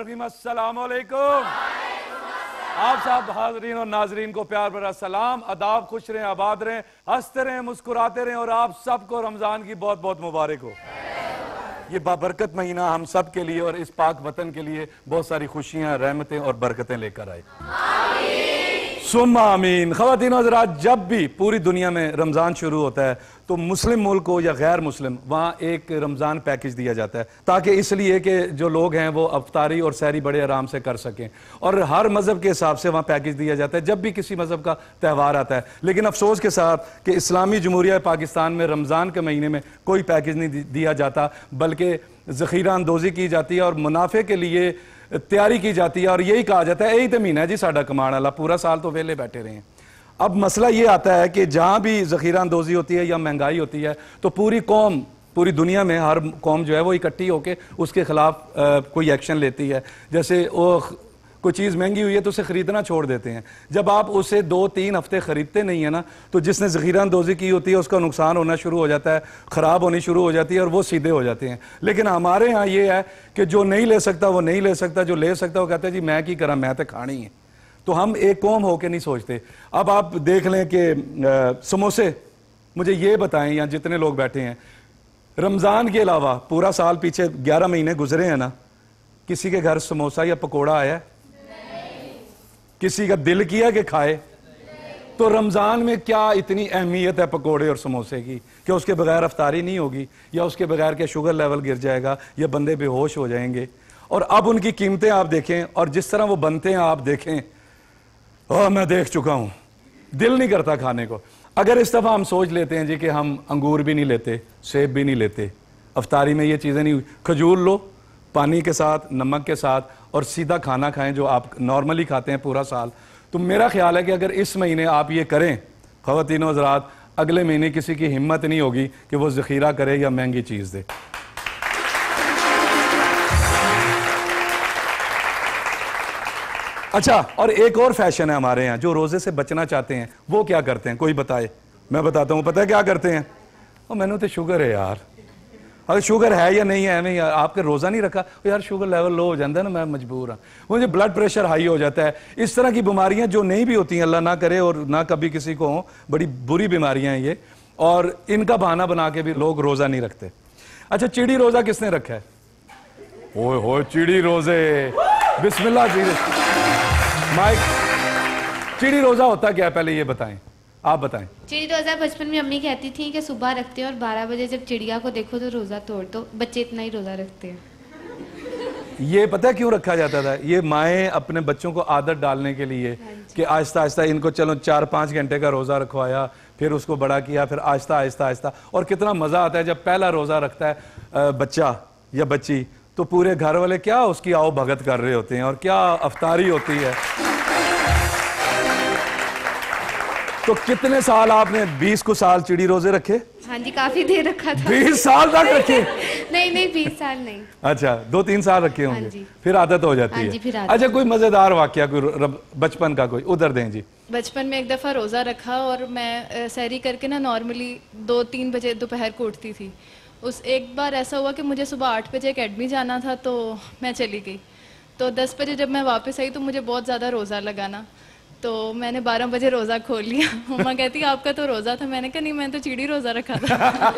रहीम। अस्सलाम वालेकुम। आप सब हाजरीन और नाजरीन को प्यार भरा सलाम, आदाब, खुश रहें, आबाद रहें, हंसते रहें, मुस्कुराते रहें और आप सबको रमजान की बहुत बहुत मुबारक हो। ये बाबरकत महीना हम सब के लिए और इस पाक वतन के लिए बहुत सारी खुशियां, रहमतें और बरकतें लेकर आए। सुम्मा आमीन। ख़वातीन हज़रात, जब भी पूरी दुनिया में रमज़ान शुरू होता है तो मुस्लिम मुल्क हो या गैर मुस्लिम, वहाँ एक रमज़ान पैकेज दिया जाता है, ताकि इसलिए कि जो लोग हैं वो अफ्तारी और सहरी बड़े आराम से कर सकें। और हर मज़हब के हिसाब से वहाँ पैकेज दिया जाता है जब भी किसी मज़हब का त्यौहार आता है। लेकिन अफसोस के साथ कि इस्लामी जमहूरिया पाकिस्तान में रमज़ान के महीने में कोई पैकेज नहीं दिया जाता, बल्कि ज़ख़ीरा अंदोज़ी की जाती है और मुनाफे के लिए तैयारी की जाती है। और यही कहा जाता है यही तो महीना है जी साडा कमाण वाला, पूरा साल तो वेले बैठे रहे हैं। अब मसला ये आता है कि जहाँ भी ज़ख़ीरा अंदोज़ी होती है या महंगाई होती है तो पूरी कौम, पूरी दुनिया में हर कौम जो है वो इकट्ठी होकर उसके ख़िलाफ़ कोई एक्शन लेती है। जैसे वो कोई चीज़ महंगी हुई है तो उसे ख़रीदना छोड़ देते हैं। जब आप उसे 2-3 हफ्ते ख़रीदते नहीं है ना, तो जिसने ज़ख़ीरा अंदोज़ी की होती है उसका नुकसान होना शुरू हो जाता है, ख़राब होनी शुरू हो जाती है और वो सीधे हो जाते हैं। लेकिन हमारे यहाँ ये है कि जो नहीं ले सकता वो नहीं ले सकता, जो ले सकता वो कहता है जी मैं की करा, मैं तो खानी है। तो हम एक कौम होकर नहीं सोचते। अब आप देख लें कि समोसे, मुझे ये बताएं यहाँ जितने लोग बैठे हैं, रमज़ान के अलावा पूरा साल पीछे 11 महीने गुजरे हैं ना, किसी के घर समोसा या पकौड़ा आया है? किसी का दिल किया कि खाए? तो रमज़ान में क्या इतनी अहमियत है पकोड़े और समोसे की कि उसके बगैर अफ्तारी नहीं होगी, या उसके बगैर के शुगर लेवल गिर जाएगा या बंदे बेहोश हो जाएंगे। और अब उनकी कीमतें आप देखें और जिस तरह वो बनते हैं आप देखें, मैं देख चुका हूं, दिल नहीं करता खाने को। अगर इस दफ़ा हम सोच लेते हैं जी कि हम अंगूर भी नहीं लेते, सेब भी नहीं लेते, अफ्तारी में ये चीज़ें नहीं, खजूर लो पानी के साथ, नमक के साथ, और सीधा खाना खाएं जो आप नॉर्मली खाते हैं पूरा साल, तो मेरा ख्याल है कि अगर इस महीने आप ये करें ख़वातीन हज़रात, अगले महीने किसी की हिम्मत नहीं होगी कि वो ज़ख़ीरा करे या महंगी चीज़ दे। अच्छा, और एक और फैशन है हमारे यहाँ, जो रोज़े से बचना चाहते हैं वो क्या करते हैं, कोई बताए? मैं बताता हूँ, पता है क्या करते हैं? और मैंने तो शुगर है यार, अगर शुगर है या नहीं है, मैं आपके रोज़ा नहीं रखा, यार शुगर लेवल लो हो जाता है ना, मैं मजबूर हूँ, मुझे ब्लड प्रेशर हाई हो जाता है। इस तरह की बीमारियां जो नहीं भी होती हैं, अल्लाह ना करे और ना कभी किसी को हो, बड़ी बुरी बीमारियां हैं ये, और इनका बहाना बना के भी लोग रोज़ा नहीं रखते। अच्छा, चिड़ी रोज़ा किसने रखा है? ओए होए, चिड़ी रोज़े, बिस्मिल्लाह जी। माइक, चिड़ी रोज़ा होता क्या है पहले ये बताएं, आप बताएं। चिड़ी रोज़ा बचपन में अम्मी कहती थी कि सुबह रखते हैं और 12 बजे जब चिड़िया को देखो तो रोज़ा तोड़ दो, बच्चे इतना ही रोज़ा रखते हैं। ये पता है क्यों रखा जाता था? ये माएँ अपने बच्चों को आदत डालने के लिए कि आहिस्ता आहिस्ता इनको चलो 4-5 घंटे का रोज़ा रखवाया, फिर उसको बड़ा किया, फिर आहिस्ता आहिस्ता आहिस्ता। और कितना मज़ा आता है जब पहला रोज़ा रखता है बच्चा या बच्ची, तो पूरे घर वाले क्या उसकी आओ भगत कर रहे होते हैं और क्या अफ्तारी होती है। तो कितने साल आपने? 20 को साल चिड़ी रोजे रखे? हाँ जी, काफी देर रखा था। 20 साल तक रखे? नहीं 20 साल नहीं। अच्छा, 2-3 साल रखे होंगे। हाँ, फिर आदत हो जाती है। फिर अच्छा, कोई मजेदार वाकया कोई बचपन का कोई उधर दें जी। बचपन में एक दफ़ा रोज़ा रखा और मैं सहरी करके ना नॉर्मली 2-3 बजे दोपहर को उठती थी। उस एक बार ऐसा हुआ कि मुझे सुबह 8 बजे अकेडमी जाना था, तो मैं चली गई। तो 10 बजे जब मैं वापस आई तो मुझे बहुत ज़्यादा रोज़ा लगाना, तो मैंने 12 बजे रोज़ा खोल लिया। मम्मा कहती आपका तो रोज़ा था। मैंने कहा नहीं, मैंने तो चिड़ी रोज़ा रखा था।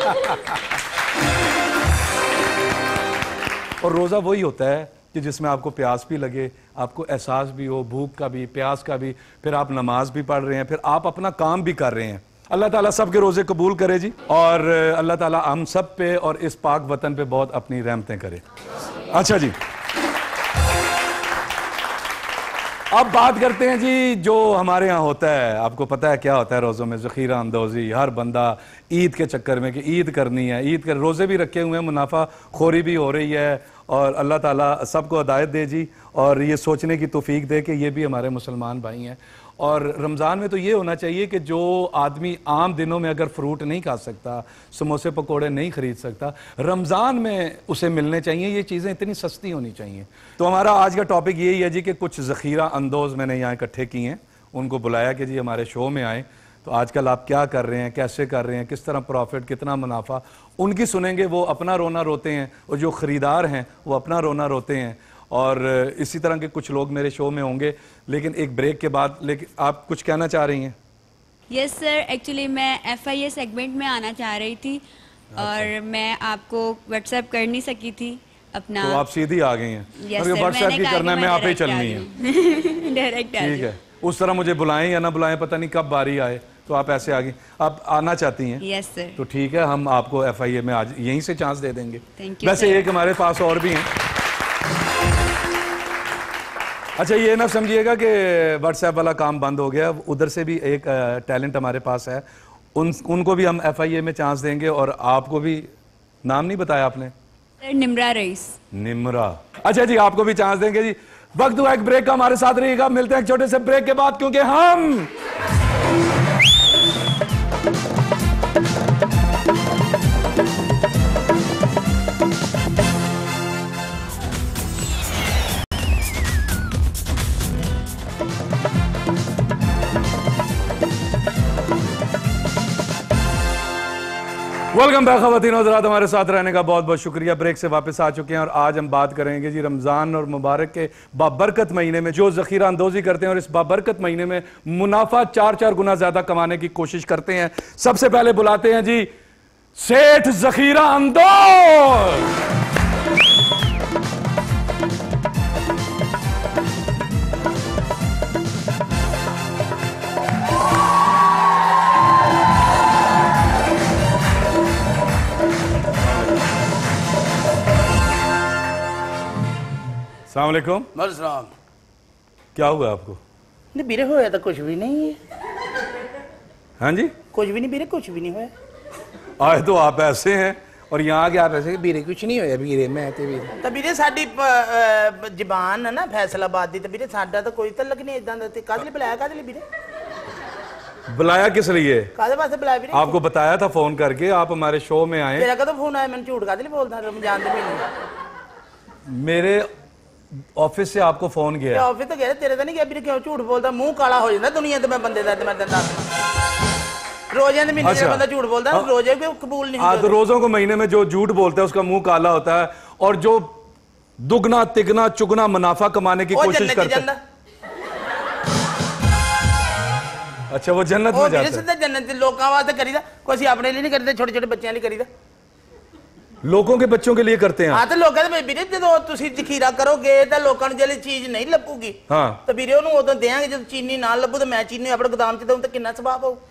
और रोज़ा वही होता है कि जिसमें आपको प्यास भी लगे, आपको एहसास भी हो, भूख का भी, प्यास का भी, फिर आप नमाज भी पढ़ रहे हैं, फिर आप अपना काम भी कर रहे हैं। अल्लाह ताला सबके रोज़े कबूल करे जी, और अल्लाह ताला हम सब पे और इस पाक वतन पे बहुत अपनी रहमतें करे। अच्छा जी, अब बात करते हैं जी जो हमारे यहाँ होता है। आपको पता है क्या होता है रोज़ों में? ज़ख़ीरा अंदोज़ी। हर बंदा ईद के चक्कर में कि ईद करनी है, ईद कर रोज़े भी रखे हुए हैं, मुनाफा खोरी भी हो रही है, और अल्लाह ताला सबको हिदायत दे जी, और ये सोचने की तौफीक दे कि ये भी हमारे मुसलमान भाई हैं। और रमज़ान में तो ये होना चाहिए कि जो आदमी आम दिनों में अगर फ्रूट नहीं खा सकता, समोसे पकोड़े नहीं ख़रीद सकता, रमज़ान में उसे मिलने चाहिए। ये चीज़ें इतनी सस्ती होनी चाहिए। तो हमारा आज का टॉपिक यही है जी कि कुछ ज़ख़ीरा अंदोज़ मैंने यहाँ इकट्ठे किए हैं, उनको बुलाया कि जी हमारे शो में आए, तो आजकल आप क्या कर रहे हैं, कैसे कर रहे हैं, किस तरह प्रॉफिट, कितना मुनाफा, उनकी सुनेंगे। वो अपना रोना रोते हैं और जो ख़रीदार हैं वो अपना रोना रोते हैं। और इसी तरह के कुछ लोग मेरे शो में होंगे, लेकिन एक ब्रेक के बाद। लेकिन आप कुछ कहना चाह रही हैं? यस सर, एक्चुअली मैं FIA सेगमेंट में आना चाह रही थी और मैं आपको व्हाट्सएप कर नहीं सकी थी अपना। तो आप सीधी आ गई हैं? यस सर, व्हाट्सएप मैंने की कहा करना है, कि मैं मैं आप ही direct चलनी आ है। डायरेक्ट ठीक है, उस तरह मुझे बुलाएं या ना बुलाएं पता नहीं कब बारी आए, तो आप ऐसे आ गई। आप आना चाहती हैं? Yes sir. तो ठीक है, हम आपको FIA में आज यहीं से चांस दे देंगे। थैंक यू वैसे सर। एक हमारे पास और भी हैं। अच्छा, ये ना समझिएगा कि व्हाट्सएप वाला काम बंद हो गया, उधर से भी एक टैलेंट हमारे पास है, उनको भी हम FIA में चांस देंगे। और आपको भी, नाम नहीं बताया आपने? निम्रा रईस। निम्रा, अच्छा जी, आपको भी चांस देंगे जी। वक्त हुआ एक ब्रेक का, हमारे साथ रहिएगा। मिलते हैं एक छोटे से ब्रेक के बाद, क्योंकि हम वेलकम बैक ख़वातीन हज़रात, हमारे साथ रहने का बहुत बहुत शुक्रिया। ब्रेक से वापस आ चुके हैं और आज हम बात करेंगे जी रमज़ान और मुबारक के बाबरकत महीने में जो ज़ख़ीरा अंदोज़ी करते हैं और इस बाबरकत महीने में मुनाफा 4-4 गुना ज़्यादा कमाने की कोशिश करते हैं। सबसे पहले बुलाते हैं जी सेठ ज़ख़ीरा अंदोज़। अस्सलाम वालेकुम। मरसलाम। क्या हुआ आपको? नहीं बीरे, होया तो कुछ भी नहीं है। हाँ जी, कुछ भी नहीं बीरे, कुछ भी नहीं होया। आए तो आप ऐसे हैं और यहाँ के आप ऐसे बीरे कुछ नहीं होया बीरे, मैं ते बीरे। तो बीरे साडी जबान है ना फैसलाबाद दी, तो बीरे साडा तो कोई तलक नहीं इदां दा। कादे लिए बुलाया, कादे लिए बीरे? बुलाया किस लिए? कादे वास्ते बुलाया बीरे? आपको बताया था फोन करके, आप हमारे शो में आए। तेरा कदों फोन आया? मैंने झूठ कादे लिए बोलदा? रमजान दे महीने मेरे ऑफिस से आपको फोन गया। ऑफिस तो गया, तेरे तो नहीं गया बीरे। क्यों झूठ बोलदा? मुंह काला हो जाता दुनिया ते। मैं बंदे दा ते मैं दस रोजे दे महीने बंदा झूठ बोलदा, रोजे को कबूल नहीं होता। तो रोजों को महीने में जो झूठ बोलता है उसका मुंह काला होता है, और जो दुगना तिगना चुगना मुनाफा कमाने की कोशिश करता है। अच्छा, वो जन्नत में जाता है। जन्नत लोकां वास्ते करीदा, कोई असीं अपने लिए नहीं करदे, छोटे छोटे बच्चों लिए करीदा। लोगों के बच्चों के लिए करते हैं। हाँ, तो लोगों ने बीरे जो तुसी ज़ख़ीरा करोगे तो लोगों ने जो चीज नहीं लभूगी, हाँ, तो बीरे उन्होंने उदों देंगे। जो चीनी ना लभू तो मैं चीनी अपने गोदाम च दूं तो कितना सवाब हो।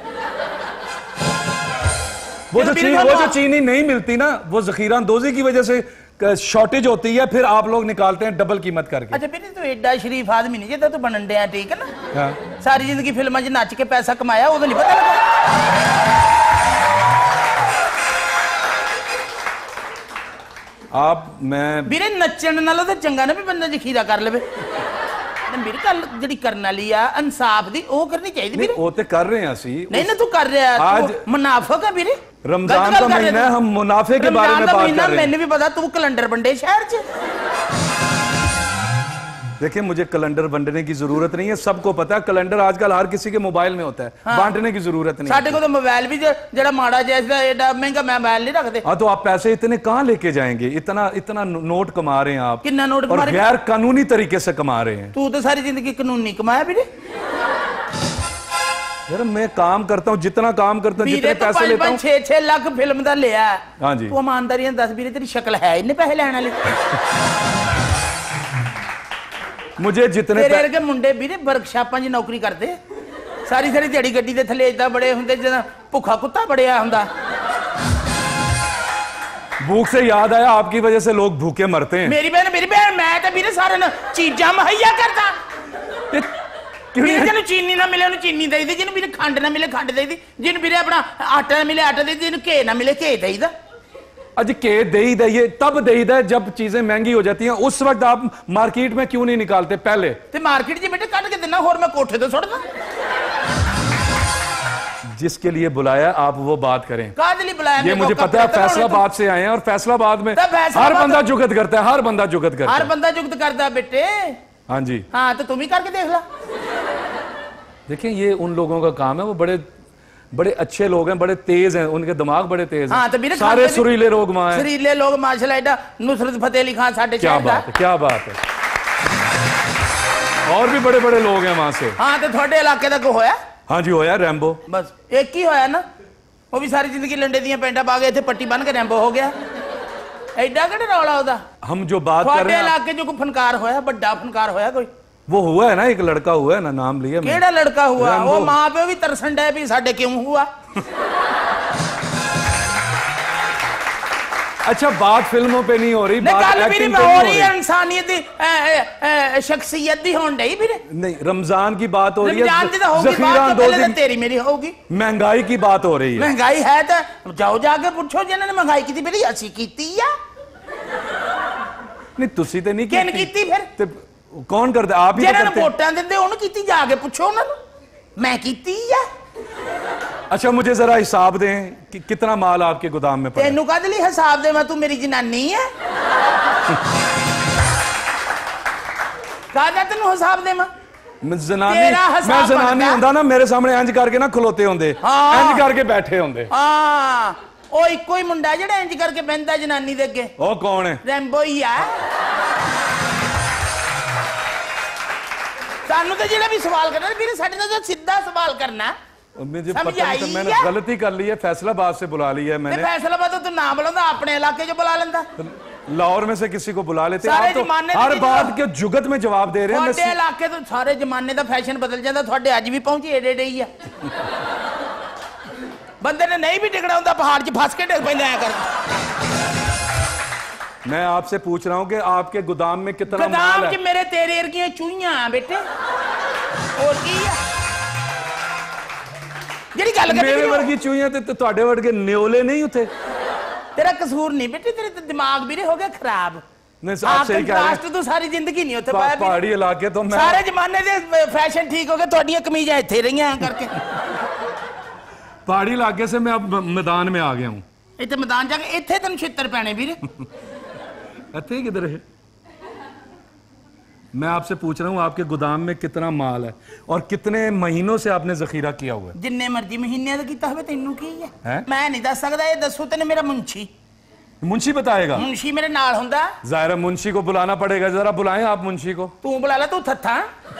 वो जो चीनी नहीं मिलती ना, वो ज़ख़ीरा अंदोज़ी की वजह से शॉर्टेज होती है, फिर आप लोग निकालते हैं डबल कीमत करके। अच्छा बीरे, तू एडा शरीफ आदमी नहीं जिदा तू बनन दिया, ठीक है ना? हाँ। सारी जिंदगी फिल्मां च नच के पैसा कमाया, उदों नहीं पता लगा। आप मैं बीरे नचन नालों तो चंगा ना भी बंदा ज़ख़ीरा कर लेवे। मेरी गल जिहड़ी करन वाली आ इंसाफ दी, ओ करनी चाहिए बीरे। वो तो कर रहे हैं असी। नहीं ना, तू कर रहा है आज मुनाफा का बीरे। रमजान का महीना है, हम मुनाफे के बारे में बात कर रहे हैं। मैंने भी पता, तू कैलेंडर बंडे शहर च। देखिए, मुझे कैलेंडर बंटने की जरूरत नहीं है, सबको पता है कैलेंडर आजकल हर किसी के मोबाइल में होता है। हाँ। बांटने की जरूरत नहीं। साडे को तो मोबाइल भी जरा माड़ा जैसा एडा महंगा मोबाइल नहीं रखते। हाँ, तो आप पैसे इतने कहाँ लेके जाएंगे? इतना इतना नोट कमा रहे हैं आप। कितना नोट कमा रहे हैं? गैर कानूनी तरीके से कमा रहे हैं। तू तो सारी जिंदगी कानूनी कमाया भी यार, मैं काम करता हूँ, जितना काम करता हूँ, जितने पैसे लेता हूँ। 6-6 लाख फिल्म का लिया। हाँ जी। तू ईमानदारी दस बीरे, तेरी शक्ल है इन्ने पैसे लेने वाले? मुझे जितने तेरे वर्गे मुंडे बीरे वर्कशापां च नौकरी करते, सारी सारी दिहाड़ी गड्डी दे थले इदां बड़े हुंदे जिद्दां भुखा कुत्ता बड़िया हुंदा। भूख से याद आया, आपकी वजह से लोग भूखे मरते हैं। मेरी बहन मैं तो बीरे सारे चीजां मुहैया करता। जिन्हें चीनी ना मिले उन्हें चीनी देई दी, जिन्हें बीरे खंड ना मिले खंड देई दी, जिन्हें बीरे अपना आटा ना मिले आटा देई दी, जिन्हें घे ना मिले घे देई दा। अजी के दे दे, ये तब दे दे जब चीजें महंगी हो जाती हैं। उस वक्त आप मार्केट में क्यों नहीं निकालते पहले? ते मार्केट जी बेटे काट के देना, और मैं कोठे तो सुट दा। जिसके लिए बुलाया आप वो बात करें। काद लिए बुलाया? ये मुझे पता है, फैसलाबाद से आए हैं और फैसलाबाद में हर बंदा जुगत करता है, हर बंदा जुगत करता है। हर बंदा जुगत करता है बेटे। हाँ जी। हाँ, तो तुम ही करके देख ला। देखिए, ये उन लोगों का काम है, वो बड़े बड़े अच्छे लोग हैं, बड़े तेज हैं, उनके दिमाग बड़े तेज हैं। हाँ तो मेरे सारे सुरीले लोग वहां हैं। सुरीले लोग माशाल्लाह। नुसरत फतेह अली खान साढ़े क्या बात है, क्या बात है। और भी बड़े बड़े लोग हैं वहां से। हाँ तो थोड़े इलाके तक होया? हाँ जी होया रैम्बो। बस एक ही होया ना, वो भी सारी जिंदगी लंडे दियां पेंटा पा के इत्थे पट्टी बन के रैम्बो हो गया। एडा किहड़ा रौला ओदा? हम जो बात कर रहे हैं इलाके जो कोई फनकार होया, बड़ा फनकार होया कोई? वो हुआ है ना, एक लड़का हुआ है ना, नाम लिया। केड़ा लड़का हुआ? वो मां पे भी तरसन डे भी साडे क्यों हुआ? अच्छा बात फिल्मों पे नहीं हो रही, बात एक्टिंग पे हो रही है, इंसानियत दी शख्सियत दी होन डई भी नहीं। रमजान की बात हो रही है, ज़खीरा अंदोज़ी तेरी मेरी होगी। महंगाई की बात हो रही है। महंगाई है तो जाओ जाके पूछो जिन्होंने महंगाई की मेरी असी कीती है। नहीं तुसी ते नहीं किन कीती फिर? कौन करता? आप ही जिन्होंने वोटां दिंदे उन्होंने कीती, जाके पूछो उन्होंने। मैं कीती है। अच्छा मुझे जरा हिसाब दें कि कितना माल आपके गोदाम में पड़ा? तेनू कद लिए हिसाब दे? मैं तू मेरी जनानी है? कहा तेनू हिसाब दे? मैं जनानी होंदा ना, मेरे सामने इंज करके ना खलोते होंदे, इंज करके बैठे होंदे। हाँ ओ इको ही मुंडा जेड़ा इंज करके बहंदा जनानी दे अगे। ओ कौन है? रैम्बो ही है। सानू तो जेड़ा भी सवाल करना फिर साडे नाल तो सीधा सवाल करना। मुझे पता नहीं था, मैंने गलती कर ली है, फैसलाबाद से बुला लिया है मैंने। फैसलाबाद तो तू ना बुलांदा, अपने इलाके जो बुला लेंदा। लाहौर में से किसी को बुला लेते हैं। आप तो हर बात के जुगत में जवाब दे रहे हैं। थोड़े इलाके तो सारे जमाने का फैशन बदल जाता, थोड़े अज भी पहुंचे एडे एडे ही है। बंदे ने नहीं भी टिकना होता, पहाड़ च फस के डिग पैंदा है कर। मैं आपसे पूछ रहा हूं कि आपके गोदाम में कितना माल है? गोदाम च मेरे तेरे वर्गियां चूहियां बेटे, और की है? जेड़ी गल करदी मेरे वर्गी चूहियां ते ਤੁਹਾਡੇ ਵਰਗੇ ਨਿਓਲੇ नहीं उथे। तेरा कसूर नहीं बेटे, तेरे तो दिमाग भी हो गया खराब। नहीं आप सही कह रहे हैं। तो सारी जिंदगी नहीं होते पाया। पहाड़ी इलाके तो मैं सारे जमाने दे फैशन ठीक हो गए, थोड़ियां कमीजां इत्थे रहियां करके। पहाड़ी इलाके से मैं अब मैदान में आ गया हूं। इत्थे मैदान जाके इत्थे तैनूं छित्तर पैणे वीरे। इत्थे किधर है? मैं आपसे पूछ रहा हूँ आपके गोदाम में कितना माल है और कितने महीनों से आपने जखीरा किया हुआ है? जिन्ने मर्जी महीने का कीता होवे, तैनूं की है? मैं नहीं दस सकदा, ये दसो तेने मेरा मुंशी। मुंशी बताएगा? मुंशी मेरे नाल हुंदा। ज़ाहिर मुंशी को बुलाना पड़ेगा, जरा बुलाएं आप मुंशी को। तू बुला ला, तू थत्था।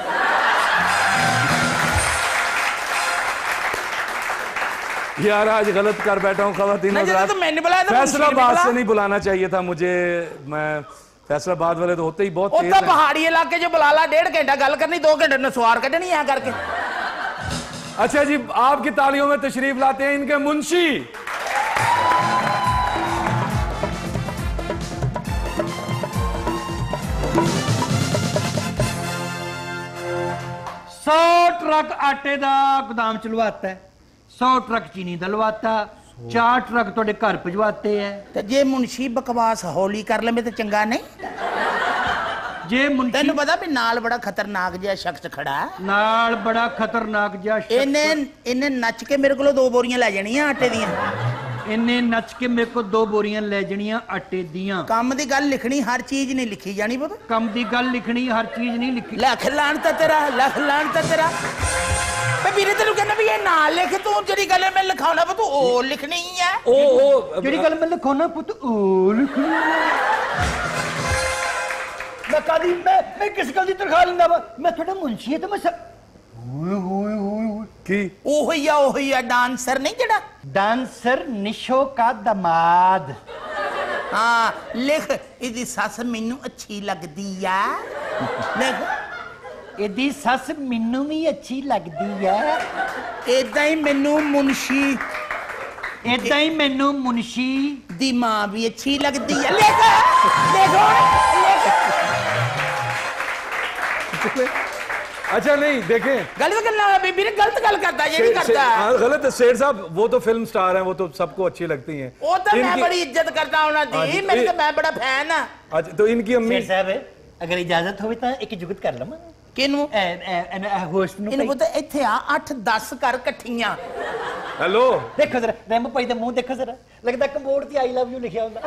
यार आज गलत कर बैठा हूँ ख़वातीन हज़रात। तो मैंने बुलाया था, फैसलाबाद से नहीं बुलाना चाहिए था मुझे। मैं फैसलाबाद वाले तो होते ही बहुत तेज हैं। पहाड़ी इलाके जो बुला ला, 1.5 घंटा गल करनी, 2 घंटे नसवार कढ़नी है करके। अच्छा जी, आपकी तालियों में तशरीफ लाते हैं इनके मुंशी। सौ ट्रक आटे का गोदाम चलवाता है, 100 ट्रक चीनी का लवाता, 4 ट्रक तुहाडे घर भिजवाते हैं। ते जे मुंशी बकवास हौली कर लवे तो चंगा नहीं? जे मुंशी तेनू पता भी नाल बड़ा खतरनाक जिहा शख्स खड़ा है, नाल बड़ा खतरनाक जिहा शख्स। इन्हें नच के मेरे को 2 बोरियां लै जानियां आटे दियां। इन्हें नच के मेरे को 2 बोरियां लै जानियां आटे दियां। काम दी गल लिखनी, हर चीज नहीं लिखी जानी पुत। काम दी गल लिखनी, हर चीज नहीं लिखी। लख लानत तेरा, लख लानत तेरा। वीरे तेनू कहना भी ये ना लिख, तू जेड़ी गल मैं लिखाउणा पुत ओ लिखनी है। ओ जेड़ी गल मैं लिखाउणा पुत ओ लिखनी है। मैं किस गल दी तनखा लैंदा वा? मैं थोड़ा मुंशी है तो मैं ओही है डांसर नहीं जेड़ा? डांसर निशो का दमाद। हाँ लिख, इदी सस मैनू अच्छी लगदी है। लिख, इदी सस मैनू भी अच्छी लगदी है। इदां ही मैनू मुंशी, इदां ही मैनू मुंशी दी मां भी अच्छी लगदी है। लिख देखो अच्छा नहीं देखें, गलत गल गलत गल करता ये नहीं करता। गलत है शेर साहब, वो तो फिल्म स्टार हैं, वो तो सबको अच्छी लगती हैं। वो तो मैं बड़ी इज्जत करता हूं ना दी, मेरे तो मैं बड़ा फैन हां। अच्छा तो इनकी अम्मी शेर साहब अगर इजाजत होवे तो एक जुगत कर लवां। किनू? होस्ट नु इनको तो इत्थे आ 8-10 कर इकट्ठियां। हेलो देखो जरा रैम भाई दा मुंह देखो जरा, लगदा कमोड़ ते आई लव यू लिखिया हुंदा।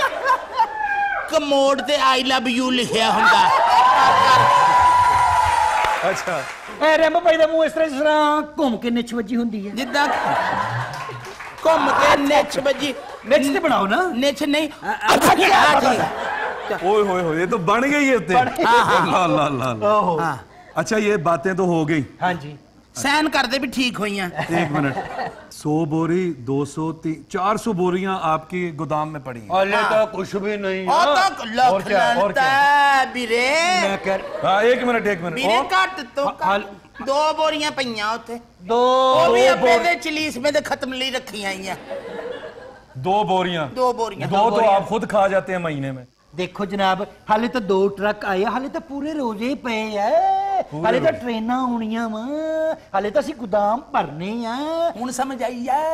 कमोड ते आई लव यू लिखिया हुंदा। ਅੱਛਾ ਇਹ ਰੈਂਬੋ ਭਾਈ ਦਾ ਮੂੰਹ ਇਸ ਤਰ੍ਹਾਂ ਘੁੰਮ ਕੇ ਨਿੱਛ ਵੱਜੀ ਹੁੰਦੀ ਹੈ। ਜਿੱਦਾਂ ਘੁੰਮ ਕੇ ਨਿੱਛ ਵੱਜੀ। ਨਿੱਛ ਤੇ ਬਣਾਓ ਨਾ। ਨਿੱਛ नहीं अच्छा क्या ठीक। ओए होए होए ये तो बन गई है ला ला ला। हाँ अच्छा ये बातें तो हो गई। हाँ जी सहन करते भी ठीक हुई हैं। 1 मिनट 100 बोरी 200 400 बोरियां आपकी गोदाम में पड़ी हैं। हले तो कुछ भी नहीं ਉਹ ਤਾਂ ਲੱਖ ਲੰਤਾ ਵੀਰੇ। मैं कर हाँ 1 मिनट ਵੀਰੇ ਘੱਟ ਤੋਂ ਘੱਟ 2 ਬੋਰੀਆਂ ਪਈਆਂ ਉੱਥੇ। दो ਉਹ ਵੀ ਆਪਣੇ ਦੇ ਚਲੀਸਮੇ ਦੇ ਖਤਮ ਲਈ ਰੱਖੀਆਂ ਆਈਆਂ। 2 बोरियां। 2 बोरियां। 2 तो आप खुद खा जाते हैं महीने में। देखो जनाब हाले तो 2 ट्रक आए हाले तो पूरे रोजे पे है हाले तो ट्रेना होनियां वा हाले तो ਅਸੀਂ गोदाम भरने आ ਹੁਣ ਸਮਝ ਆਈ ਆ।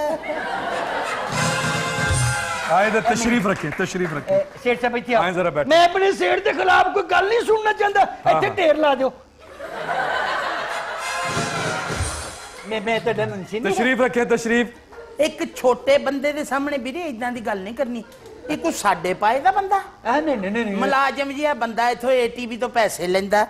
आए इधर तशरीफ रखें तशरीफ रखें। सेठ साहब इत्थे आए जरा बैठो। मैं अपने सेठ के खिलाफ कोई गल नहीं सुनना चाहता इत्थे ढेर ला दो। मैं तो डन सी तशरीफ रखें तशरीफ। ਇੱਕ ਛੋਟੇ ਬੰਦੇ ਦੇ ਸਾਹਮਣੇ ਵੀਰੇ ਇਦਾਂ ਦੀ ਗੱਲ ਨਹੀਂ ਕਰਨੀ। ਇਹ ਕੋਈ ਸਾਡੇ ਪਾਏ ਦਾ ਬੰਦਾ नहीं नहीं नहीं ਮੁਲਾਜ਼ਮ ਜਿਹਾ ਬੰਦਾ ਇਥੋਂ ATV ਤੋਂ ਪੈਸੇ ਲੈਂਦਾ।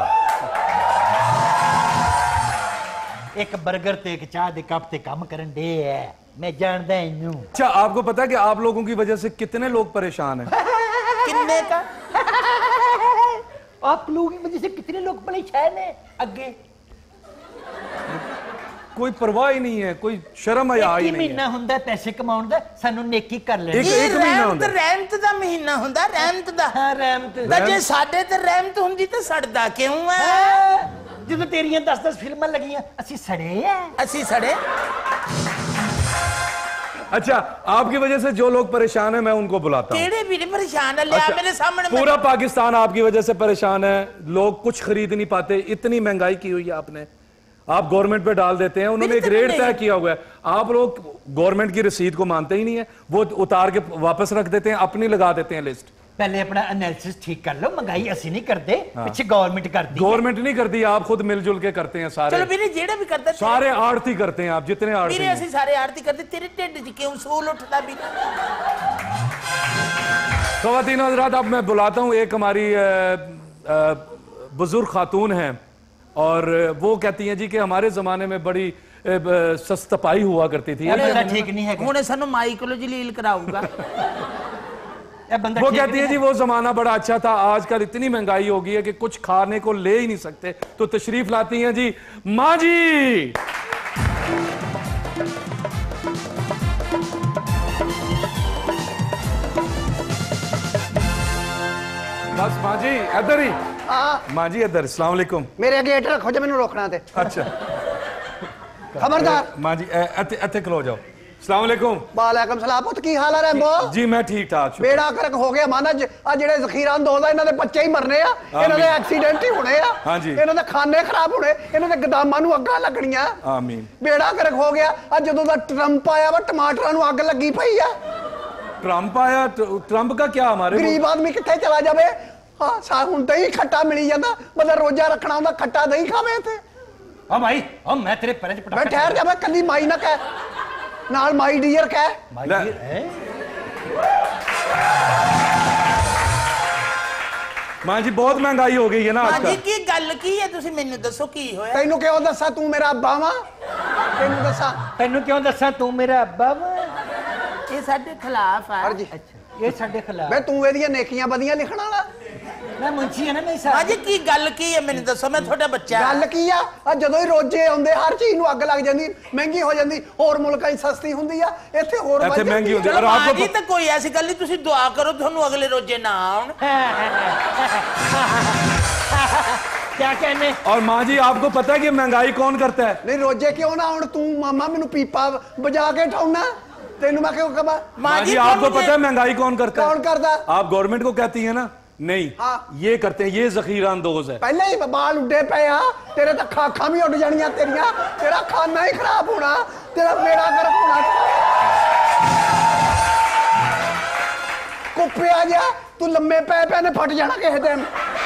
एक बर्गर ते एक चाह दे कप ते काम करन दे है मैं जानदा इनू। अच्छा आपको पता है कि आप लोगों की वजह से कितने लोग परेशान हैं? ਕਿੰਨੇ का आप लोगों की वजह से कितने लोग परेशान हैं आगे कोई परवाह ही नहीं है कोई शर्म हया ही एक नहीं महीना है। हुंदा पैसे कमाउण दा सानू नेकी कर लेनी एक महीना ਰਹਿਮਤ ਹੁੰਦਾ। ਰਹਿਮਤ ਦਾ ਮਹੀਨਾ ਹੁੰਦਾ ਰਹਿਮਤ ਦਾ। हां रहमत ਤਾਂ ਜੇ ਸਾਡੇ ਤੇ ਰਹਿਮਤ ਹੁੰਦੀ ਤਾਂ ਸੜਦਾ ਕਿਉਂ ਆ? ਜਦੋਂ ਤੇਰੀਆਂ 10-10 ਫਿਲਮਾਂ ਲੱਗੀਆਂ ਅਸੀਂ ਸੜੇ ਆ ਅਸੀਂ ਸੜੇ। अच्छा आपकी वजह से जो लोग परेशान हैं मैं उनको बुलाता हूँ। ਕਿਹੜੇ ਵੀਰੇ ਪਰੇਸ਼ਾਨ ਆ? ਲਿਆ अच्छा, ਮੇਰੇ ਸਾਹਮਣੇ। पूरा पाकिस्तान आपकी वजह से परेशान है। लोग कुछ खरीद नहीं पाते इतनी महंगाई की हुई है आपने। आप गवर्नमेंट पे डाल देते हैं उन्होंने एक रेट तय किया हुआ है। आप लोग गवर्नमेंट की रसीद को मानते ही नहीं है वो उतार के वापस रख देते हैं अपनी लगा देते हैं लिस्ट। पहले अपना एनालिसिस ठीक कर लो महंगाई ਅਸੀਂ नहीं करते पीछे गवर्नमेंट करती है गवर्नमेंट नहीं करती आप खुद मिलजुल के करते हैं ਚਲੋ सारे ਵੀਰੇ ਜਿਹੜਾ ਵੀ ਕਰਦਾ सारे आड़ती करते हैं आप जितने आड़ती ਵੀਰੇ हैं। ਅਸੀਂ ਸਾਰੇ ਆਰਤੀ ਕਰਦੇ ਤੇਰੇ ਢਿੱਡ 'ਚ ਕਿਉਂ ਸੂਲ ਉੱਠਦਾ ਵੀ? ख़वातीन हज़रात अब मैं बुलाता हूँ एक हमारी बुजुर्ग खातून हैं और वो कहती हैं जी कि हमारे ज़माने में बड़ी सस्तपाई हुआ करती थी। ਇਹ ਬੰਦਾ ਠੀਕ ਨਹੀਂ ਹੈਗਾ ਹੁਣ ਇਹ ਸਾਨੂੰ ਮਾਈਕ ਨੂੰ ਜਲੀਲ ਕਰਾਊਗਾ। ਇਹ ਬੰਦਾ वो ठीक कहती है जी वो जमाना बड़ा अच्छा था आजकल इतनी महंगाई हो गई है कि कुछ खाने को ले ही नहीं सकते। तो तशरीफ लाती हैं जी माँ जी। बस माँ जी इधर ही। माँ जी इधर अस्सलाम वालेकुम। मेरे गेट रखो जो मैंने रोकना ते अच्छा खबरदार। माँ जी इत्थे खलो जाओ। अस्सलाम वालेकुम। वालेकुम सलाम पुत की हाल है रैंबो? जी मैं ठीक ठाक शुक्र। बेड़ा करक हो गया माना आ जेड़े जखीरा अंदोल इन्हां दे बच्चे ही मरने आ इन्हां दे एक्सीडेंट ही होने आ हाँ जी। इन्हां दे खाने खराब होने इन्हां दे गोदामां नूं अग्गां लगणीਆਂ आमीन। बेड़ा करक हो गया आ जदों दा ट्रंप आया वा टमाटरां नूं अग लगी पई आ। ट्रंप आया ट्रंप का क्या हमारे गरीब आदमी कित्थे चला जावे? हां सा हुण दही खट्टा मिली जांदा मतलब रोजा रखना हुंदा खट्टा दही खावे ते। हां भाई हां मैं तेरे पैर च मैं ठहर जा मैं कदी माई ना कह नाल माई डियर कह। माँ जी बहुत महंगाई हो गई है ना ਮਾਂ ਜੀ आजकल। ਕੀ ਗੱਲ ਕੀ ਹੈ ਤੁਸੀਂ ਮੈਨੂੰ ਦੱਸੋ ਕੀ ਹੋਇਆ? ਤੈਨੂੰ ਕਿਉਂ ਦੱਸਾਂ ਤੂੰ ਮੇਰਾ ਅੱਬਾ ਵਾ? ਤੈਨੂੰ ਦੱਸਾਂ ਤੈਨੂੰ ਕਿਉਂ ਦੱਸਾਂ ਤੂੰ ਮੇਰਾ ਅੱਬਾ ਵਾ? ਇਹ ਸਾਡੇ ਖਿਲਾਫ ਆ। ਹਰਜੀ ਇਹ ਸਾਡੇ ਖਿਲਾਫ ਮੈਂ ਤੂੰ ਇਹਦੀਆਂ ਨੇਕੀਆਂ ਵਧੀਆਂ ਲਿਖਣ ਵਾਲਾ। ਮੈਂ ਮੁੰਸ਼ੀ ਆ ਨਾ ਮੈਂ ਮਾਂ ਜੀ ਕੀ ਗੱਲ ਕੀ ਹੈ ਮੈਨੂੰ ਦੱਸੋ ਮੈਂ ਤੁਹਾਡਾ ਬੱਚਾ। ਗੱਲ ਕੀ ਆ ਜਦੋਂ ਹੀ ਰੋਜੇ ਆਉਂਦੇ ਹਰ ਚੀਜ਼ ਨੂੰ ਅੱਗ ਲੱਗ ਜਾਂਦੀ ਮਹਿੰਗੀ ਹੋ ਜਾਂਦੀ ਹੋਰ ਮੁਲਕਾਂ 'ਚ ਸਸਤੀ ਹੁੰਦੀ ਆ ਇੱਥੇ ਹੋਰ ਇੱਥੇ ਮਹਿੰਗੀ ਹੁੰਦੀ ਆ। ਚਲੋ और ਮਾਂ ਜੀ आपको ਤਾਂ ਕੋਈ ਐਸੀ ਗੱਲ ਨਹੀਂ ਤੁਸੀਂ ਦੁਆ ਕਰੋ ਤੁਹਾਨੂੰ ਅਗਲੇ ਰੋਜੇ ਨਾ ਆਉਣ। क्या कहने और माँ जी आपको पता है कि महंगाई कौन करता है? ਨਹੀਂ ਰੋਜੇ ਕਿਉਂ ਨਾ ਆਉਣ ਤੂੰ ਮਾਮਾ ਮੈਨੂੰ ਪੀਪਾ ਵਜਾ ਕੇ ਠਾਉਣਾ ਤੈਨੂੰ ਮੈਂ ਕਿਉਂ ਕਹਾਂ माँ जी आपको पता है महंगाई कौन करता कौन है? करता? आप गवर्नमेंट को कहती है ना नहीं हाँ। ये करते हैं ये जखीरा अंदोज है। ਪਹਿਲਾਂ ਹੀ ਬਾਲ ਉੱਡੇ ਪਏ ਆ ਤੇਰੇ ਤਾਂ ਅੱਖਾਂ ਵੀ ਉੱਡ ਜਾਣੀਆਂ ਤੇਰੀਆਂ ਤੇਰਾ ਖਾਣਾ ਹੀ ਖਰਾਬ ਹੋਣਾ ਤੇਰਾ ਮੇੜਾ ਗਰਕ ਹੋਣਾ ਕੁੱਪਿਆ ਜਾ ਤੂੰ ਲੰਮੇ ਪੈ ਪੈ ਨੇ ਫਟ ਜਾਣਾ ਕਿਸੇ ਦਿਨ।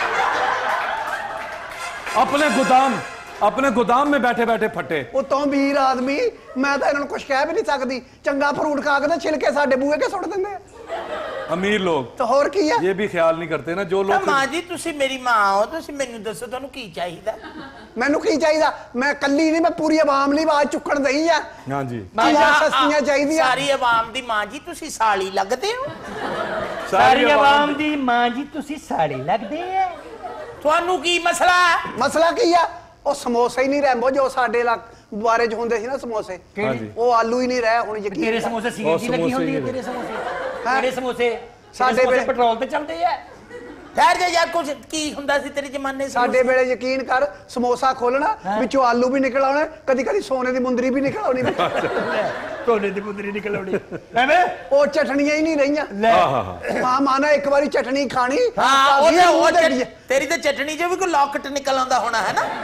अपने गोदाम में बैठे बैठे फटे। ਉਤੋਂ ਵੀਰ ਆਦਮੀ ਮੈਂ ਤਾਂ ਇਹਨਾਂ ਨੂੰ ਕੁਝ ਕਹਿ ਵੀ ਨਹੀਂ ਸਕਦੀ ਚੰਗਾ ਫਰੂਟ ਖਾ ਕੇ ਤੇ ਛਿਲਕੇ ਸਾਡੇ ਬੂਹੇ ਕੇ ਸੁੱਟ ਦਿੰਦੇ ਆ। अमीर लोग तो होर की है ये भी ख्याल नहीं करते ना जो ਤਾਂ लोग ਮਾਂ ਜੀ ਤੁਸੀਂ ਮੇਰੀ ਮਾਂ ਹੋ ਤੁਸੀਂ ਮੈਨੂੰ ਦੱਸੋ ਤੁਹਾਨੂੰ ਕੀ ਚਾਹੀਦਾ ਮੈਨੂੰ ਕੀ ਚਾਹੀਦਾ ਮੈਂ ਕੱਲੀ ਨਹੀਂ ਮੈਂ ਪੂਰੀ ਆਵਾਮ ਲਈ ਆਵਾਜ਼ ਚੁੱਕਣ ਦਈ ਆ हाँ जी ਚੀਜ਼ਾਂ ਸਸਤੀਆਂ ਚਾਹੀਦੀਆਂ ਸਾਰੀ ਆਵਾਮ ਦੀ ਮਾਂ ਜੀ ਤੁਸੀਂ ਸਾਲੀ ਲੱਗਦੇ ਹੋ ਸਾਰੀ ਆਵਾਮ ਦੀ ਮਾਂ ਜੀ ਤੁਸੀਂ ਸਾੜੇ ਲੱਗਦੇ ਆ ਤੁਹਾਨੂੰ ਕੀ ਮਸਲਾ ਹੈ ਮਸਲਾ ਕੀ ਆ ਉਹ ਸਮੋਸੇ ਹੀ ਨਹੀਂ ਰੈਂਬੋ ਜੋ ਸਾਡੇ ਬਾਰੇ ਚ ਹੁੰਦੇ ਸੀ ਨਾ ਸਮੋਸੇ ਹਾਂਜੀ। ਉਹ ਆਲੂ ਹੀ ਨਹੀਂ ਰਹਿ ਹੁਣ ਯਕੀਨ ਤੇਰੇ ਕਰ। ਸਮੋਸੇ ਸੀਐਨਜੀ ਲੱਗੀ ਸਮੋਸੇ ਹੁੰਦੀ ਹੈ ਹੀ ਤੇਰੇ ਸਮੋਸੇ ਤੇਰੇ ਸਮੋਸੇ ਸਾਡੇ ਸਾਡੇ ਵੇਲੇ ਪੈਟਰੋਲ ਤੇ ਚੱਲਦੇ ਆ ਠਹਿਰ ਜਾ ਯਾਰ ਕੁਝ ਕੀ ਹੁੰਦਾ ਸੀ ਤੇਰੇ ਜ਼ਮਾਨੇ ਸਾਡੇ ਵੇਲੇ ਯਕੀਨ ਕਰ ਸਮੋਸਾ ਖੋਲਣਾ ਵਿੱਚੋਂ ਆਲੂ ਵੀ ਨਿਕਲ ਆਉਣੇ ਕਦੀ ਕਦੀ ਸੋਨੇ ਦੀ ਮੁੰਦਰੀ ਵੀ ਨਿਕਲ ਆਉਣੀ ਕੋਨੇ ਦੀ ਪੁੱਤਰੀ ਨਿਕਲ ਆਉਣੀ ਐਵੇਂ ਉਹ ਚਟਣੀਆਂ ਹੀ ਨਹੀਂ ਰਹੀਆਂ ਮਾਂ ਮਾਨਾ ਇੱਕ ਵਾਰੀ ਚਟਣੀ ਖਾਣੀ ਹਾਂ ਕਾਫੀ ਉਹ ਮੂੰਹ ਤੇ ਡੀ- ਤੇਰੀ ਤੇ ਚਟਣੀ 'ਚ ਵੀ ਕੋਈ ਲੌਕਟ ਨਿਕਲ ਆਉਂਦਾ ਹੋਣਾ ਹੈ ਨਾ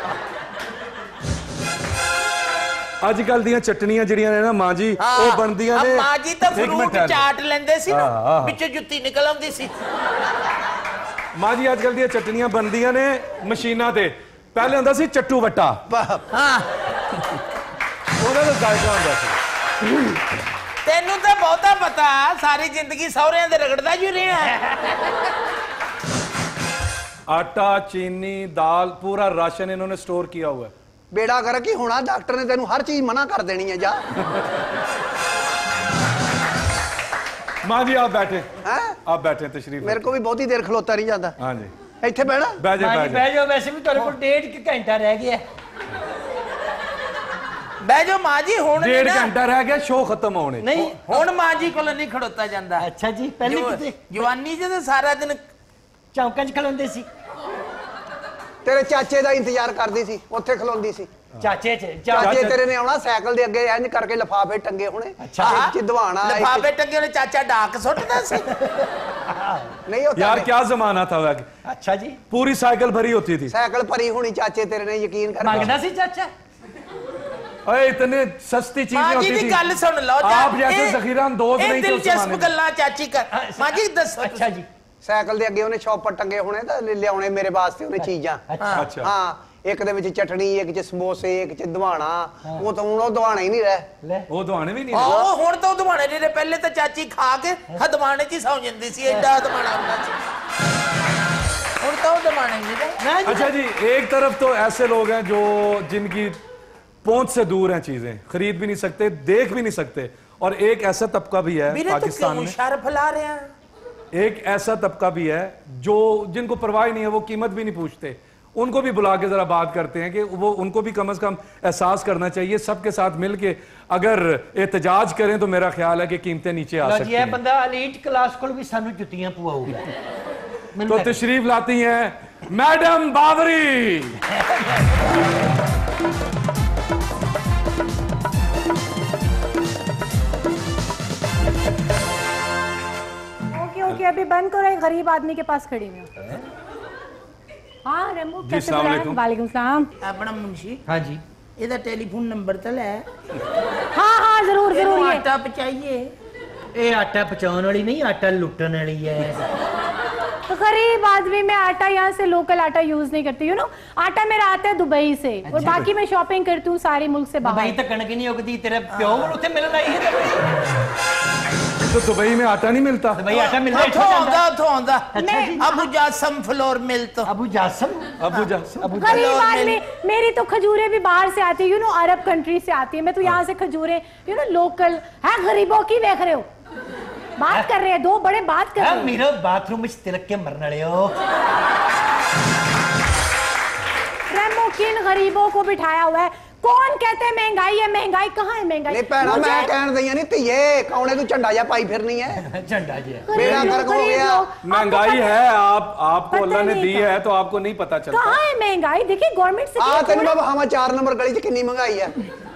ਅੱਜ-ਕੱਲ ਦੀਆਂ ਚਟਨੀਆਂ ਜਿਹੜੀਆਂ ਨੇ ਨਾ ਮਾਂ ਜੀ ਉਹ ਬਣਦੀਆਂ ਨੇ ਮਾਂ ਜੀ ਤਾਂ ਇੱਕ ਮਿੰਟ ਫਰੂਟ ਠਹਿਰ। ਚਾਟ ਲੈਂਦੇ ਸੀ ਹਾਂ, ਨਾ ਹਾਂ। ਵਿੱਚੋਂ ਜੁੱਤੀ ਨਿਕਲ ਆਉਂਦੀ ਸੀ ਮਾਂ ਜੀ ਅੱਜ-ਕੱਲ ਦੀਆਂ ਚਟਨੀਆਂ ਬਣਦੀਆਂ ਨੇ ਮਸ਼ੀਨਾਂ ਤੇ ਪਹਿਲੇ ਹੁੰਦਾ ਸੀ ਚੱਟੂ ਵੱਟਾ ਹਾਂ ਉਹਦਾ ਤਾਂ ਜ਼ਾਇਕਾ ਹੁੰਦਾ ਸੀ ਤੈਨੂੰ ਤਾਂ ਬਹੁਤਾ ਪਤਾ ਸਾਰੀ ਜ਼ਿੰਦਗੀ ਸਹੁਰਿਆਂ ਦੇ ਰਗੜਦਾ ਜੂ ਰਿਹਾ आटा चीनी दाल पूरा राशन इन्होंने स्टोर किया हुआ है ਬੇੜਾ ਕਰ ਕੀ ਹੋਣਾ ਡਾਕਟਰ ਨੇ ਤੈਨੂੰ ਹਰ ਚੀਜ਼ ਮਨਾ ਕਰ ਦੇਣੀ ਹੈ ਜਾ माँ जी आप बैठे हैं आप बैठे तशरीफ ਮੇਰੇ ਕੋ ਵੀ ਬਹੁਤੀ ਦੇਰ ਖਲੋਤਾ ਨਹੀਂ ਜਾਂਦਾ हाँ जी ਇੱਥੇ ਬਹਿਣਾ बैठ ਮਾਂ जाए ਜੀ ਬਹਿ ਜਾਓ ਵੈਸੇ ਵੀ ਤੁਹਾਡੇ ਕੋਲ 1.5 ਘੰਟਾ ਰਹਿ ਗਿਆ ਬਹਿ ਜਾ ਮਾਂ ਜੀ ਹੁਣ ਨੀ 1.5 ਨਾ, घंटा रह गया शो खत्म होने ਨਹੀਂ ਹੁਣ ਮਾਂ ਜੀ ਕੋਲ ਨਹੀਂ ਖੜੋਤਾ ਜਾਂਦਾ ਅੱਛਾ ਜੀ ਪਹਿਲੇ ਕਿਤੇ ਜਵਾਨੀ ਚ ਤਾਂ ਸਾਰਾ ਦਿਨ ਚੌਂਕਾਂ 'ਚ ਖਲੋਂਦੇ ਸੀ ਤੇਰੇ ਚਾਚੇ ਦਾ ਇੰਤਜ਼ਾਰ ਕਰਦੀ ਸੀ ਉੱਥੇ ਖਲੋਂਦੀ ਸੀ ਚਾਚੇ 'ਚ ਚਾਚੇ ਤੇਰੇ ਨੇ ਆਉਣਾ ਸਾਈਕਲ ਦੇ ਅੱਗੇ ਇੰਜ ਕਰਕੇ ਲਫਾਫੇ ਟੰਗੇ ਹੋਣੇ ਇੱਕ ਚ ਦਵਾਣਾ ਲਫਾਫੇ ਟੰਗੇ ਉਹਨੇ ਚਾਚਾ ਡਾਕ ਸੁੱਟਦਾ ਸੀ ਨਹੀਂ ਉਹ यार क्या जमाना था वह ਅੱਛਾ ਜੀ पूरी साइकिल भरी होती थी ਸਾਈਕਲ ਭਰੀ ਹੋਣੀ ਚਾਚੇ ਤੇਰੇ ਨੇ ਯਕੀਨ ਕਰ ਮੰਗਦਾ ਸੀ ਚਾਚਾ अरे इतने सस्ती चीजें ਮਾਂ ਜੀ होती ਦੀ थी ਗੱਲ ਸੁਣ ਲਓ आप जैसे जखीरा अंदोज नहीं थे उस ਦਿਲਚਸਪ जमाने में ਗੱਲਾਂ ਚਾਚੀ ਕਰ ਮਾਂ ਜੀ ਦੱਸੋ ਅੱਛਾ ਜੀ ਸਾਈਕਲ ਦੇ ਅੱਗੇ ਉਹਨੇ ਸ਼ੌਪਰ ਟੰਗੇ ਹੋਣੇ ਤਾਂ ਲਿਆਉਣੇ ਮੇਰੇ ਵਾਸਤੇ ਉਹਨੇ ਚੀਜ਼ਾਂ अच्छा ਹਾਂ ਇੱਕ ਦੇ ਵਿੱਚ ਚਟਣੀ ਇੱਕ ਚ ਸਮੋਸੇ ਇੱਕ ਚ ਦਵਾਣਾ ਉਹ ਤਾਂ ਹੁਣ ਉਹ ਦਵਾਣਾ ਹੀ ਨਹੀਂ ਰਹਿ ਲੈ वो दवाने भी नहीं रहे। ਆਹ ਹੁਣ ਤਾਂ ਦਵਾਣੇ ਜਿਹੜੇ ਪਹਿਲੇ ਤਾਂ ਚਾਚੀ ਖਾ ਕੇ ਹਦਵਾਣੇ ਚ ਹੀ ਸੌ ਜਾਂਦੀ ਸੀ ਐਡਾ ਦਵਾਣਾ ਹੁੰਦਾ ਸੀ ਹੁਣ ਤਾਂ ਉਹ ਦਵਾਣੇ ਨਹੀਂ ਰਹੇ अच्छा जी एक तरफ तो ऐसे लोग हैं जो जिनकी पहुंच से दूर हैं चीजें खरीद भी नहीं सकते देख भी नहीं सकते और एक ऐसा तबका भी है ਵੀਰੇ ਤੂੰ पाकिस्तान ਕਿਉਂ में ਸ਼ਰ ਫੈਲਾ ਰਿਹਾ एक ऐसा तबका भी है जो जिनको परवाह ही नहीं है वो कीमत भी नहीं पूछते उनको भी बुला के जरा बात करते हैं कि वो उनको भी कम से कम एहसास करना चाहिए सबके साथ मिलके अगर एहतजाज करें तो मेरा ख्याल है कि कीमतें नीचे आ ਲਓ सकती ਜੀ ਇਹ हैं ਬੰਦਾ ਐਲੀਟ ਕਲਾਸ ਕੋਲ ਵੀ ਸਾਨੂੰ ਜੁੱਤੀਆਂ ਪਵਾਉਗਾ तो तशरीफ लाती हैं मैडम बावरी ओके ओके अभी बंद करो एक गरीब आदमी के पास खड़ी हूँ हाँ रेमो जी, कैसे अस्सलाम बुलाया? वालेकुम। वालेकुम सलाम ਆਪਣਾ ਮੁੰਸ਼ੀ ਹਾਂਜੀ ਇਹਦਾ ਟੈਲੀਫੋਨ ਨੰਬਰ ਤਾਂ ਲੈ हाँ हाँ जरूर जरूर ਇਹਨੂੰ ये ਆਟਾ ਪਚਾਈਏ ਇਹ ਆਟਾ ਪਚਾਉਣ ਵਾਲੀ ਨਹੀਂ ਆਟਾ ਲੁੱਟਣ ਵਾਲੀ ਹੈ तो गरीब आदमी मैं आटा यहाँ से लोकल आटा यूज नहीं करती यू नो आटा मेरा आता है दुबई से और बाकी मैं शॉपिंग करती हूँ सारे मुल्क से ਦੁਬਈ बाहर ਤਾਂ ਕਣਕ ਨਹੀਂ ਉਗਦੀ ਤੇਰੇ ਪਿਓ ਕੋਲ ਉੱਥੇ ਮਿਲਣ ਆਈ ਹੈ तो दुबई में आटा नहीं मिलता ਦੁਬਈ ਆਟਾ ਮਿਲਦਾ ਉੱਥੋਂ ਇੱਥੋਂ ਆਉਂਦਾ ਜਾਂਦਾ ਉੱਥੋਂ ਆਉਂਦਾ ਅੱਛਾ ਜੀ ਅਬੂ ਜਾਸਮ ਫਲੋਰ ਮਿਲ ਤੋਂ ਅਬੂ ਜਾਸਮ अबू जा गरीब आदमी मेरी तो खजूरें भी बाहर से आती है यू नो अरब कंट्री से आती है मैं तो यहाँ से खजूरें यू नो लोकल है गरीबों की देख रहे हो बात कर रहे हैं दो बड़े बात कर ਹਾਂ रहे हैं ਮੇਰਾ ਬਾਥਰੂਮ ਵਿੱਚ ਤਿਲਕ ਕੇ ਮਰਨ ਵਾਲਿਓ रेमो किन गरीबों को बिठाया हुआ है कौन कहते हैं महंगाई है महंगाई कहाँ है महंगाई ਨਹੀਂ ਭੈਣਾ मुझे ਮੈਂ ਕਹਿਣ ਦਈਆਂ ਨਹੀਂ ਧੀਏ ਕੌਣੇ ਤੂੰ ਝੰਡਾ ਜਾ ਪਾਈ ਫਿਰਨੀ ਹੈ ਝੰਡਾ ਜੀ बेड़ा गरीब गर्क हो गरीब गया। लोग, आपको महंगाई पता- है आपको पता अल्लाह ने नहीं दी कहाँ। है तो आपको नहीं पता चलता कहाँ है महंगाई देखिए गवर्नमेंट से ਆ ਤੈਨੂੰ ਮੈਂ ਬਹਾਵਾ 4 ਨੰਬਰ ਗਲੀ 'ਚ ਕਿੰਨੀ ਮਹਿੰਗਾਈ ਹੈ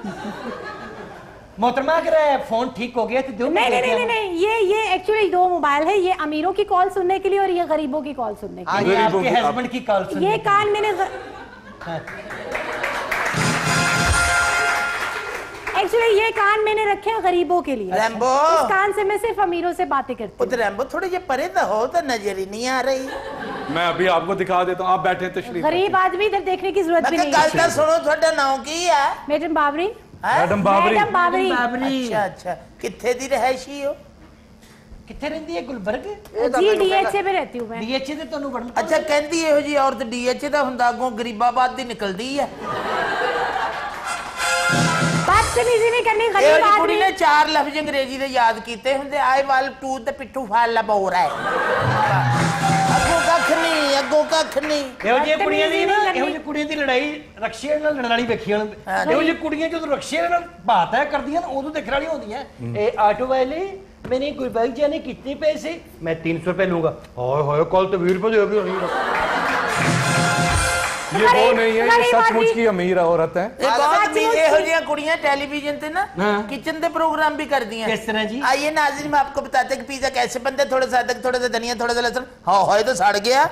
मोहतरमा अगर फोन ठीक हो गया तो दो नहीं नहीं नहीं नहीं नहीं ये एक्चुअली दो मोबाइल है ये अमीरों की कॉल सुनने के लिए और ये गरीबों की कॉल सुनने के हाँ ये आपके हस्बैंड की कॉल लिए ये कान मैंने एक्चुअली ये कान मैंने रखे हैं गरीबों के लिए रैम्बो। इस कान से मैं सिर्फ अमीरों से बातें करती ਪੁੱਤ ਰੈਂਬੋ ਥੋੜੇ ਜਿਹੇ ਪਰੇ ਤਾਂ ਹੋ ਤਾਂ ਨਜ਼ਰ ਹੀ ਨਹੀਂ ਆ ਰਹੀ मैं अभी आपको दिखा देता हूँ आप बैठे हूँ तशरीफ गरीब आदमी इधर देखने की जरूरत भी ਮੈਂ नहीं ਕਿਹਾ ਗੱਲ है ਤਾਂ ਸੁਣੋ ਤੁਹਾਡਾ ਨਾਮ ਕੀ ਹੈ मैडम बाबरी ਹੈਂ? मैडम बाबरी मैडम बाबरी ਅੱਛਾ ਅੱਛਾ ਕਿੱਥੇ ਦੀ ਰਹਿائشੀ ਹੋ किथे रहंदी है गुलबर्ग? जी डीएचए में रहती हूँ मैं। डीएचए ते तन्नू बड़न अच्छा कहंदी ਇਹੋ ਜੀ ਔਰਤ ਡੀਐਚਏ ਦਾ ਹੁੰਦਾ ਅੱਗੋਂ ਗਰੀਬਾਬਾਦ ਦੀ ਨਿਕਲਦੀ ਹੈ। बदतमीजी नहीं करनी, ਇਹੋ गरीब ਜੀ ਕੁੜੀ आदमी। ਨੇ 4 ਲਫ਼ਜ਼ ਅੰਗਰੇਜ਼ੀ ਦੇ ਯਾਦ ਕੀਤੇ ਹੁੰਦੇ ਆਈ ਵਾਲ ਟੂ ਤੇ ਪਿੱਠੂ ਫਾਲ ਬੋਰਾ ਹੈ। ਅੱਗੋਂ ਕੱਖ ਨਹੀਂ ਇਹੋ ਜਿਹੇ ਕੁੜੀਆਂ ਦੀ ਨਾ ਇਹੋ ਜਿਹੀ ਕੁੜੀਆਂ ਦੀ ਲੜਾਈ ਰਕਸ਼ੇ ਨਾਲ ਲੜਨ ਵਾਲੀ ਵੇਖੀ ਹਨ। ਇਹੋ ਜਿਹੀ ਕੁੜੀਆਂ ਜਦੋਂ ਰਕਸ਼ੇ ਨਾਲ ਬਾਤ ਹੈ ਕਰਦੀਆਂ ਉਦੋਂ ਦੇਖਣ ਵਾਲੀਆਂ ਹੁੰਦੀਆਂ। ਇਹ ਆਟੋ ਵਾਲੇ मैंने गुलबर्ग जाने कितने पैसे? मैं 300 रुपए लूंगा। हाय हाय कल तो 20 रुपए देगी। ये वो नहीं है, ये सचमुच की अमीर औरत है। ਇਹੋ ਜਿਹੀਆਂ ਕੁੜੀਆਂ ਟੈਲੀविजन ਤੇ ना किचन ਦੇ प्रोग्राम भी कर दिए। किस तरह जी? आइए नाज़रीन मैं आपको बताते हैं कि पिज़्ज़ा कैसे बनते हैं। थोड़ा सा अदरक, थोड़ा सा धनिया, थोड़ा सा लहसुन। हाँ हाय तो सड़ गया।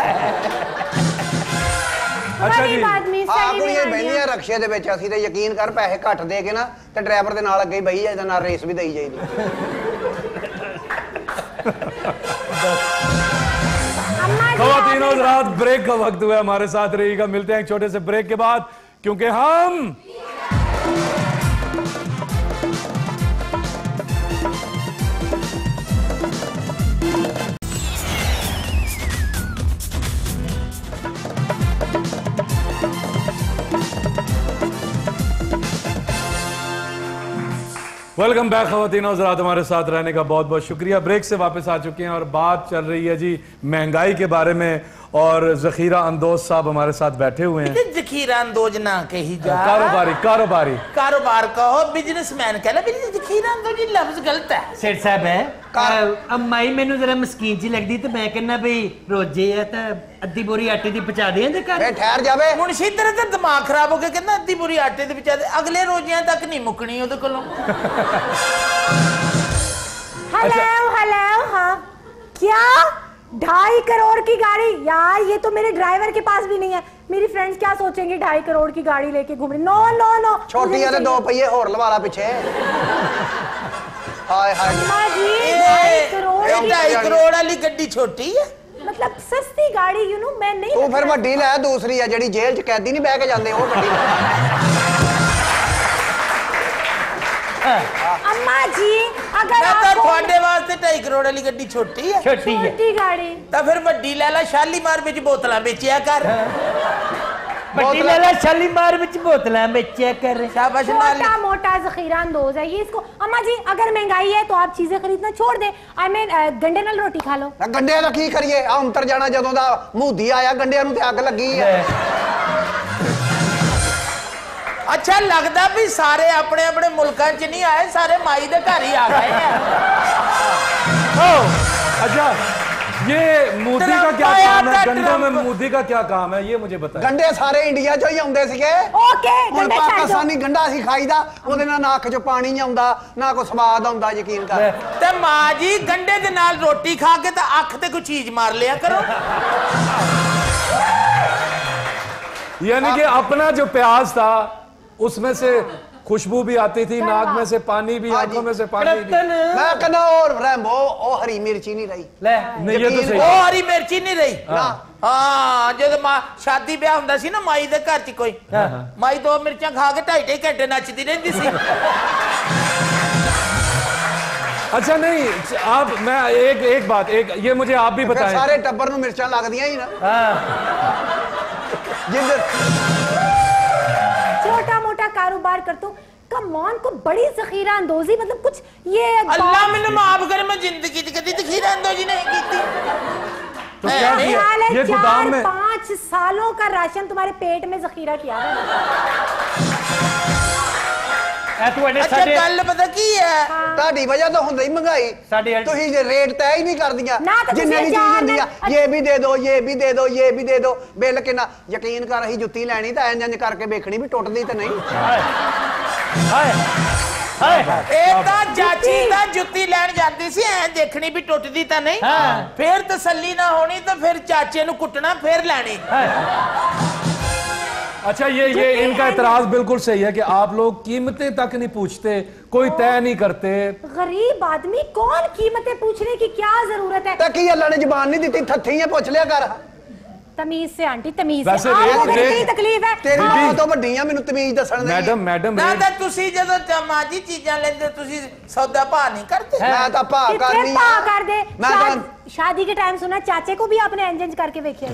अच्छा जी ਕੁੜੀਆਂ ਬੈਠੀਆਂ ਰਕਸ਼ੇ ਦੇ ਵਿੱਚ ਅਸੀਂ ਤੇ ਯਕੀਨ ਕਰ ਪੈਸੇ ਘੱਟ ਦੇ ਕੇ ਨਾ ਤੇ ਡਰਾਈਵਰ ਦੇ ਨਾਲ ਅੱਗੇ ਹੀ ਬਹੀ ਜਾਈਦਾ ਨਾਲ ਰੇਸ ਵੀ ਦੇਈ ਜਾਈਦੀ। ख़वातीन और हज़रात ब्रेक का वक्त हुआ, हमारे साथ रहिएगा। मिलते हैं एक छोटे से ब्रेक के बाद, क्योंकि हम वेलकम बैक ख़वातीन और हज़रात, हमारे साथ रहने का बहुत बहुत शुक्रिया। ब्रेक से वापस आ चुके हैं और बात चल रही है जी महंगाई के बारे में और ज़खीरा अंदोज साहब हमारे साथ बैठे हुए हैं। ज़खीरा अंदोज ना कही जा, कारोबारी कारोबार कहो, बिजनेसमैन कह लो। ज़खीरा अंदोज ये लफ्ज़ गलत है। सेठ साहब है अम्माई मैनू जरा मस्कीन जी लगदी ते मैं कहना भाई रोजे है तो अद्धी बोरी आटे दी पहुंचा दे घर। ठहर जावे मुंशी तेरे ते दिमाग खराब हो गया, कहना अद्धी बोरी आटे दी पहुंचा दे। अगले रोजियां तक नहीं मुकनी ओदे कोलों। हेलो हेलो हाँ क्या 2.5 करोड़ की गाड़ी? यार ये तो मेरे ड्राइवर के पास भी नहीं है। मेरी फ्रेंड्स क्या सोचेंगे 2.5 करोड़ की गाड़ी लेके घूम रही? नो नो नो, छोटी है 2 पहिए होर लवा ला पीछे। हाय हाय अम्मा जी 2.5 करोड़ 2.5 करोड़ वाली गड्डी छोटी है, मतलब सस्ती गाड़ी यू नो मैं नहीं। तू फिर वड्डी ले दूसरी है जेडी जेल च कैदी नहीं बह के जांदे वो गड्डी। अम्मा जी अगर मैं तो आपको थोड़े वास्ते 2.5 करोड़ वाली गड्डी छोटी है। छोटी गाड़ी तो फिर वड्डी ले ला, शालीमार विच बोतलां बेचिया कर। बड़ी लाला शालीमार विच बोतलां बेचिया कर। शाबाश। छोटा मोटा ज़खीरा अंदोज है ये इसको। अम्मा जी अगर महंगाई है तो आप चीजें खरीदना छोड़ दे। आई मीन गंडे नाल रोटी खा लो। गंडे दा की करिए आ अंतर जाना जदों दा मूधी आया गंडिਆਂ ਨੂੰ ਤੇ ਅੱਗ ਲੱਗੀ है। अच्छा लगता भी सारे अपने अपने मुल्कां च नहीं आए, सारे माई दे घर ही आ गए हैं। अच्छा ये मूदी का क्या काम है? गंडों में मूदी का क्या काम है ये मुझे बताएं। गंडे सारे इंडिया चो ही आउंदे सीगे। ओके ਹੁਣ ਪਾਕਿस्तानी गंडा ਅਸੀਂ ਖਾਈਦਾ ਉਹਦੇ ਨਾਲ ਨਾ ਅੱਖ 'ਚ ਪਾਣੀ ਨਹੀਂ ਆਉਂਦਾ ਨਾ ਕੋਈ ਸਵਾਦ ਆਉਂਦਾ ਯਕੀਨ ਕਰ। ते मां जी गंडे दे नाल रोटी खा के तो अख ते कोई चीज मार लिया करो। यानी कि अपना जो प्याज था उसमें से खुशबू भी आती थी, नाक में से पानी भी, आंखों में से पानी भी। मैं कहना और रैम्बो ओ हरी मिर्ची नहीं रही। ले नहीं ये तो सही। ओ हरी मिर्ची नहीं रही। हाँ जब मां शादी ब्याह हुंदा सी ना माई दे घर च कोई माई 2 मिर्चां खा के 2.5 घंटे नचदी रहंदी सी। अच्छा नहीं आप मैं एक बात ये मुझे आप भी बताएं। सारे टब्बर नु मिर्चां लगदियां ही ना। छोटा मोटा कारोबार कर तो कमॉन को बड़ी ज़खीरा अंदोजी मतलब कुछ ये अल्लाह मैंने माफ करे मैं जिंदगी च कदी ज़खीरा अंदोजी नहीं की। तो क्या किया? ये गोदाम में 4-5 सालों का राशन तुम्हारे पेट में ज़खीरा किया है। अच्छा गल पता की है ਤੁਹਾਡੀ ਵਜ੍ਹਾ ਤੋਂ ਹੁੰਦਾ ਹੀ ਮਹਿੰਗਾਈ। ਤੁਸੀਂ ਜੇ ਰੇਟ ਤੈਅ ਹੀ ਨਹੀਂ ਕਰਦੀਆਂ ਜਿੰਨੇ ਦੀ ਚੀਜ਼ ਹੁੰਦੀ ਆ ਇਹ ਵੀ ਦੇ ਦਿਓ ਇਹ ਵੀ ਦੇ ਦਿਓ ਇਹ ਵੀ ਦੇ ਦਿਓ ਬਿੱਲ ਕਿੰਨਾ ਯਕੀਨ ਕਰ ਅਸੀਂ ਜੁੱਤੀ ਲੈਣੀ ਤਾਂ ਇੰਜ ਇੰਜ ਕਰਕੇ ਵੇਖਣੀ ਵੀ ਟੁੱਟਦੀ ਤੇ ਨਹੀਂ। ਇਹ ਤਾਂ ਚਾਚੀ ਤਾਂ ਜੁੱਤੀ ਲੈਣ ਜਾਂਦੀ ਸੀ ਐ ਦੇਖਣੀ ਵੀ ਟੁੱਟਦੀ ਤਾਂ ਨਹੀਂ, ਫਿਰ ਤਸੱਲੀ ਨਾ ਹੋਣੀ ਤਾਂ ਫਿਰ ਚਾਚੇ ਨੂੰ ਕੁੱਟਣਾ ਫਿਰ ਲੈਣੀ। अच्छा ये इनका एतराज बिल्कुल सही है कि आप लोग कीमतें तक नहीं पूछते, कोई तय नहीं करते। गरीब आदमी कौन कीमतें पूछने की क्या जरूरत है? ਤਾਂ ਕੀ ਅੱਲਾ ਨੇ ਜ਼ਬਾਨ ਨਹੀਂ ਦਿੱਤੀ ਥੱਥੀਆਂ ਪੁੱਛ ਲਿਆ ਕਰ। तमीज से आंटी तमीज वैसे से आपको रेट- मेरी रेट- तकलीफ है ਤੇਰੀ हाँ। ਮਾਂ ਤੋਂ ਵੱਡੀ ਆ ਮੈਨੂੰ ਤਮੀਜ਼ ਦੱਸਣ ਦੇ मैडम ਨਾ ਤਾਂ ਤੁਸੀਂ ਜਦੋਂ ਮਾਜੀ ਚੀਜ਼ਾਂ ਲੈਂਦੇ ਤੁਸੀਂ ਸੌਦਾ ਭਾਅ ਨਹੀਂ ਕਰਦੇ ਮੈਂ ਤਾਂ ਭਾ कितने ਕਰਨੀ पा ਆ कर दे मैं शादी के टाइम सुना चाचे को भी आपने एंजन करके देखिए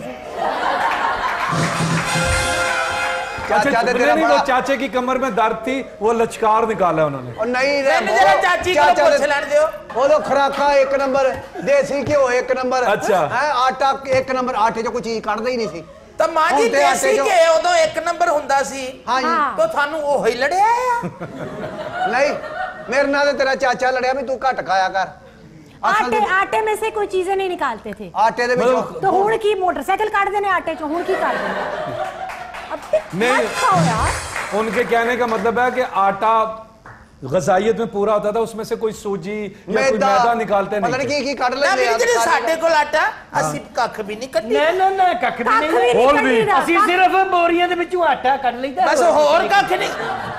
अच्छा ਚਾਚਾ ਤੇ नहीं, ਤੇਰਾ नहीं, वो ਬੜਾ चाचे की कमर में दर्द थी वो लचकार निकाला उन्होंने ਉਹ ਨਹੀਂ ਮੈਨੂੰ ਜਰਾ ਚਾਚੀ ਕੋਲ ਚਾਚਾ ਪੁੱਛ ਦੇ- ਲੈਣ ਦਿਓ ਉਦੋਂ ਖਰਾਕਾਂ ਇੱਕ ਨੰਬਰ ਦੇਸੀ ਘਿਓ ਇੱਕ ਨੰਬਰ ਅੱਛਾ। ਹੈ ਆਟਾ ਇੱਕ ਨੰਬਰ ਆਟੇ 'ਚੋਂ ਕੋਈ ਚੀਜ਼ ਕੱਢਦਾ ਹੀ ਨਹੀਂ ਸੀ ਤਾਂ ਮਾਜੀ ਹੁਣ ਤੇ ਆਟੇ ਦੇਸੀ ਚੋਂ- ਘੇ ਉਦੋਂ ਇੱਕ ਨੰਬਰ ਹੁੰਦਾ ਸੀ ਹਾਂਜੀ हाँ। ਤਾਂ ਤੁਹਾਨੂੰ ਉਹ ਹੀ ਲੜਿਆ ਆ ਨਹੀਂ ਮੇਰੇ ਨਾਲ ਤੇ ਤੇਰਾ ਚਾਚਾ ਲੜਿਆ ਵੀ ਤੂੰ ਘੱਟ ਖਾਇਆ ਕਰ ਅਸਲ आटे ਵਿੱਚ आटे में से कोई चीजें नहीं निकालते थे ਆਟੇ ਦੇ ਵਿੱਚੋਂ तो हुण की मोटरसाइकिल काट देने आटे चो हुण की काट देने अब नहीं। मत खाओ यार उनके कहने का मतलब है कि आटा गजाइयत में पूरा होता था उसमें से कोई सूजी या कोई मैदा निकालते ਪਤਾ नहीं ਨਹੀਂ थे। ਕੀ ਕੱਢ ਨਾ ਲੈਂਦੇ ਵੀ ਆ ਜਿਹੜੇ ਸਾਡੇ ਕੋਲ ਆਟਾ ਅਸੀਂ ਕੱਖ ਵੀ ਨਹੀਂ ਕੱਢੀ ਨਾ ਕੱਖ ਵੀ ਕੱਖ ਨਹੀਂ ਵੀ ਨਹੀਂ ਹੋਰ ਵੀ। ਕੱਢੀਦਾ ਅਸੀਂ ਸਿਰਫ ਬੋਰੀਆਂ ਦੇ ਵਿੱਚੋਂ ਆਟਾ ਕੱਢ ਲਈਦਾ ਬਸ ਹੋਰ ਕੱਖ ਨਹੀਂ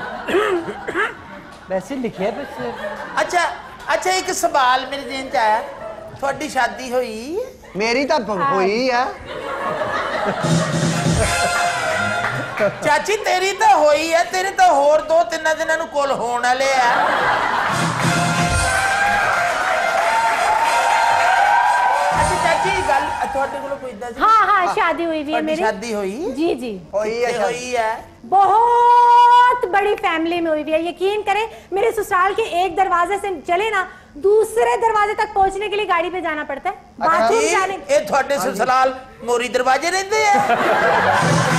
ਵੈਸੇ ਲਿਖਿਆ ਬਸ ਅੱਛਾ ਅੱਛਾ ਇੱਕ ਸਵਾਲ ਮੇਰੇ ਜ਼ਿਹਨ ਚ ਆਇਆ ਤੁਹਾਡੀ ਸ਼ਾਦੀ ਹੋਈ ਮੇਰੀ ਤਾਂ ਹੋਈ ਆ ਚਾਚੀ ਤੇਰੀ ਤਾਂ ਹੋਈ ਹੈ ਤੇਰੇ ਤਾਂ ਹੋਰ 2-3 ਦਿਨਾਂ ਨੂੰ ਕੋਲ ਹੋਣ ਵਾਲੇ ਆ ਅੱਛਾ ਚਾਚੀ ਗੱਲ ਤੁਹਾਡੇ ਕੋਲ ਕੋਈ ਇਦਾਂ ਸੀ हाँ हाँ शादी हुई हुई है ਤੁਹਾਡੀ मेरी ਸ਼ਾਦੀ ਹੋਈ जी जी ਹੋਈ ਆ ਕਿੱਥੇ ਹੋਈ ਹੈ बहुत बड़ी फैमिली में हुई हुई है यकीन करें मेरे ससुराल के एक दरवाजे से चले ना दूसरे दरवाजे तक पहुंचने के लिए गाड़ी पे जाना पड़ता है बाथरूम जाने ਇਹ ਤੁਹਾਡੇ ਸਸੁਰਾਲ ਮੋਰੀ ਦਰਵਾਜ਼ੇ ਰਹਿੰਦੇ ਆ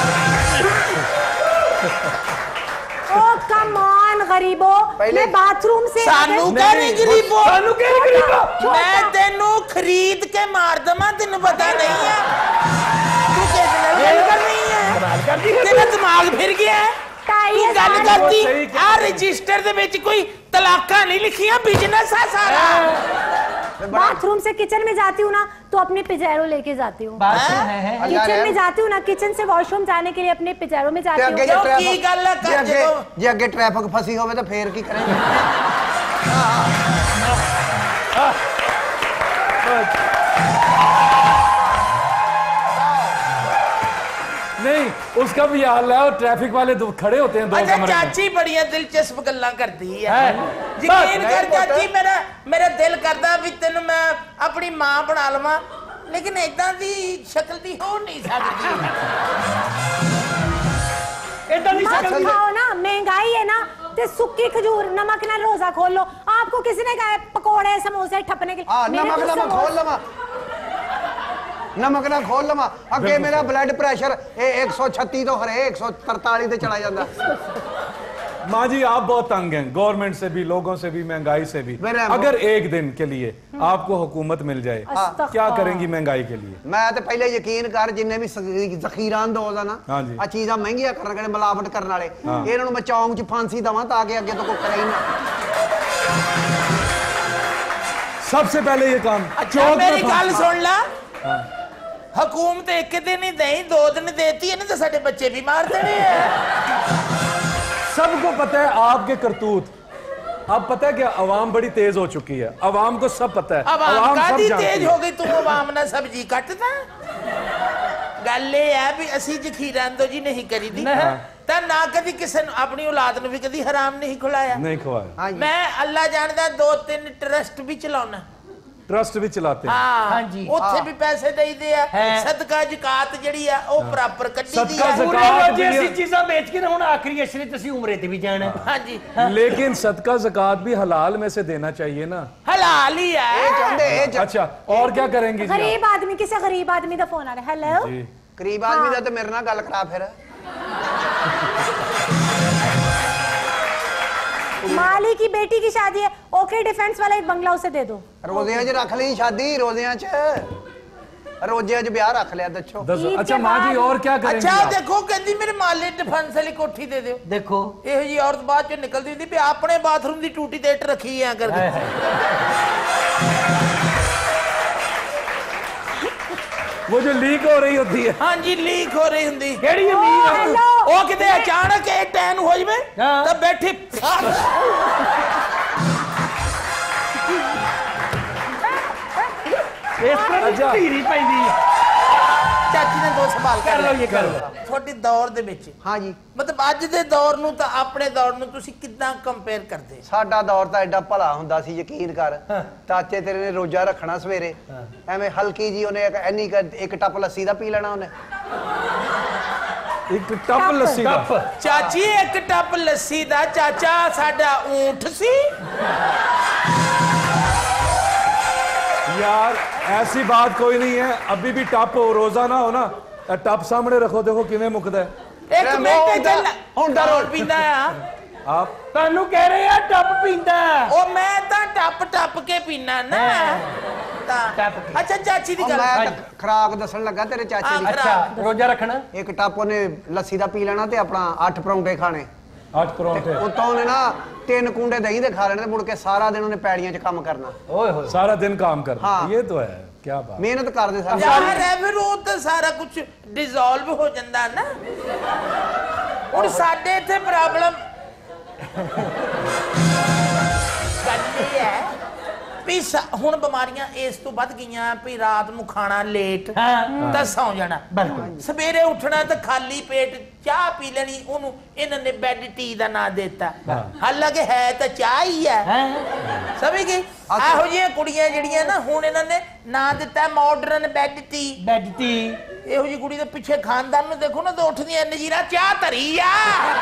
ओ कम ऑन गरीबो पहले- मैं बाथरूम से ਸਾਨੂੰ ਕਹਿ ਗਰੀਬੋ ਸਾਨੂੰ ਕਹਿ ਰਹੀ ਗਰੀਬੋ ਮੈਂ ਤੈਨੂੰ ਖਰੀਦ ਕੇ ਮਾਰ ਦਵਾਂ ਤੈਨੂੰ ਪਤਾ ਨਹੀਂ ਆ ਤੂੰ ਕਿਸ ਨਾਲ ਗੱਲ ਕਰ ਰਹੀ ਹੈ ਤੇਰਾ ਦਿਮਾਗ ਫਿਰ ਗਿਆ ਹੈ ताई ਤੂੰ ਗੱਲ सारी- ਕਰਦੀ ਸਹੀ ਕਹਿ ਆ ਰਜਿਸਟਰ ਦੇ ਵਿੱਚ ਕੋਈ ਤਲਾਕਾਂ ਨਹੀਂ ਲਿਖੀਆਂ ਬਿਜ਼ਨਸ ਆ ਸਾਰਾ बाथरूम से किचन में जाती हूँ ना तो अपने पिजैरो लेके जाती हूँ ਬਾਤ ਹੈ किचन में जाती हूँ ना किचन से वॉशरूम जाने के लिए अपने पिजैरो में ਤੇ जाती ਅੱਗੇ हूँ ਜੇ ਕਿਉਂ ਟ੍ਰੈਫਿਕ ਕੀ ਗੱਲ ਆ ਕਰ ਜਦੋਂ ਜੇ ਅੱਗੇ ਟ੍ਰੈਫਿਕ ਫਸੀ ਹੋਵੇ ਤਾਂ ਫੇਰ ਕੀ ਕਰਾਂਗੇ नहीं उसका भी हाल है और ट्रैफिक वाले खड़े होते हैं दो ਅੱਛਾ कमरे में ਚਾਚੀ ਬੜੀਆਂ ਦਿਲਚਸਪ ਗੱਲਾਂ ਕਰਦੀ ਹੈ ਹੈ। ਯਕੀਨ ਕਰ ਚਾਚੀ ਮੇਰਾ ਦਿਲ ਕਰਦਾ ਵੀ ਤੈਨੂੰ ਮੈਂ ਆਪਣੀ ਮਾਂ ਬਣਾ ਲਵਾਂ ਲੇਕਿਨ ਇਦਾਂ ਦੀ ਸ਼ਕਲ ਦੀ ਹੋ ਨਹੀਂ ਸਕਦੀ ਇਦਾਂ ਦੀ मत ਸ਼ਕਲ खाओ ना महंगाई है ना ते सुक्की खजूर नमक ना रोजा खोल लो आपको किसी ने कहा है पकोड़े समोसे ठपने के ਹਾਂ मेरे ਨਮਕ तो ਨਾ ਖੋਲ ਲਵਾਂ ਨਮਕ ਨਾ ਖੋਲ ਲਵਾਂ ਅੱਗੇ ਮੇਰਾ ਬਲੱਡ ਪ੍ਰੈਸ਼ਰ ਇਹ 136 ਤੋਂ ਹਰੇ 143 ਤੇ ਚਲਾ ਜਾਂਦਾ माँ जी आप बहुत तंग हैं गवर्नमेंट से भी लोगों से भी महंगाई से भी मेरे- अगर एक दिन के लिए आपको हुकूमत मिल जाए अस्तगफुर। क्या करेंगी महंगाई के लिए ਮੈਂ ਤੇ ਪਹਿਲੇ ਯਕੀਨ ਕਰ ਜਿੰਨੇ ਵੀ ਜ਼ਖੀਰਾਂ ਦੋਜ਼ ਆ ਨਾ ਹਾਂਜੀ। ਆ ਚੀਜ਼ਾਂ ਮਹਿੰਗੀਆਂ ਕਰਨ ਵਾਲੇ ਮਿਲਾਵਟ ਕਰਨ ਵਾਲੇ ਇਹਨਾਂ ਨੂੰ ਮੈਂ ਚੌਂਕ 'ਚ ਫਾਂਸੀ ਦਵਾਂ ਤਾਂ ਕਿ ਅੱਗੇ ਤੋਂ ਕੋਈ ਕਰੇ ਹੀ ਨਾ सबसे पहले ये काम ਅੱਛਾ चौक में ਮੇਰੀ ਗੱਲ फांसी। ਸੁਣ ਲਾ ਹਕੂਮਤ ਇੱਕ ਦਿਨ ਹੀ ਨਹੀਂ 2 ਦਿਨ ਦੇਤੀ ਇਹਨੇ ਤਾਂ ਸਾਡੇ ਬੱਚੇ ਵੀ ਮਾਰ ਦੇਣੇ ਆ सबको पता है आपके करतूत अब पता है कि अवाम बड़ी तेज हो चुकी है अवाम को सब पता है ਆਵਾਮ सब ਕਾਦੀ जानती ਤੇਜ਼ है। ਹੋ ਗਈ ਤੂੰ ਆਵਾਮ ਨਾਲ ਸਬਜ਼ੀ ਕੱਟਦਾ ਗੱਲ ਇਹ ਹੈ ਵੀ ਅਸੀਂ ਜ਼ਖੀਰਾਂਦੋਜੀ ਨਹੀਂ ਕਰੀਦੀ ਤਾਂ ਨਾ ਕਦੀ ਕਿਸੇ ਨੂੰ ਆਪਣੀ ਔਲਾਦ ਨੂੰ ਵੀ ਕਦੀ ਹਰਾਮ ਨਹੀਂ ਖਿਲਾਇਆ नहीं खवाया ਹਾਂਜੀ ਮੈਂ ਅੱਲਾ ਜਾਣਦਾ 2-3 ਟਰਸਟ ਵੀ ਚਲਾਉਣਾ ट्रस्ट भी चलाते हैं ਹਾਂ ਹਾਂਜੀ। ਉੱਥੇ ਵੀ ਪੈਸੇ ਦੇਈਦੇ ਆ ਹੈ। ਸਦਕਾ ਜ਼ਕਾਤ ਜਿਹੜੀ ਆ ਉਹ ਬਰਾਬਰ ਕੱਢੀ ਦੀ ਸਦਕਾ ਆ ਜ਼ਕਾਤ ਪੂਰੇ ਰੋਜ਼ੇ ਵੀ ਅਸੀਂ ਹੈ। ਚੀਜ਼ਾਂ ਵੇਚ ਕੇ ਨਾ ਹੁਣ ਆਖਰੀ ਅਸ਼ਰੇ ਤੇ ਅਸੀਂ ਉਮਰੇ ਤੇ ਵੀ ਜਾਣਾ ਹਾਂਜੀ लेकिन सदका जकात भी हलाल में से देना चाहिए ना ਹਲਾਲ ਹੀ ਇਹ ਹੈ ਚਾਹੁੰਦੇ ਇਹ अच्छा और क्या करेंगी जी आप? गरीब आदमी किसी गरीब आदमी का फोन आ रहा है हेलो जी ਗਰੀਬ ਆਦਮੀ ਦਾ ਤੇ ਮੇਰੇ ਨਾਲ ਗੱਲ ਕਰਾ ਫਿਰ माली की बेटी की शादी है ओके डिफेंस वाला एक बंगला उसे दे दो ਰੋਜ਼ਿਆਂ 'ਚ ਰੱਖ ਲਈ ਸ਼ਾਦੀ ਰੋਜ਼ਿਆਂ 'ਚ ਰੋਜ਼ਿਆਂ 'ਚ ਵਿਆਹ ਰੱਖ ਲਿਆ ਦੱਸੋ ईद अच्छा के माँ जी बाद- और क्या करेंगी ਅੱਛਾ आप? ਦੇਖੋ ਕਹਿੰਦੀ ਮੇਰੇ ਮਾਲੇ ਡਿਫੈਂਸ ਵਾਲੀ ਕੋਠੀ ਦੇ ਦਿਓ ਦੇਖੋ ਇਹੋ ਜੀ ਔਰਤ ਬਾਅਦ ਚੋਂ ਨਿਕਲਦੀ ਹੁੰਦੀ ਵੀ ਆਪਣੇ ਬਾਥਰੂਮ ਦੀ ਟੂਟੀ ਤੇ ਇੱਟ ਰੱਖੀ ਆ ਕਰਕੇ वो जो लीक हो रही होती है ਹਾਂਜੀ ਲੀਕ ਹੋ ਰਹੀ ਹੁੰਦੀ ਕਿਹੜੀ ਅਮੀਰ ਆ? हेलो ਉਹ ਕਿਤੇ ਅਚਾਨਕ ਇਹ ਟੈਨ ਹੋ ਜਵੇ ਹਾਂ। ਤਾਂ ਬੈਠੀ ਇਸ ਤਰ੍ਹਾਂ ਦੀ ਅੱਛਾ। ਢੀਰੀ ਪੈਂਦੀ ਚਾਚੀ ਨੇ 2 ਲਓ ਸੰਭਾਲ ਕਰ ਲਓ ਇਹ ਕਰ ਲਓ ਤੁਹਾਡੇ ਦੌਰ ਦੇ ਵਿੱਚ ਹਾਂ ਜੀ ਮਤਲਬ ਅੱਜ ਦੇ ਦੌਰ ਨੂੰ ਤਾਂ ਆਪਣੇ ਦੌਰ ਨੂੰ ਤੁਸੀਂ ਕਿੱਦਾਂ ਕੰਪੇਅਰ ਕਰਦੇ ਸਾਡਾ ਦੌਰ ਤਾਂ ਐਡਾ ਭਲਾ ਹੁੰਦਾ ਸੀ ਯਕੀਨ ਕਰ ਚਾਚੇ ਤੇਰੇ ਨੇ ਰੋਜ਼ਾ ਰੱਖਣਾ ਸਵੇਰੇ ਐਵੇਂ ਹਲਕੀ ਜੀ ਉਹਨੇ ਇੱਕ ਟੱਪ ਲੱਸੀ ਦਾ ਪੀ ਲੈਣਾ ਉਹਨੇ ਇੱਕ ਟੱਪ ਲੱਸੀ ਦਾ ਚਾਚੀ ਇੱਕ ਟੱਪ ਲੱਸੀ ਦਾ ਚਾਚਾ ਸਾਡਾ ਊਂਠ ਸੀ यार ऐसी बात कोई नहीं है अभी भी टप हो रोजा ना हो ना टप सामने रखो देखो किवें मुकदा है ਇੱਕ ਮਿੰਟ ਚੱਲ ਹੁਣ ਦਾ ਰੋਲ ਪੀਂਦਾ ਆ आप ਤੁਹਾਨੂੰ ਕਹਿ ਰਹੇ ਆ ਟੱਪ ਪੀਂਦਾ ਉਹ ਮੈਂ ਤਾਂ ਟੱਪ ਕੇ ਪੀਣਾ ਨਾ ਤਾਂ ਅੱਛਾ ਚਾਚੀ ਦੀ ਗੱਲ ਮੈਂ ਖਰਾਕ ਦੱਸਣ ਲੱਗਾ ਤੇਰੇ ਚਾਚੇ ਦੀ ਅੱਛਾ ਰੋਜ਼ਾ ਰੱਖਣਾ ਇੱਕ ਟੱਪ ਉਹਨੇ ਲੱਸੀ ਦਾ ਪੀ ਲੈਣਾ ਤੇ ਆਪਣਾ 8 ਪਰੌਂਠੇ ਖਾਣੇ 8 ਪਰੌਂਠੇ ਉਤੋਂ ਉਹਨੇ ਨਾ 3 ਕੁੰਡੇ ਦਹੀਂ ਦੇ ਖਾ ਲੈਣੇ ਤੇ ਮੁੜ ਕੇ ਸਾਰਾ ਦਿਨ ਉਹਨੇ ਪੈੜੀਆਂ 'ਚ ਕੰਮ ਕਰਨਾ ਓਏ ਹੋਏ सारा दिन काम करना हाँ। ये तो है क्या बात ਮਿਹਨਤ ਕਰਦੇ ਸਾਰੇ ਯਾਰ ਹੈ ਫਿਰ ਉਹ ਤਾਂ ਸਾਰਾ ਕੁਝ ਡਿਸੋਲਵ ਹੋ ਜਾਂਦਾ ਨਾ ਹੁਣ ਸਾਡੇ ਇੱਥੇ ਪ੍ਰੋਬਲਮ ਗੱਲ ਇਹ ਹੈ ਵੀ ਹੁਣ ਬਿਮਾਰੀਆਂ ਇਸ ਤੋਂ ਵੱਧ ਗਈਆਂ ਵੀ ਰਾਤ ਨੂੰ ਖਾਣਾ ਲੇਟ ਤਾਂ ਸੌਂ ਜਾਣਾ ਸਵੇਰੇ ਉੱਠਣਾ ਤਾਂ ਖਾਲੀ ਪੇਟ ਚਾਹ ਪੀ ਲੈਣੀ ਉਹਨੂੰ ਇਹਨਾਂ ਨੇ ਬੈੱਡ ਟੀ ਦਾ ਨਾਂ ਦਿੱਤਾ ਹਾਲਾਂਕਿ ਹੈ ਤਾਂ ਚਾਹ ਹੀ ਹੈ ਸਮਝ ਗਏ ਇਹੋ ਜਿਹੀਆਂ ਕੁੜੀਆਂ ਜਿਹੜੀਆਂ ਨਾ ਹੁਣ ਇਹਨਾਂ ਨੇ ਨਾਂ ਦਿੱਤਾ ਮਾਡਰਨ ਬੈੱਡ ਟੀ ਇਹੋ ਜਿਹੀ ਕੁੜੀ ਦੇ ਪਿੱਛੇ ਖਾਨਦਾਨ ਨੂੰ ਦੇਖੋ ਨਾ ਤਾਂ ਉੱਠਦੀਆਂ ਨਜ਼ੀਰਾ ਚਾਹ ਧਰੀ ਆ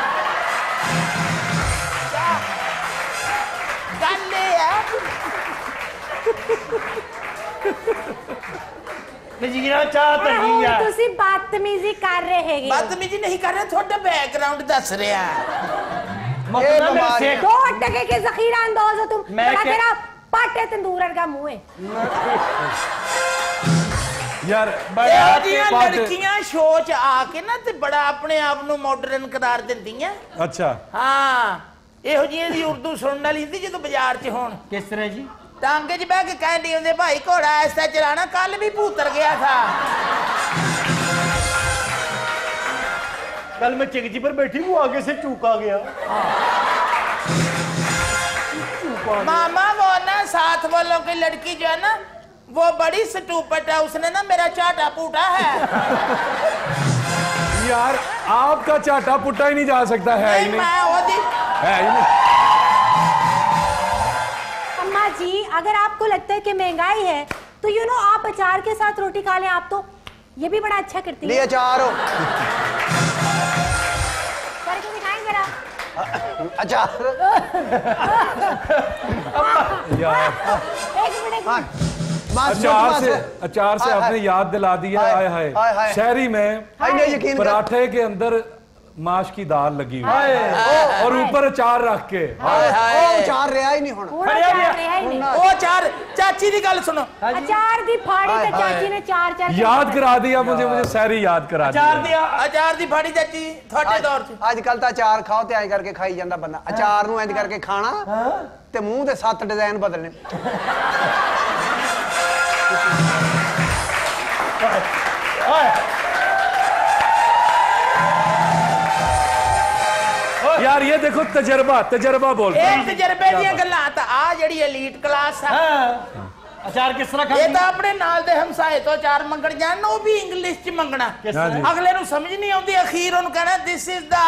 ਗੱਲ ਇਹ ਹੈ ਨਜੀਰਾ ਚਾਹ ਤੰਗੀ ਆ ਤੁਸੀਂ ਬਦਤਮੀਜ਼ੀ ਕਰ ਰਹੇ ਹੈਗੇ ਬਦਤਮੀਜ਼ੀ ਨਹੀਂ ਕਰ ਰਿਹਾ ਤੁਹਾਡਾ बैकग्राउंड दस रहा मतलब मैं सेक 2 टके के जखीरा अंदाज हो तुम मैं बड़ा क्या- तेरा पाटे तंदूर का मुंह है यार लड़कियां शो च आके ना ते बड़ा अपने आप नु मॉडर्न करार दिंदियां अच्छा हाँ ਇਹੋ ਜਿਹੀ ਦੀ ਉਰਦੂ ਸੁਣਨ ਵਾਲੀ ਹੁੰਦੀ ਜਦੋਂ ਬਾਜ਼ਾਰ 'ਚ ਹੋਣ किस तरह जी ਟਾਂਗੇ 'ਚ ਬਹਿ ਕੇ ਕਹਿੰਦੇ ਹੁੰਦੇ ਭਾਈ ਘੋੜਾ ਐਸਾ ਚਲਾਣਾ ਕੱਲ ਵੀ ਭੂਤਰ ਗਿਆ ਥਾ कल मैं चिकची पर बैठी हूँ आगे से चूक आ गया मामा वो ना साथ वालों की लड़की जो है ना वो बड़ी स्टूपिड है उसने ना मेरा चाटा पूटा है यार आपका चाटा पुट्टा ही नहीं जा सकता है ही नहीं नहीं मैं वो दी है ही नहीं अम्मा जी अगर आपको लगता है कि महंगाई है तो यू नो आप अचार के साथ रोटी खा लें आप तो ये भी बड़ा अच्छा करती ले है अचार हो करके दिखाएं जरा अचार यार एक मिनट अचार से आपने याद दिला दिया हाय, आए हाय, हाय हाय। शहरी में नहीं यकीन कर पराठे के अंदर माश की दाल लगी हुई और ऊपर अचार रख के ओ अचार रहा ही नहीं होना पूरा अचार रहा ही नहीं वो चार चाची दी गल सुनो अचार दी फाड़ी तो चाची ने चार चार याद करा दिया मुझे शहरी याद करा दिया अचार दी फाड़ी चाची थोड़े दौर च ਅੱਜ ਕੱਲ ਤਾਂ ਅਚਾਰ ਖਾਓ ਤੇ ਐਂ ਕਰਕੇ ਖਾਈ ਜਾਂਦਾ ਬੰਦਾ ਅਚਾਰ ਨੂੰ ਇੰਜ ਕਰਕੇ ਖਾਣਾ ਤੇ ਮੂੰਹ ਤੇ 7 ਡਿਜ਼ਾਈਨ ਬਦਲਣੇ यार ये देखो तजर्बा बोल एक तजर्बे ਦੀਆਂ ਗੱਲਾਂ ਤਾਂ ਆ ਜਿਹੜੀ 엘ੀਟ ਕਲਾਸ ਆ अचार किस तरह ਇਹ ਤਾਂ ਆਪਣੇ ਨਾਲ ਦੇ ਹਮਸਾਏ ਤੋਂ ਅਚਾਰ ਮੰਗਣ ਜਾਣ ਉਹ ਵੀ ਇੰਗਲਿਸ਼ ਚ ਮੰਗਣਾ ਅਗਲੇ ਨੂੰ ਸਮਝ ਨਹੀਂ ਆਉਂਦੀ ਅਖੀਰ ਉਹਨੂੰ ਕਹਿਣਾ ਦਿਸ ਇਜ਼ ਦਾ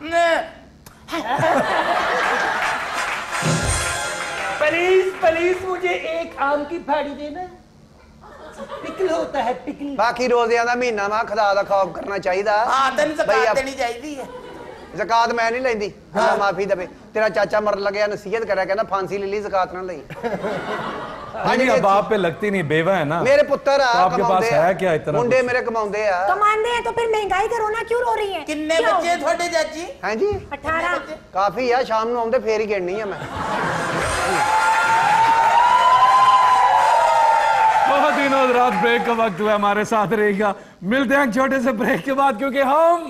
प्लीज मुझे एक आम की फाड़ी देना पिकल होता है पिकल ਬਾਕੀ ਰੋਜ਼ਿਆਂ ਦਾ ਮਹੀਨਾ ਮਾ ਖੁਦਾ ਦਾ ਖੌਫ ਕਰਨਾ ਚਾਹੀਦਾ ਹਾਂ ਤੈਨੂੰ ਬਈ ਜ਼ਕਾਤ ਦੇਣੀ ਚਾਹੀਦੀ ਹੈ ਜ਼ਕਾਤ ਮੈਂ ਨਹੀਂ ਲੈਂਦੀ ਅੱਲਾ ਮਾਫੀ ਦੇਵੇ ਤੇਰਾ ਚਾਚਾ ਮਰਨ ਲੱਗਿਆ ਨਸੀਹਤ ਕਰਿਆ ਕਹਿੰਦਾ ਫਾਂਸੀ ਲੈ ਲਈ ਜ਼ਕਾਤ ਨਾ ਲਈ नहीं अब आप पे लगती नहीं बेवा है ना ਮੇਰੇ ਪੁੱਤਰ ਆ तो आपके पास ਕਮਾਉਂਦੇ है ਆ क्या इतना ਮੁੰਡੇ ਮੇਰੇ ਕਮਾਉਂਦੇ ਆ कमांडे हैं तो फिर महंगाई का रोना क्यों रो रही है ਕਿੰਨੇ ਬੱਚੇ ਤੁਹਾਡੇ ਚਾਚੀ ਹੈ ਜੀ 18 ਕਾਫੀ ਆ ਸ਼ਾਮ ਨੂੰ ਆਉਂਦੇ ਫੇਰ ਹੀ ਗਿਣਨੀ ਆ ਮੈਂ बहुत दिनों रात ब्रेक का वक्त हुआ हमारे साथ रहेगा मिलते हैं एक छोटे से ब्रेक के बाद क्योंकि हम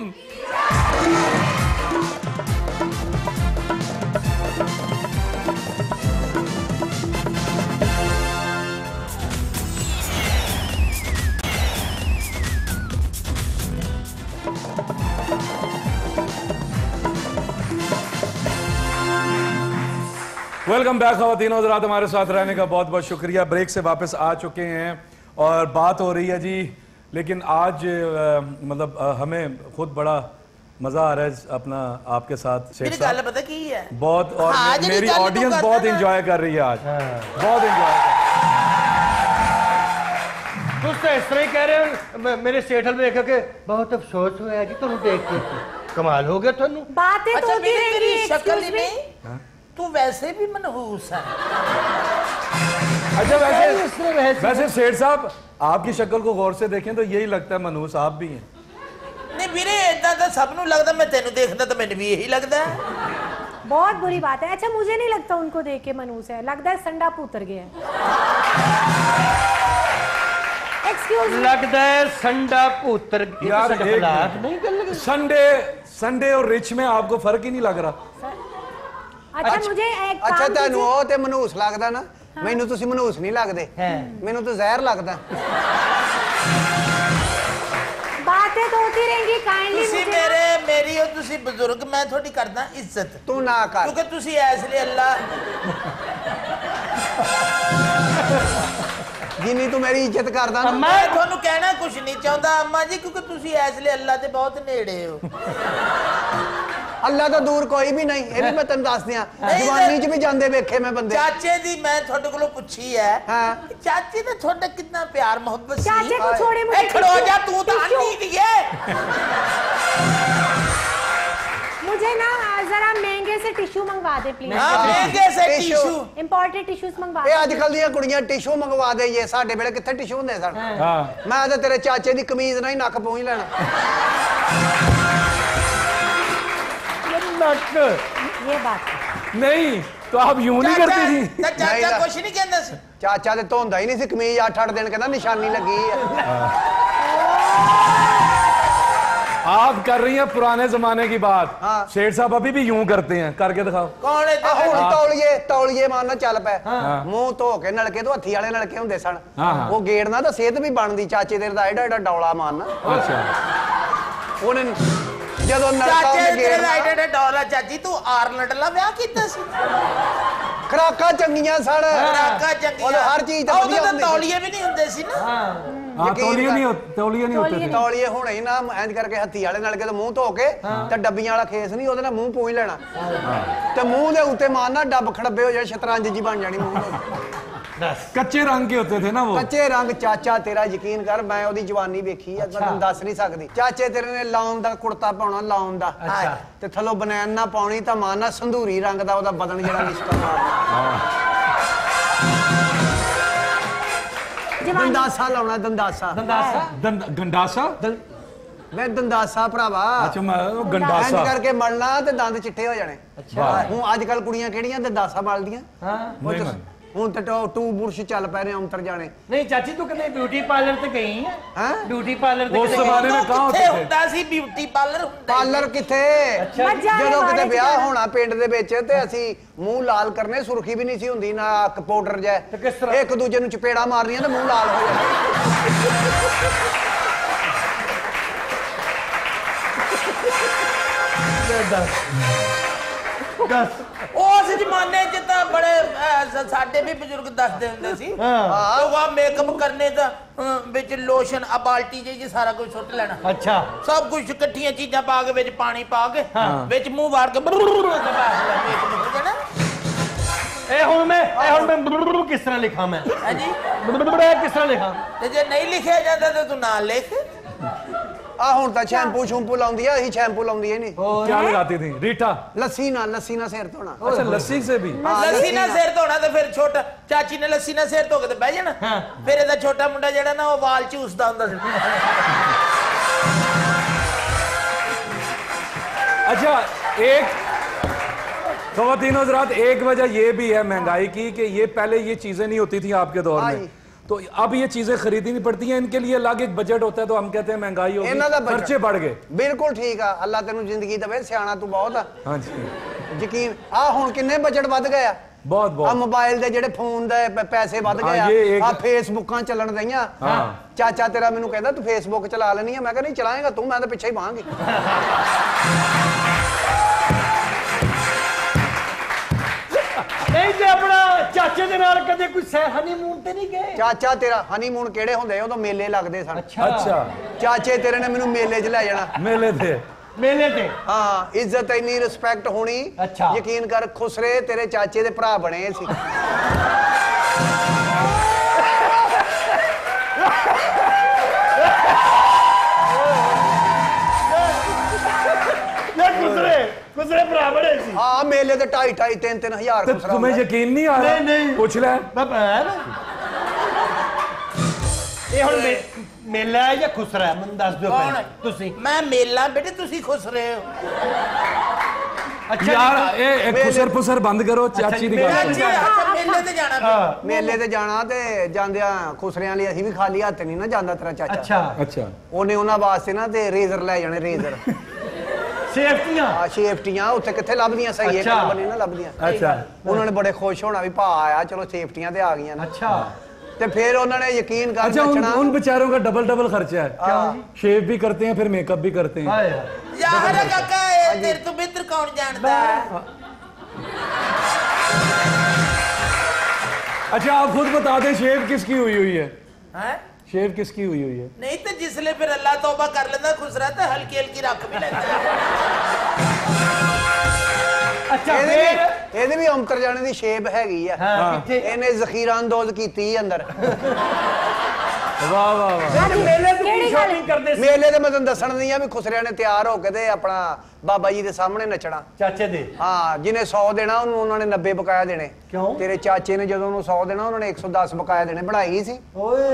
वेलकम बैक ख़वातीन हज़रात हमारे साथ रहने का बहुत बहुत शुक्रिया ब्रेक से वापस आ चुके हैं और बात हो रही है जी लेकिन आज मतलब हमें खुद बड़ा मजा आ रहा है अपना आपके साथ मेरी गल पता की है बहुत, और मेरी ऑडियंस बहुत एंजॉय कर रही है आज, बहुत एंजॉय कर। तुम तो इस तरह ही कह रहे हो, मेरे सेठल देख के बहुत अफसोस होया जी तुम देख के। कमाल हो गया तुम। बातें तो होती तेरी रहेंगी। शक्ल ही नहीं, तू वैसे भी मनहूस है। अच्छा वैसे सेठ साहब आपकी शक्ल को गौर से देखें तो यही लगता है मनहूस आप भी हैं। नहीं वीरे इतना तो सबनू लगता, मैं तेनू देखदा तो मैंने भी यही लगता है। बहुत बुरी बात है। अच्छा मुझे नहीं लगता उनको देख के मनहूस है, लगता है संडा पुत्र गया है। एक्सक्यूज लगता है संडा पुत्र यार नहीं संडे और रिच में आपको फर्क ही नहीं लग रहा। अच्छा मुझे एक अच्छा तेनू ਉਹ ਤੇ ਮਨਹੂਸ ਲੱਗਦਾ ਨਾ, ਮੈਨੂੰ ਤੁਸੀਂ ਮਨਹੂਸ ਨਹੀਂ ਲੱਗਦੇ, ਮੈਨੂੰ ਤਾਂ ਜ਼ਹਿਰ ਲੱਗਦਾ। बातें तो होती रहेंगी। काइंडली मेरी और तुसी बुजुर्ग, मैं थोड़ी करदा इज्जत, तू ना कर, क्योंकि तुसी इसलिए अल्लाह जिन्नी तू मेरी इज्जत करदा ना। मैं ਤੁਹਾਨੂੰ ਕਹਿਣਾ ਕੁਝ ਨਹੀਂ ਚਾਹੁੰਦਾ अम्मा जी, क्योंकि तुसी इसलिए अल्लाह ਦੇ ਬਹੁਤ ਨੇੜੇ ਹੋ। अल्लाह तो दूर कोई भी नहीं, ये भी मैं तेन दस दिया, जवानी च भी जांदे वेखे मैं बंदे। चाचे दी मैं ਤੁਹਾਡੇ ਕੋਲੋਂ ਪੁੱਛੀ ਹੈ, ਚਾਚੇ ਦਾ ਤੁਹਾਡਾ ਕਿੰਨਾ ਪਿਆਰ ਮੁਹੱਬਤ ਸੀ। चाचे को छोड़े मुझे खड़ो जा, तू तो आनी दिए। मुझे ना जरा महंगे से टिश्यू मंगवा दे प्लीज। महंगे से टिश्यू, इंपोर्टेड टिश्यूज मंगवा ये आजकल दी कुड़ियां टिश्यू मंगवा दे, ये साडे वेले कित्थे टिश्यू हुंदे सन। मैं तो तेरे चाचे दी कमीज ना ही नक पहुंच लेना। ये बात नहीं तो आप यूं नहीं करती थी। चाचा कुछ नहीं कहंदा सी, चाचा ते धोंदा ही नहीं सी कमीज, 8-8 दिन कहंदा निशानी लगी है। आप कर रही हैं पुराने जमाने की बात। शेर साहब अभी भी यूं करते हैं, करके दिखाओ। कौन है? तौलिए मारना चल पे, मुंह धो के नलके तो हथी वाले नलके हुंदे सन, वो गेड़ना तो सेहत भी बनदी। चाचे तेरे दा एडा एडा डौला मारना। अच्छा ਉਹਨੇ ਜਦੋਂ ਨਲਕਾ ਚਾਚੇ ਉਹਨੇ ਤੇਰੇ ਗੇੜਨਾ। ਐਡੇ ਡਾਲਰ ਚਾਚੀ ਤੂੰ ਆਰਲੈਂਡ ਲਾ ਵਿਆਹ ਕੀਤਾ ਸੀ। ਖਰਾਕਾਂ ਚੰਗੀਆਂ ਸਣ, ਖਰਾਕਾਂ ਚੰਗੀਆਂ, ਉਹਦੇ ਹਰ ਚੀਜ਼ ਤਾਂ ਵਧੀਆ ਹੁੰਦੀ ਸੀ। ਤੌਲੀਏ ਵੀ ਨਹੀਂ ਹੁੰਦੇ ਸੀ ਨਾ। तौलिए नहीं होते थे। ਤੌਲੀਏ ਹੁਣੇ ਹੀ ਨਾ ਇੰਜ ਕਰਕੇ ਹੱਥੀ ਵਾਲੇ ਨਲਕੇ ਤੋਂ ਮੂੰਹ ਧੋ ਕੇ ਤੇ ਡੱਬੀਆਂ ਵਾਲਾ ਖੇਸ ਨਹੀਂ, ਉਹਦੇ ਨਾਲ ਮੂੰਹ ਪੂੰਝ ਲੈਣਾ ਤੇ ਮੂੰਹ ਦੇ ਉੱਤੇ ਮਾਰਨਾ, ਡੱਬ ਖੜੱਬੇ ਹੋ ਜਾਏ, ਸ਼ਤਰੰਜ ਜੀ ਬਣ ਜਾਣੀ ਮੂੰਹ ਤੋਂ। कच्चे रंग के होते थे ना वो। ਕੱਚੇ ਰੰਗ ਚਾਚਾ ਤੇਰਾ ਯਕੀਨ ਕਰ, ਮੈਂ ਉਹਦੀ ਜਵਾਨੀ ਵੇਖੀ ਆ, ਮੈਂ ਤੈਨੂੰ ਦੱਸ ਨਹੀਂ ਸਕਦੀ। ਚਾਚੇ ਤੇਰੇ ਨੇ ਲਾਉਣ ਦਾ ਕੁੜਤਾ ਪਾਉਣਾ, ਲਾਉਣ ਦਾ ਤੇ ਥੱਲੋਂ ਬਨੈਣ ਨਾ ਪਾਉਣੀ, ਤਾਂ ਮਾਰਨਾ ਸੰਧੂਰੀ ਰੰਗ ਦਾ ਉਹਦਾ ਬਦਨ ਜਿਹੜਾ ਲਿਸ਼ਕਾ ਮਾਰਦਾ। ਦੰਦਾਸਾ ਲਾਉਣਾ, ਦੰਦਾਸਾ गंडासा। ਵੇ ਦੰਦਾਸਾ ਭਰਾਵਾ। अच्छा मैं गंडासा ਇੰਜ ਕਰਕੇ ਮਲਣਾ ਤੇ ਦੰਦ ਚਿੱਟੇ ਹੋ ਜਾਣੇ। ਹੁਣ ਅੱਜ ਕੱਲ ਕੁੜੀਆਂ ਕਿਹੜੀਆਂ ਦੰਦਾਸਾ ਮਲਦੀਆਂ? ਹੁਣ ਤੇ ਟੂ ਬੁਰਸ਼ ਚੱਲ ਪਏ ਨੇ, ਅੰਤਰ ਜਾਣੇ। ਨਹੀਂ ਚਾਚੀ ਤੂੰ ਕਿਤੇ ਬਿਊਟੀ ਪਾਰਲਰ ਤੇ ਗਈ ਹੈ? ਬਿਊਟੀ ਪਾਰਲਰ ਤੇ उस जमाने में कहाँ होते थे? ਹੁੰਦਾ ਸੀ ਬਿਊਟੀ ਪਾਰਲਰ ਹੁੰਦਾ। ਪਾਰਲਰ ਕਿੱਥੇ? ਜਦੋਂ ਕਿਤੇ ਵਿਆਹ ਹੋਣਾ ਪਿੰਡ ਦੇ ਵਿੱਚ ਤੇ ਅਸੀਂ ਮੂੰਹ ਲਾਲ ਕਰਨੇ, ਸੁਰਖੀ ਵੀ ਨਹੀਂ ਸੀ ਹੁੰਦੀ, ਨਾ ਅੱਖ ਪਾਊਡਰ ਜੈ, ਇੱਕ ਦੂਜੇ ਨੂੰ ਚਪੇੜਾ ਮਾਰਨੀਆਂ ਤੇ ਮੂੰਹ ਲਾਲ ਹੋ ਜਾਣਾ। ਉਸ ਜ਼ਮਾਨੇ 'ਚ ਤਾਂ ਬੜੇ ਸਾਡੇ ਵੀ ਬਜ਼ੁਰਗ ਦੱਸਦੇ ਹੁੰਦੇ ਸੀ, ਉਹ ਮੇਕਅਪ ਕਰਨੇ ਦਾ ਵਿੱਚ ਲੋਸ਼ਨ, ਆ ਬਾਲਟੀ ਜਿਹੀ ਸਾਰਾ ਕੁਝ ਸੁੱਟ ਲੈਣਾ। ਅੱਛਾ ਸਭ ਕੁਝ ਇਕੱਠੀਆਂ ਚੀਜ਼ਾਂ ਪਾ ਕੇ ਵਿੱਚ ਪਾਣੀ ਪਾ ਕੇ ਵਿੱਚ ਮੂੰਹ ਵਾੜ ਕੇ ਮੇਕਅਪ ਹੋ ਜਾਣਾ। ਇਹ ਹੁਣ ਮੈਂ ਕਿਸ ਤਰ੍ਹਾਂ ਲਿਖਾਂ? ਮੈਂ ਹਾਂਜੀ ਕਿਸ ਤਰ੍ਹਾਂ ਲਿਖਾਂ? ਤੇ ਜੇ ਨਹੀਂ ਲਿਖਿਆ ਜਾਂਦਾ ਤਾਂ ਤੂੰ ਨਾਲ ਲਿਖ। ਆ ਹੁਣ ਤਾਂ ਸ਼ੈਂਪੂ ਸ਼ੂੰਪੂ ਲਾਉਂਦੀ ਆ, ਅਸੀਂ ਸ਼ੈਂਪੂ ਲਾਉਂਦੀ ਹੀ ਨਹੀਂ। क्या लगाती थी? रीठा। ਲੱਸੀ ਨਾਲ ਸਿਰ ਧੋਣਾ। अच्छा लस्सी से भी। ਲੱਸੀ ਨਾਲ ਸਿਰ ਧੋਣਾ ਤੇ ਫਿਰ ਛੋਟਾ ਚਾਚੀ ਨੇ ਲੱਸੀ ਨਾਲ ਸਿਰ ਧੋ ਕੇ ਤੇ ਬਹਿ ਜਾਣਾ। ਫਿਰ ਇਹਦਾ ਛੋਟਾ ਮੁੰਡਾ ਜਿਹੜਾ ਨਾ ਉਹ ਵਾਲ ਚੂਸਦਾ ਹੁੰਦਾ ਸੀ। अच्छा एक ख़वातीन हज़रात, एक वजह ये भी है महंगाई की कि ये पहले ये चीज़ें नहीं होती थी आपके दौर में, तो अब ये चीजें खरीदनी पड़ती हैं, इनके लिए अलग एक बजट होता है, तो हम कहते हैं महंगाई होगी, खर्चे बढ़ गए। बिल्कुल ठीक है, अल्लाह तेनू जिंदगी दवे, सियाना तू बहुत है। हाँ जी यकीन आ हुण किन्ने बजट वध गया, बहुत बहुत। मोबाइल दे जेड़े फोन दे पैसे वध गए, आ फेसबुकां चलन दईयां। चाचा तेरा मैनू कहंदा तू फेसबुक चला लेनी है, मैं कहा नहीं चलाएगा तू, मैं तो पिछे ही बांगी। ਨਹੀਂ ਤੇ ਆਪਣਾ ਚਾਚੇ ਦੇ ਨਾਲ ਕਦੇ ਕੋਈ ਹਨੀਮੂਨ ਤੇ ਨਹੀਂ ਗਏ? ਚਾਚਾ ਤੇਰਾ ਹਨੀਮੂਨ ਕਿਹੜੇ ਹੁੰਦੇ ਉਦੋਂ ਮੇਲੇ ਲੱਗਦੇ ਸਨ। ਅੱਛਾ ਚਾਚੇ ਤੇਰੇ ਨੇ ਮੈਨੂੰ ਮੇਲੇ 'ਚ ਲੈ ਜਾਣਾ। ਮੇਲੇ ਤੇ ਹਾਂ, ਇੱਜ਼ਤ ਇੰਨੀ ਰਿਸਪੈਕਟ ਹੋਣੀ। ਯਕੀਨ ਕਰ ਖੁਸਰੇ ਤੇਰੇ ਚਾਚੇ ਦੇ ਭਰਾ ਬਣੇ ਸੀ। ਖੁਸਰੇ ਭਰਾ ਬਣੇ ਸੀ। ਹਾਂ, ਮੇਲੇ ਤੇ 2.5 3 ਹਜ਼ਾਰ ਖੁਸਰਾ। तुम्हें यकीन नहीं आ रहा? नहीं पूछ ले। ਇਹ ਹੁਣ ਮੇਲਾ ਹੈ ਜਾਂ ਖੁਸਰਾ ਹੈ? ਮੈਨੂੰ ਦੱਸ ਦਿਓ ਕੌਣ? ਤੁਸੀਂ। ਮੈਂ ਮੇਲਾ ਬੇਟੇ, ਤੁਸੀਂ ਖੁਸ ਰਹੇ ਹੋ। अच्छा यार ये खुसर फुसर बंद करो, चाची दी गल मेले ते जाना। मेले ते जाना ते ਜਾਂਦਿਆਂ ਖੁਸਰਿਆਂ ਲਈ ਅਸੀਂ ਵੀ ਖਾਲੀ ਹੱਥ ਨਹੀਂ ਨਾ ਜਾਂਦਾ ਤੇਰਾ ਚਾਚਾ। अच्छा ਉਹਨੇ ਉਹਨਾਂ ਵਾਸਤੇ ਨਾ ਤੇ ਰੇਜ਼ਰ ਲੈ ਜਾਣੇ, ਰੇਜ਼ਰ ਸੇਫਟੀਆਂ। ਆ ਸੇਫਟੀਆਂ ਉੱਥੇ ਕਿੱਥੇ ਲੱਭਦੀਆਂ? ਸਹੀ ਇੱਕ ਨੰਬਰ ਨਹੀਂ ਨਾ ਲੱਭਦੀਆਂ। अच्छा ਉਹਨਾਂ ਨੇ ਬੜੇ ਖੁਸ਼ ਹੋਣਾ ਵੀ ਭਾ ਆਇਆ, ਚਲੋ ਸੇਫਟੀਆਂ ਤੇ ਆ ਗਈਆਂ ਨਾ। अच्छा ਤੇ ਫਿਰ ਉਹਨਾਂ ਨੇ ਯਕੀਨ ਕਰ अच्छा ਨੱਚਣਾ। उन बेचारों का डबल खर्चा है। क्या शेव भी करते हैं फिर मेकअप भी करते हैं। यार काका ये तेरे तो बेहतर कौन जानता है? अच्छा आप खुद बता दें शेव किसकी हुई है? हैं? शेव किसकी हुई है? नहीं तो जिसले फिर अल्लाह तौबा कर लेता खुसरा तो हल्की हल्की रख भी लेता है। अच्छा ਇਹਦੇ ਵੀ ਅੰਤਰ ਜਾਣੇ ਦੀ ਸ਼ੇਪ ਹੈਗੀ ਆ। ਕਿੱਥੇ? ਇਹਨੇ ਜ਼ਖੀਰਾ ਅੰਦੋਜ਼ ਕੀਤੀ ਅੰਦਰ। वाह वाह वाह। ਮੇਲੇ ਤੇ ਕੀ ਸ਼ਾਪਿੰਗ ਕਰਦੇ ਸੀ? ਮੇਲੇ ਤੇ ਮੈਂ ਤੁਹਾਨੂੰ ਦੱਸਣ ਨਹੀਂ ਆ ਵੀ ਖੁਸਰਿਆਂ ਨੇ ਤਿਆਰ ਹੋ ਕੇ ਤੇ ਆਪਣਾ ਬਾਬਾ ਜੀ ਦੇ ਸਾਹਮਣੇ ਨੱਚਣਾ। ਚਾਚੇ ਦੇ? ਹਾਂ, ਜਿਹਨੇ 100 ਦੇਣਾ ਉਹਨੂੰ ਉਹਨਾਂ ਨੇ 90 ਬਕਾਇਆ ਦੇਣੇ। ਕਿਉਂ? ਤੇਰੇ ਚਾਚੇ ਨੇ ਜਦੋਂ ਉਹਨੂੰ 100 ਦੇਣਾ ਉਹਨਾਂ ਨੇ 110 ਬਕਾਇਆ ਦੇਣੇ। ਬਣਾਈ ਸੀ। ਓਏ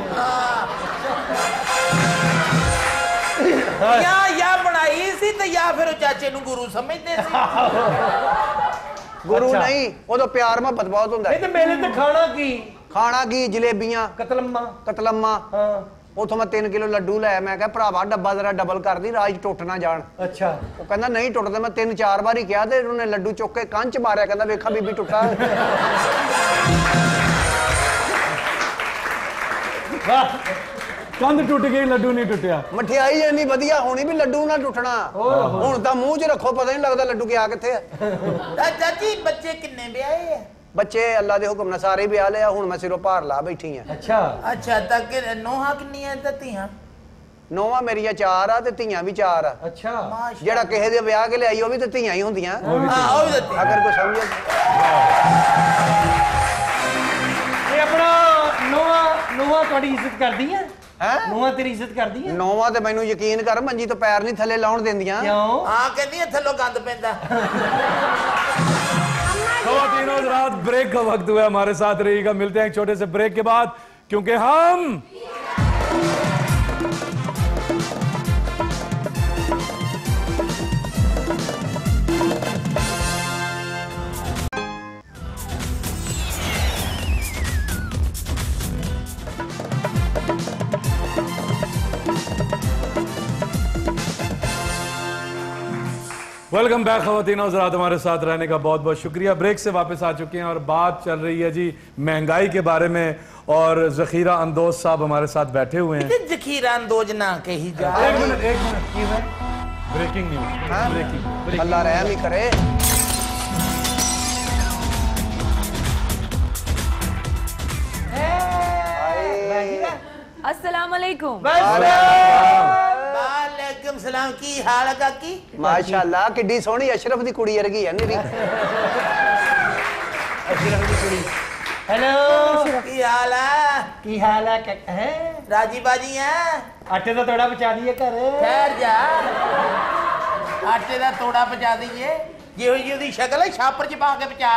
या बनाई सी तो या फिर चाचे नु गुरु समझते सी। ਗੁਰੂ ਨਹੀਂ, ਉਦੋਂ ਪਿਆਰ ਮੁਹੱਬਤ ਬਹੁਤ ਹੁੰਦਾ। ਇਹ ਤੇ ਮੇਲੇ ਤੇ ਖਾਣਾ ਕੀ? ਖਾਣਾ ਕੀ? ਜਲੇਬੀਆਂ, ਕਤਲੰਮਾ। ਹਾਂ। ਉਥੋਂ ਮੈਂ 3 ਕਿਲੋ ਲੱਡੂ ਲੈ, ਮੈਂ ਕਿਹਾ ਭਰਾਵਾ ਡੱਬਾ ਜ਼ਰਾ ਡਬਲ ਕਰ ਦੀ, ਰਾਜ ਟੁੱਟ ਨਾ ਜਾਣ। ਅੱਛਾ। ਉਹ ਕਹਿੰਦਾ ਨਹੀਂ ਟੁੱਟਦੇ। ਮੈਂ 3-4 ਵਾਰੀ ਕਿਹਾ ਤੇ ਉਹਨੇ ਲੱਡੂ ਚੁੱਕ ਕੇ ਕੰਚ ਮਾਰਿਆ, ਕਹਿੰਦਾ ਵੇਖਾ ਬੀਬੀ ਟੁੱਟਾ। ਵਾਹ, कंध टूट गई, लड्डू नहीं टूटिया। ਮਠਿਆਈ ਇੰਨੀ ਵਧੀਆ ਹੋਣੀ ਵੀ ਲੱਡੂ ਨਾ ਟੁੱਟਣਾ। ਹੁਣ ਤਾਂ ਮੂੰਹ 'ਚ ਰੱਖੋ, ਪਤਾ ਨਹੀਂ ਲੱਗਦਾ ਲੱਡੂ ਗਿਆ ਕਿੱਥੇ ਆ। चाची बच्चे किन्ने ब्याहे है? ਬੱਚੇ ਅੱਲਾ ਦੇ ਹੁਕਮ ਨਾਲ ਸਾਰੇ ਵਿਆਹ ਲਿਆ। ਹੁਣ ਮੈਂ ਸਿਰੋਂ ਭਾਰ ਲਾ ਬੈਠੀ ਆ। अच्छा अच्छा तक नोहा किन्नियां ते धीयां? ਨੌਵਾਂ ਮੇਰੀਆਂ 4 ਆ ਤੇ ਧੀਆਂ ਵੀ 4 ਆ। अच्छा ਜਿਹੜਾ ਕਿਸੇ ਦੇ ਵਿਆਹ ਕੇ ਲਿਆਈ ਉਹ ਵੀ ਤੇ ਧੀਆਂ ਹੀ ਹੁੰਦੀਆਂ। हां ओ भी देते। ਅਗਰ ਕੋਈ ਸਮਝੇ। ਇਹ ਆਪਣਾ ਨੋਆ ਤੁਹਾਡੀ ਇੱਜ਼ਤ ਕਰਦੀ ਹੈ? ਹੈ ਨੋਆ ਤੇਰੀ ਇੱਜ਼ਤ ਕਰਦੀ ਹੈ? ਨੌਵਾਂ ਤੇ ਮੈਨੂੰ ਯਕੀਨ ਕਰ ਮੰਜੀ ਤੋਂ ਪੈਰ ਨਹੀਂ ਥੱਲੇ ਲਾਉਣ ਦਿੰਦੀਆਂ। ਕਿਉਂ? हां कहंदी थल्लो गंद पैंदा। खवातीनो हज़रात, ब्रेक का वक्त हुआ है, हमारे साथ रहिएगा। मिलते हैं एक छोटे से ब्रेक के बाद, क्योंकि हम वेलकम बैक खवातीन हज़रात, हमारे साथ रहने का बहुत बहुत शुक्रिया। ब्रेक से वापस आ चुके हैं और बात चल रही है जी महंगाई के बारे में, और ज़खीरा अंदोज साहब हमारे साथ बैठे हुए हैं। ज़खीरा अंदोज ना कही जा। एक मिनट की है ब्रेकिंग न्यूज़। ब्रेकिंग अल्लाह रहम ही करे। अस्सलाम वालेकुम। वालेकुम सलाम। की हाल है काकी? माशाअल्लाह, किड्डी सोहनी अशरफ दी कुड़ी वर्गी है नीरी। अशरफ दी कुड़ी। हेलो, की हाल है? की हाल है? राजी बाजी है? आटे का तोड़ा बचा दिए घर। ठहर जा, आटे का तोड़ा बचा दीजिए। जिहो जी ओदी शक्ल है छापर च पा के बचा।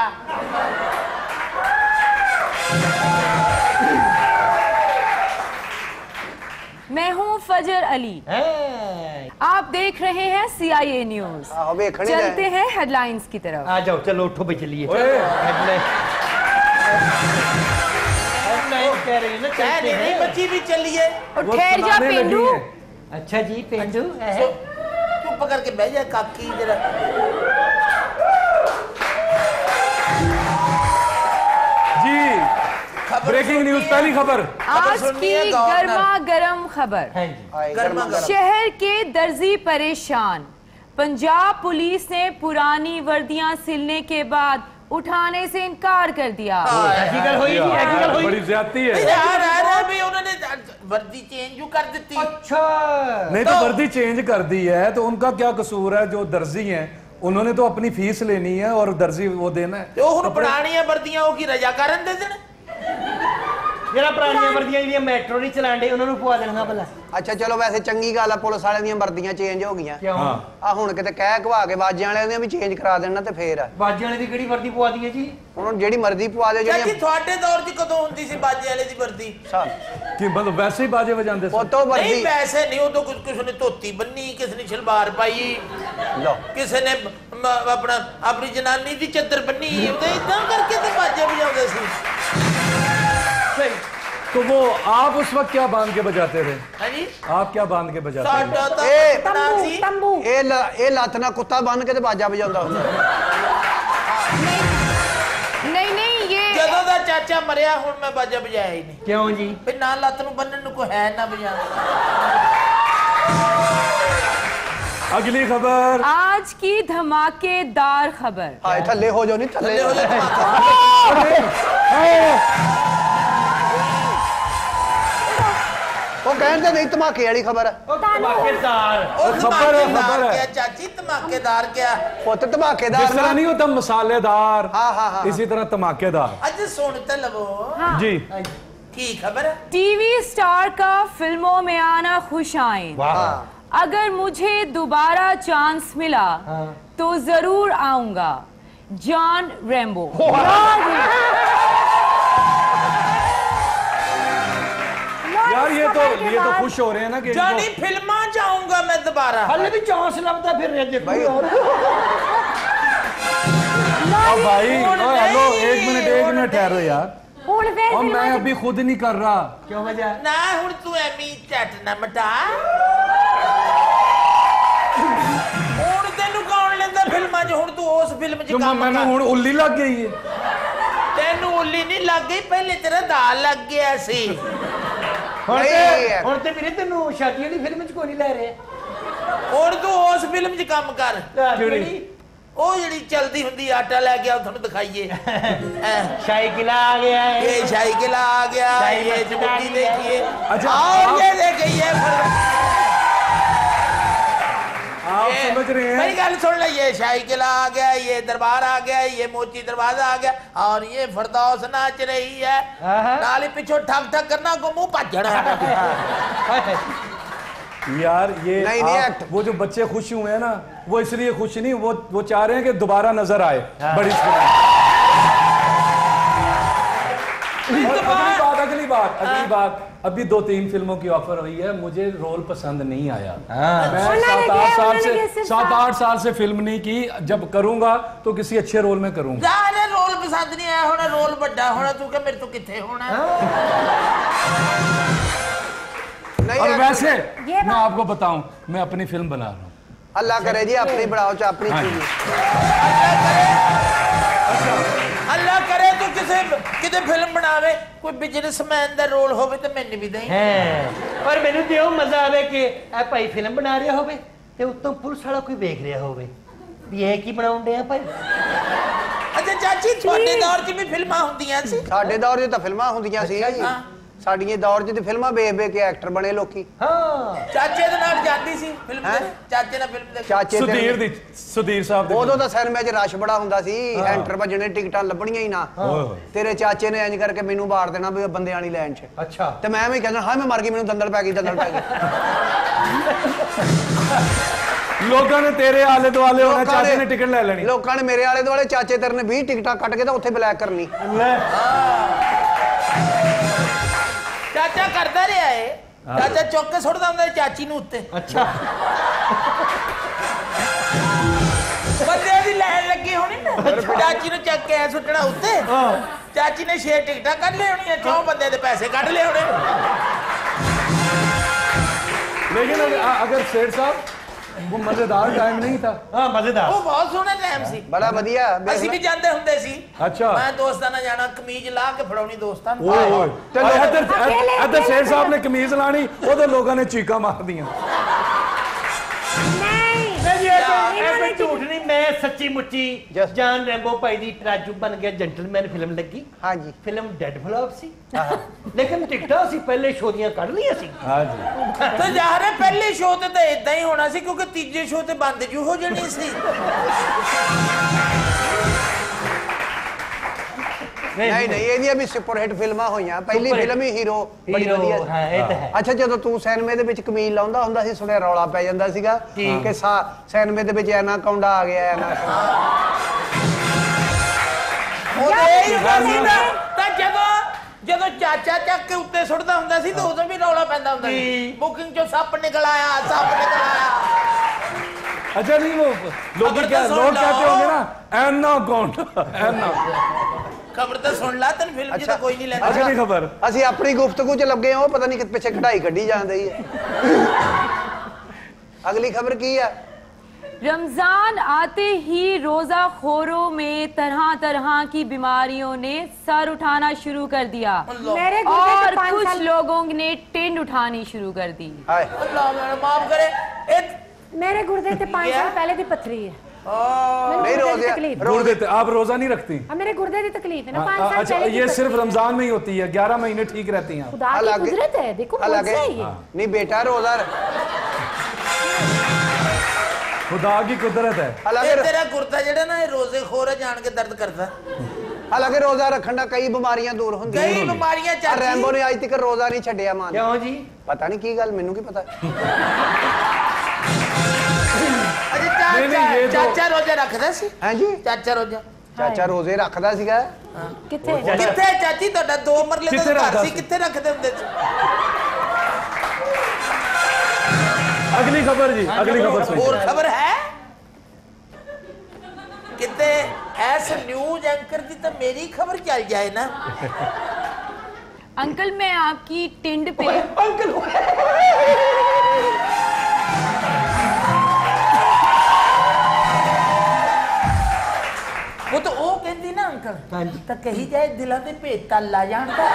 मैं हूँ फजर अली। आप देख रहे हैं CIA न्यूज। चलते हैं हेडलाइंस की तरफ। आ जाओ, चलो उठो भाई, चलिए। हेडलाइन कह रही है ना, चलते हैं। बच्ची भी चलिए। ठहर जा पेंडू। अच्छा जी, पेंडू चुप करके बह जा काकी जरा। जी, ब्रेकिंग न्यूज, पहली खबर। आज की गर्मा गर्म खबर। शहर के दर्जी परेशान। पंजाब पुलिस ने पुरानी वर्दियां सिलने के बाद उठाने से इनकार कर दिया। बड़ी ज्यादती है यार भी उन्होंने वर्दी चेंज कर दी। अच्छा नहीं तो वर्दी चेंज कर दी है तो उनका क्या कसूर है? जो दर्जी हैं उन्होंने तो अपनी फीस लेनी है और दर्जी वो देना है। तो हुन पुरानियां वर्दियां की रजा करन दे देन ਜਿਹੜਾ ਪੁਰਾਣੀਆਂ ਵਰਦੀਆਂ ਜਿਹੜੀਆਂ ਮੈਟਰੋ ਨਹੀਂ ਚਲਾਉਂਦੇ ਉਹਨਾਂ ਨੂੰ ਪਵਾ ਦੇਣਾ ਭਲਾ। ਅੱਛਾ ਚਲੋ ਵੈਸੇ ਚੰਗੀ ਗੱਲ ਆ ਪੁਲਿਸ ਵਾਲਿਆਂ ਦੀਆਂ ਵਰਦੀਆਂ ਚੇਂਜ ਹੋ ਗਈਆਂ। ਕਿਉਂ? ਆ ਹੁਣ ਕਿਤੇ ਕਹਿ ਘਵਾ ਕੇ ਬਾਜਿਆਂ ਵਾਲਿਆਂ ਦੀਆਂ ਵੀ ਚੇਂਜ ਕਰਾ ਦੇਣਾ ਤੇ ਫੇਰ ਆ। ਬਾਜੇ ਵਾਲੇ ਦੀ ਕਿਹੜੀ ਵਰਦੀ ਪਵਾ ਦਈਏ ਜੀ? ਹੁਣ ਜਿਹੜੀ ਮਰਜ਼ੀ ਪਵਾ ਦਿਓ ਜਿਹੜੀ। ਚਾਚੀ ਤੁਹਾਡੇ ਦੌਰ 'ਚ ਕਦੋਂ ਹੁੰਦੀ ਸੀ ਬਾਜੇ ਵਾਲੇ ਦੀ ਵਰਦੀ? ਕਿ ਮਤਲਬ ਵੈਸੇ ਹੀ ਬਾਜੇ ਵਜਾਉਂਦੇ ਸੀ? ਉਹ ਤੋਂ ਵਰਦੀ ਨਹੀਂ ਵੈਸੇ ਨਹੀਂ, ਉਦੋਂ ਕਿਸੇ ਨੇ ਧੋਤੀ ਬੰਨੀ, ਕਿਸੇ ਨੇ ਸ਼ਲਵਾਰ ਪਾਈ, ਕਿਸੇ ਨੇ ਆਪਣੀ ਜਨਾਨੀ ਦੀ ਚੱਦਰ ਬੰਨੀ, ਤੇ ਇਦਾਂ ਕਰਕੇ ਤੇ ਬਾਜੇ ਵਜਾਉਂਦੇ ਸੀ। तो वो आप उस वक्त क्या बांध के बजाते थे? हाँ जी आप क्या बांध के बजाते थे? ਇਹ ਲੱਤ ਨਾਲ ਕੁੱਤਾ ਬੰਨ ਕੇ ਤੇ ਬਾਜਾ ਵਜਾਉਂਦਾ ਹੁੰਦਾ। नहीं ये ਜਦੋਂ ਦਾ ਚਾਚਾ ਮਰਿਆ ਹੁਣ ਮੈਂ ਬਾਜਾ ਵਜਾਇਆ ਹੀ ਨਹੀਂ। ਕਿਉਂ ਜੀ? ਵੀ ਨਾ ਲੱਤ ਨੂੰ ਬੰਨਣ ਨੂੰ ਕੋਈ ਹੈ ਨਾ ਵਜਾਉਣ। अगली खबर आज की धमाकेदार खबर। हाय थल्ले हो जाओ, नहीं थल्ले हो जाओ। ਉਹ ਕਹਿੰਦੇ ਨਹੀਂ ਧਮਾਕੇ ਵਾਲੀ ਖਬਰ ਹੈ। ਧਮਾਕੇਦਾਰ खबर है क्या चाची धमाकेदार क्या? ਪੁੱਤ ਧਮਾਕੇਦਾਰ जिस तरह नहीं होता मसालेदार, हाँ। इसी तरह धमाकेदार। अज सुन तो लवो जी की खबर है? टीवी स्टार का फिल्मों में आना खुश आए। अगर मुझे दोबारा चांस मिला तो जरूर आऊंगा। John Rambo. यार ये तो खुश हो रहे हैं ना कि जानी फिल्मा जाऊंगा मैं दोबारा। हल्ले भी चांस लगता फिर भाई हेलो एक मिनट ठहरो यार। और मैं अभी खुद नहीं कर रहा। क्यों वजह? ना हुन तू एमी चट ना मटा। हुन तेनू कौन लेंदा फिल्मां 'च? हुन तू उस फिल्म 'च काम कर। मैंने हुन उल्ली लग गई है। तेनू उल्ली नहीं लग गई, पहले तेरा दाल लग गया सी। ਹੁਣ ਤੇ ਵੀਰੇ ਤੈਨੂੰ ਸ਼ਾਦੀ ਵਾਲੀ ਫਿਲਮ 'ਚ ਕੋਈ ਨਹੀਂ ਲੈ ਰਹੇ। ਹੁਣ ਤੂੰ ਉਸ ਫਿਲਮ 'ਚ ਕੰਮ ਕਰ ਜਿਹੜੀ ਉਹ ਜਿਹੜੀ ਚਲਦੀ ਹੁੰਦੀ ਆਟਾ ਲੈ ਕੇ ਆਓ ਤੁਹਾਨੂੰ ਦਿਖਾਈਏ। ਸਾਈਕਲ आ गया है, ये साइकिल आ गया, ये चबुकी देखिए। अच्छा और ये देखिए आप समझ रहे हैं? मेरी गल सुन ले, ये साइकिल आ गया, ये दरबार आ गया, ये मोची दरवाजा आ गया, और ये फरदौस नाच रही है। नाली पिछो ठक ठक करना को मुंह भजना। यार ये नहीं, वो जो बच्चे खुश हुए हैं ना, वो इसलिए खुश नहीं, वो चाह रहे हैं कि दोबारा नजर आए बड़ी स्क्रीन। अगली बात अभी 2-3 फिल्मों की ऑफर हुई है, मुझे रोल पसंद नहीं आया। मैं 7-8 साल से फिल्म नहीं की, जब करूंगा तो किसी अच्छे रोल में करूंगा। रोल पसंद नहीं आया होना, रोल बड़ा होना, तू क्या मेरे तो किथे होना। और वैसे मैं आपको बताऊं, मैं अपनी फिल्म बना रहा हूँ। अल्लाह करे जी अपनी बढ़ाओ च अपनी अल्लाह करे तू किसे फिल्म बनावे, कोई बिजनेसमैन दा रोल होवे ते मैंने भी दें। पर मैंने तो मजा आवे कि ए भाई फिल्म बना रहा होवे ते उत्तों पुलिस वाला कोई देख रहा होवे भी ये की बनाउंदे आ भाई। अच्छा चाची ਤੁਹਾਡੇ ਦੌਰ 'ਚ ਵੀ ਫਿਲਮਾਂ ਹੁੰਦੀਆਂ ਸੀ? ਸਾਡੇ ਦੌਰ 'ਚ ਤਾਂ ਫਿਲਮਾਂ ਹੁੰਦੀਆਂ ਸੀ ਜੀ। ਸਾਡੀਆਂ ਦੌਰ 'ਚ ਤੇ ਫਿਲਮਾਂ ਵੇਖ ਕੇ ਐਕਟਰ ਬਣੇ ਲੋਕੀ। ਹਾਂ ਚਾਚੇ ਦੇ ਨਾਲ ਜਾਂਦੀ ਸੀ ਫਿਲਮ ਦੇ? ਚਾਚੇ ਨਾਲ ਫਿਲਮ ਦੇ? ਚਾਚੇ ਸੁਧੀਰ ਸਾਹਿਬ ਦੇ ਉਦੋਂ ਤਾਂ ਸਿਨੇਮੇ 'ਚ ਰਸ਼ ਬੜਾ ਹੁੰਦਾ ਸੀ, ਐਂਟਰ ਭੱਜਣੇ, ਟਿਕਟਾਂ ਲੱਭਣੀਆਂ ਹੀ ਨਾ। ਤੇਰੇ ਚਾਚੇ ਨੇ ਇੰਜ ਕਰਕੇ ਮੈਨੂੰ ਬਾੜ ਦੇਣਾ ਵੀ ਬੰਦਿਆਂ ਵਾਲੀ ਲਾਈਨ 'ਚ। ਅੱਛਾ ਤੇ ਮੈਂ ਵੀ ਕਹਿੰਦਾ ਹਾਂ ਮੈਂ ਮਰ ਗਈ, ਮੈਨੂੰ ਦੰਦਲ ਪੈ ਗਈ। ਲੋਕਾਂ ਨੇ ਤੇਰੇ ਆਲੇ ਦੁਆਲੇ ਹੋਣਾ, ਚਾਚੇ ਨੇ ਟਿਕਟ ਲੈ ਲੈਣੀ। ਲੋਕਾਂ ਨੇ ਮੇਰੇ ਆਲੇ ਦੁਆਲੇ, ਚਾਚੇ ਤੇਰੇ ਨੇ 20 ਟਿਕਟਾਂ ਕੱਟ ਕੇ ਤਾਂ ਉੱਥੇ ਬਲੈਕ ਕਰਨੀ। ਚਾਚਾ ਕਰਦਾ ਰਿਹਾ ਏ, ਚਾਚਾ ਚੁੱਕ ਕੇ ਸੁੱਟਦਾ ਹੁੰਦਾ ਚਾਚੀ ਨੂੰ ਉੱਤੇ। ਅੱਛਾ ਬੰਦੇ ਦੀ ਲਾਈਨ ਲੱਗੀ ਹੋਣੀ ਨਾ, ਚਾਚੀ ਨੂੰ ਚੱਕ ਕੇ ਸੁੱਟਣਾ ਉੱਤੇ। ਚਾਚੀ ਨੇ 6 ਟਿਕਟਾਂ ਕੱਢ ਲਈ ਹੋਣੀਆਂ, 4 ਬੰਦੇ ਦੇ ਪੈਸੇ ਕੱਢ ਲਏ ਹੋਣੇ। लेकिन अगर शेर साहब वो मजेदार टाइम नहीं था। हाँ मजेदार, वो बहुत सोहना टाइम सी, बड़ा बढ़िया। ਅਸੀਂ ਵੀ ਜਾਂਦੇ ਹੁੰਦੇ ਸੀ। अच्छा ਮੈਂ ਦੋਸਤਾਂ ਨਾਲ ਜਾਣਾ, ਕਮੀਜ਼ ਲਾ ਕੇ ਫੜਾਉਣੀ ਦੋਸਤਾਂ ਨੂੰ। ਇੱਧਰ शेर साहब ने कमीज लानी, ਉਹਦੇ ਲੋਕਾਂ ਨੇ ਚੀਕਾਂ ਮਾਰਦੀਆਂ। ਝੂਠ ਨਹੀਂ, ਮੈਂ सच्ची मुच्ची जान रैंबो भाई दी राजू बन गया जेंटलमैन फिल्म लगी। हाँ जी फिल्म डेड फ्लॉप सी लेकिन टिकटा सी पहले शो दियां कढ़ लिया सी। हाँ जी तो ज़ाहिर है पहले शो ते तो इदां ही होना सी क्योंकि तीजे शो ते बंद जू हो जानी सी। नहीं नहीं ये भी सुपर हिट फिल्मां होईਆਂ पहली फिल्म ही हीरो बड़ी ਵਧੀਆ ਸੀ। ਹਾਂ ਇਹ ਤਾਂ ਹੈ। ਅੱਛਾ ਜਦੋਂ ਤੂੰ ਸਿਨੇਮੇ ਦੇ ਵਿੱਚ ਕਮੀਜ਼ ਲਾਉਂਦਾ ਹੁੰਦਾ ਸੀ ਸੁਣਿਆ ਰੌਲਾ ਪੈ ਜਾਂਦਾ ਸੀਗਾ ਕਿ ਸਿਨੇਮੇ ਦੇ ਵਿੱਚ ਐਨਾ ਕੌਂਡਾ ਆ ਗਿਆ ਐਨਾ ਤਾਂ ਜਦੋਂ ਚਾਚਾ ਚੱਕ ਕੇ ਉੱਤੇ ਸੁੱਟਦਾ ਹੁੰਦਾ ਸੀ ਤਾਂ ਉਦੋਂ ਵੀ ਰੌਲਾ ਪੈਂਦਾ ਹੁੰਦਾ ਸੀ ਬੁਕਿੰਗ ਚੋਂ ਸੱਪ ਨਿਕਲ ਆਇਆ ਸੱਪ ਨਿਕਲ ਆਇਆ। अच्छा नहीं वो लोग कहते होंगे ना ऐना कौन ऐना खबर तो सुन ला तेन फिल्म जी तो कोई नहीं लेता। अच्छा नहीं खबर ਅਸੀਂ ਆਪਣੀ ਗੁਫ਼ਤਗੂ 'ਚ ਲੱਗੇ ਹਾਂ ਪਤਾ ਨਹੀਂ ਕਿ ਪਿੱਛੇ ਕਢਾਈ ਕੱਢੀ ਜਾਂਦੀ ਹੈ। ਅਗਲੀ ਖਬਰ ਕੀ ਹੈ? रमजान आते ही रोजा खोरों में तरह तरह की बीमारियों ने सर उठाना शुरू कर दिया और कुछ लोगों ने टेंट उठानी शुरू कर दी। माफ करे मेरे गुर्दे से 5 साल पहले की पथरी है। नहीं गुर्दे आप रोजा नहीं रखती? मेरे गुर्दे की तकलीफ है ना 5 साल अच्छा ये सिर्फ रमजान में ही होती है 11 महीने ठीक रहती हैं। खुदा की कुदरत है देखो नहीं बेटा रोजा खुदा की कुदरत है। तेरा गुर्दा जेड़ा ना रोजे खोर जान के दर्द करता। हालांकि रोजा रखने ਨਾਲ ਕਈ ਬਿਮਾਰੀਆਂ ਦੂਰ ਹੁੰਦੀਆਂ ਕਈ ਬਿਮਾਰੀਆਂ ਚਾਚੀ ਰੈਂਬੋ ਨੇ ਅੱਜ ਤੱਕ ਰੋਜ਼ਾ ਨਹੀਂ ਛੱਡਿਆ ਮਾਨ ਕਿਉਂ ਜੀ ਪਤਾ ਨਹੀਂ ਕੀ ਗੱਲ ਮੈਨੂੰ ਕੀ ਪਤਾ। ਚਾਚਾ ਰੋਜ਼ਾ ਰੱਖਦਾ ਸੀ? ਹਾਂਜੀ ਚਾਚਾ ਰੋਜ਼ਾ ਚਾਚਾ ਰੋਜ਼ੇ ਰੱਖਦਾ ਸੀਗਾ। ਕਿੱਥੇ ਚਾਚੀ ਤੁਹਾਡਾ 2 ਮਰਲੇ ਦਾ ਘਰ ਸੀ ਕਿੱਥੇ ਰੱਖਦੇ ਹੁੰਦੇ ਸੀ? अगली खबर जी अगली खबर सुनिए। और खबर है कितने ऐसे न्यूज एंकर की तो मेरी खबर चल जाए ना। अंकल मैं आपकी टिंड पे अंकल वो तो वो कहती ना अंकल तो कही जाए दिलों के भेद तला जानता।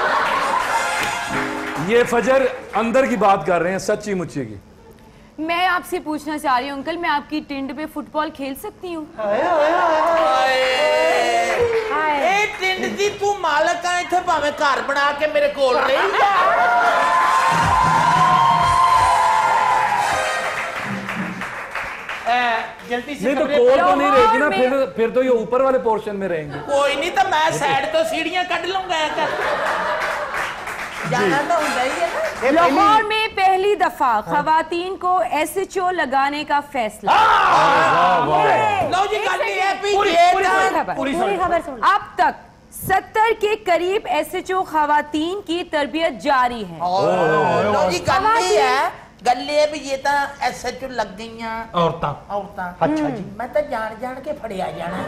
ये फजर अंदर की बात कर रहे हैं सच्ची मुच्ची की। मैं आपसे पूछना चाह रही हूँ अंकल मैं आपकी टिंड पे फुटबॉल खेल सकती हूँ? टिंड दी तू मालक है इथे भावे घर बना के मेरे कोल रही। जल्दी से नहीं तो कोल तो नहीं रहेगी ना फिर तो ये ऊपर वाले पोर्शन में रहेंगे। कोई नहीं तो मैं साइड तो सीढ़ियां कट लूंगा जाना तो होता ही है ना। लाहौर में पहली दफा खवातीन को SHO लगाने का फैसला। लो जी पूरी खबर सुन। अब तक 70 के करीब SHO खवातीन की तरबियत जारी है। लो जी गल्ली है गल्ले भी ये तो SHO लग गई औरतां। अच्छा जी मैं तो जान के फड़िया जाना।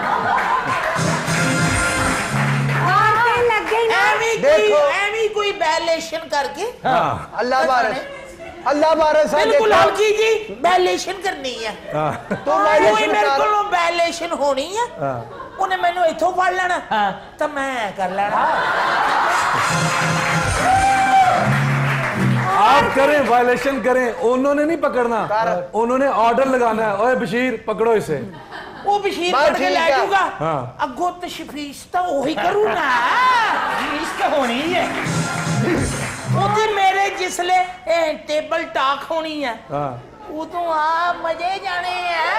एवी कोई वायलेशन करके अल्लाह बारस अल्लाह बारस बिल्कुल जी जी वायलेशन करनी है तो मेरे को वायलेशन होनी है उन्हें मैंने इथों फड़ लेना तो मैं कर लेना। आप करें वायलेशन करें उन्होंने नहीं पकड़ना उन्होंने ऑर्डर लगाना है ओए बशीर पकड़ो इसे वो बशीर पकड़ के ले जाऊंगा अगो तशफीश तो वही करूँ ना तो होनी है उधर मेरे जिसले टेबल टॉक होनी है उदों आ मजे जाने हैं।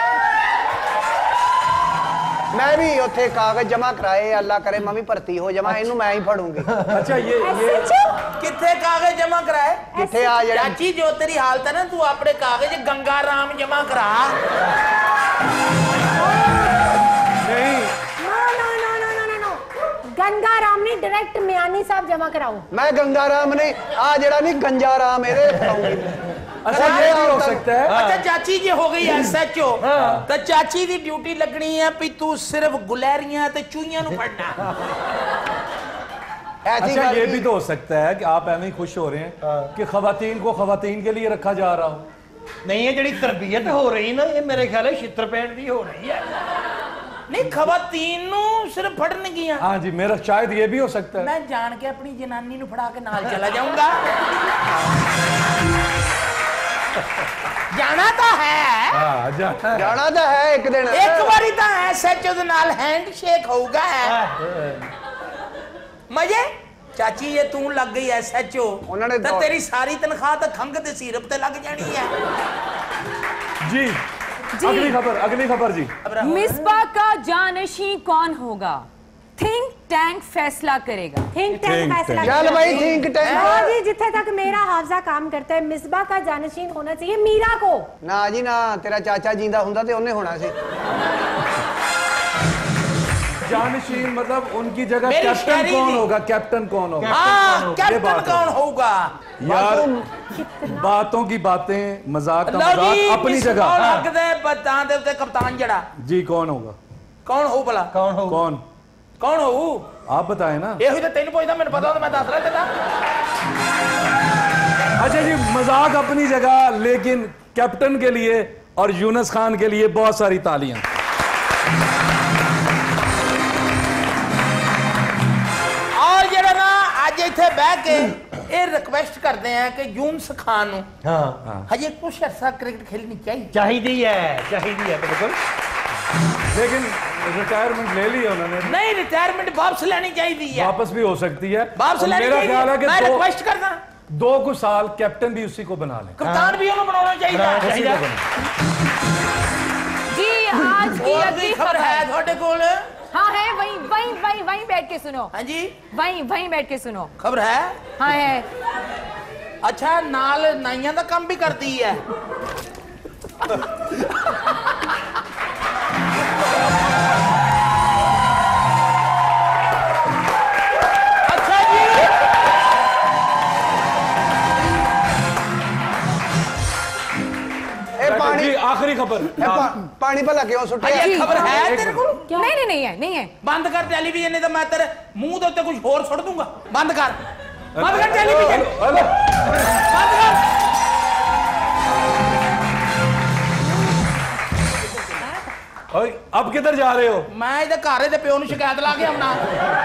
मैं भी उथे कागज जमा कराए अल्लाह करे मैं भी भर्ती हो जावां इनू मैं ही फड़ूंगी। अच्छा ये किथे कागज जमा कराए किथे आ जड़ा चाची जो तेरी हालत है ना तू अपने कागज गंगा राम जमा करा। नहीं गंगा राम नहीं डायरेक्ट मियानी साहब जमा कराओ। मैं गंगा राम नहीं आ जड़ा नहीं गंजा राम मेरे अच्छा ये भी हो सकता है। अच्छा चाची जी हो गई SHO तो चाची दी ड्यूटी लगनी है भी तू सिर्फ गुलहरियां ते चूहियां नु फड़ना। अच्छा ये भी तो हो सकता है कि आप ऐसे ही खुश हो रहे हैं कि खवातीन को खवातीन के लिए रखा जा रहा हो। नहीं ये जड़ी तरबियत हो रही ना ये मेरे ख्याल है छित्र पैंट दी हो रही है। नहीं खवातीन नु सिर्फ फड़न गियां। हाँ जी मेरा शायद ये भी हो सकता है। मैं जान के अपनी जनानी नु फड़ा के नाल चला जाऊंगा। जाना तो है जाना तो है एक दिन एक बारी तो SHO दे नाल हैंडशेक होगा मजे चाची ये तू लग गई SHO तो तेरी सारी तनख्वाह तो खंग ते सिरप ते लग जानी है जी अगली खबर जी मिसबा का जानशी कौन होगा थिंक टैंक फैसला करेगा थिंक टैंक फैसला चल भाई थिंक टैंक जी जिथे तक मेरा हाफजा काम करता है मिसबा का जानशीन होना चाहिए मीरा को ना जी ना तेरा चाचा जींदा हुंदा ते ओने होना सी जानशीन मतलब उनकी जगह कैप्टन कौन होगा कैप्टन कौन होगा कैप्टन कौन होगा यार बातों की बातें मजाक का मजाक अपनी जगह लगदे बता दे उते कप्तान जड़ा जी कौन होगा कौन हो भला कौन हो आप बताएं ना ये तो तेन पूछता मैंने पता तो मैं दस रहा था अच्छा जी मजाक अपनी जगह लेकिन कैप्टन के लिए और यूनुस खान के लिए बहुत सारी तालियां और जरा ना आज इथे बह के ये रिक्वेस्ट करते हैं कि यूनुस खान हजे कुछ अर्सा क्रिकेट खेलनी चाहिए बिल्कुल लेकिन रिटायरमेंट ले ली उन्होंने नहीं रिटायरमेंट वापस लेनी चाहिए वापस भी हो सकती है वापस लेनी मेरा ख्याल है कि मैं रिक्वेस्ट करता 2 कुछ साल कैप्टन भी उसी को बना ले कप्तान भी उन्हें बनाना चाहिए जी आज की अगली खबर है थोड़े कोल हाँ है वहीं बैठ के सुनो हाँ जी वहीं बैठ के सुनो खबर है हाँ है अच्छा नाल नाइयां दा काम भी करती है अच्छा जी पानी आखिरी खबर पानी भला क्यों सुटिया खबर है तेरे को नहीं है बंद कर टेलीविजन नहीं तो मैं तेरे मुंह के उत्ते कुछ और छोड़ दूंगा बंद कर टेलीविजन बंद कर अब किधर जा रहे हो मैं इधर घर दे प्यो शिकायत ला के आना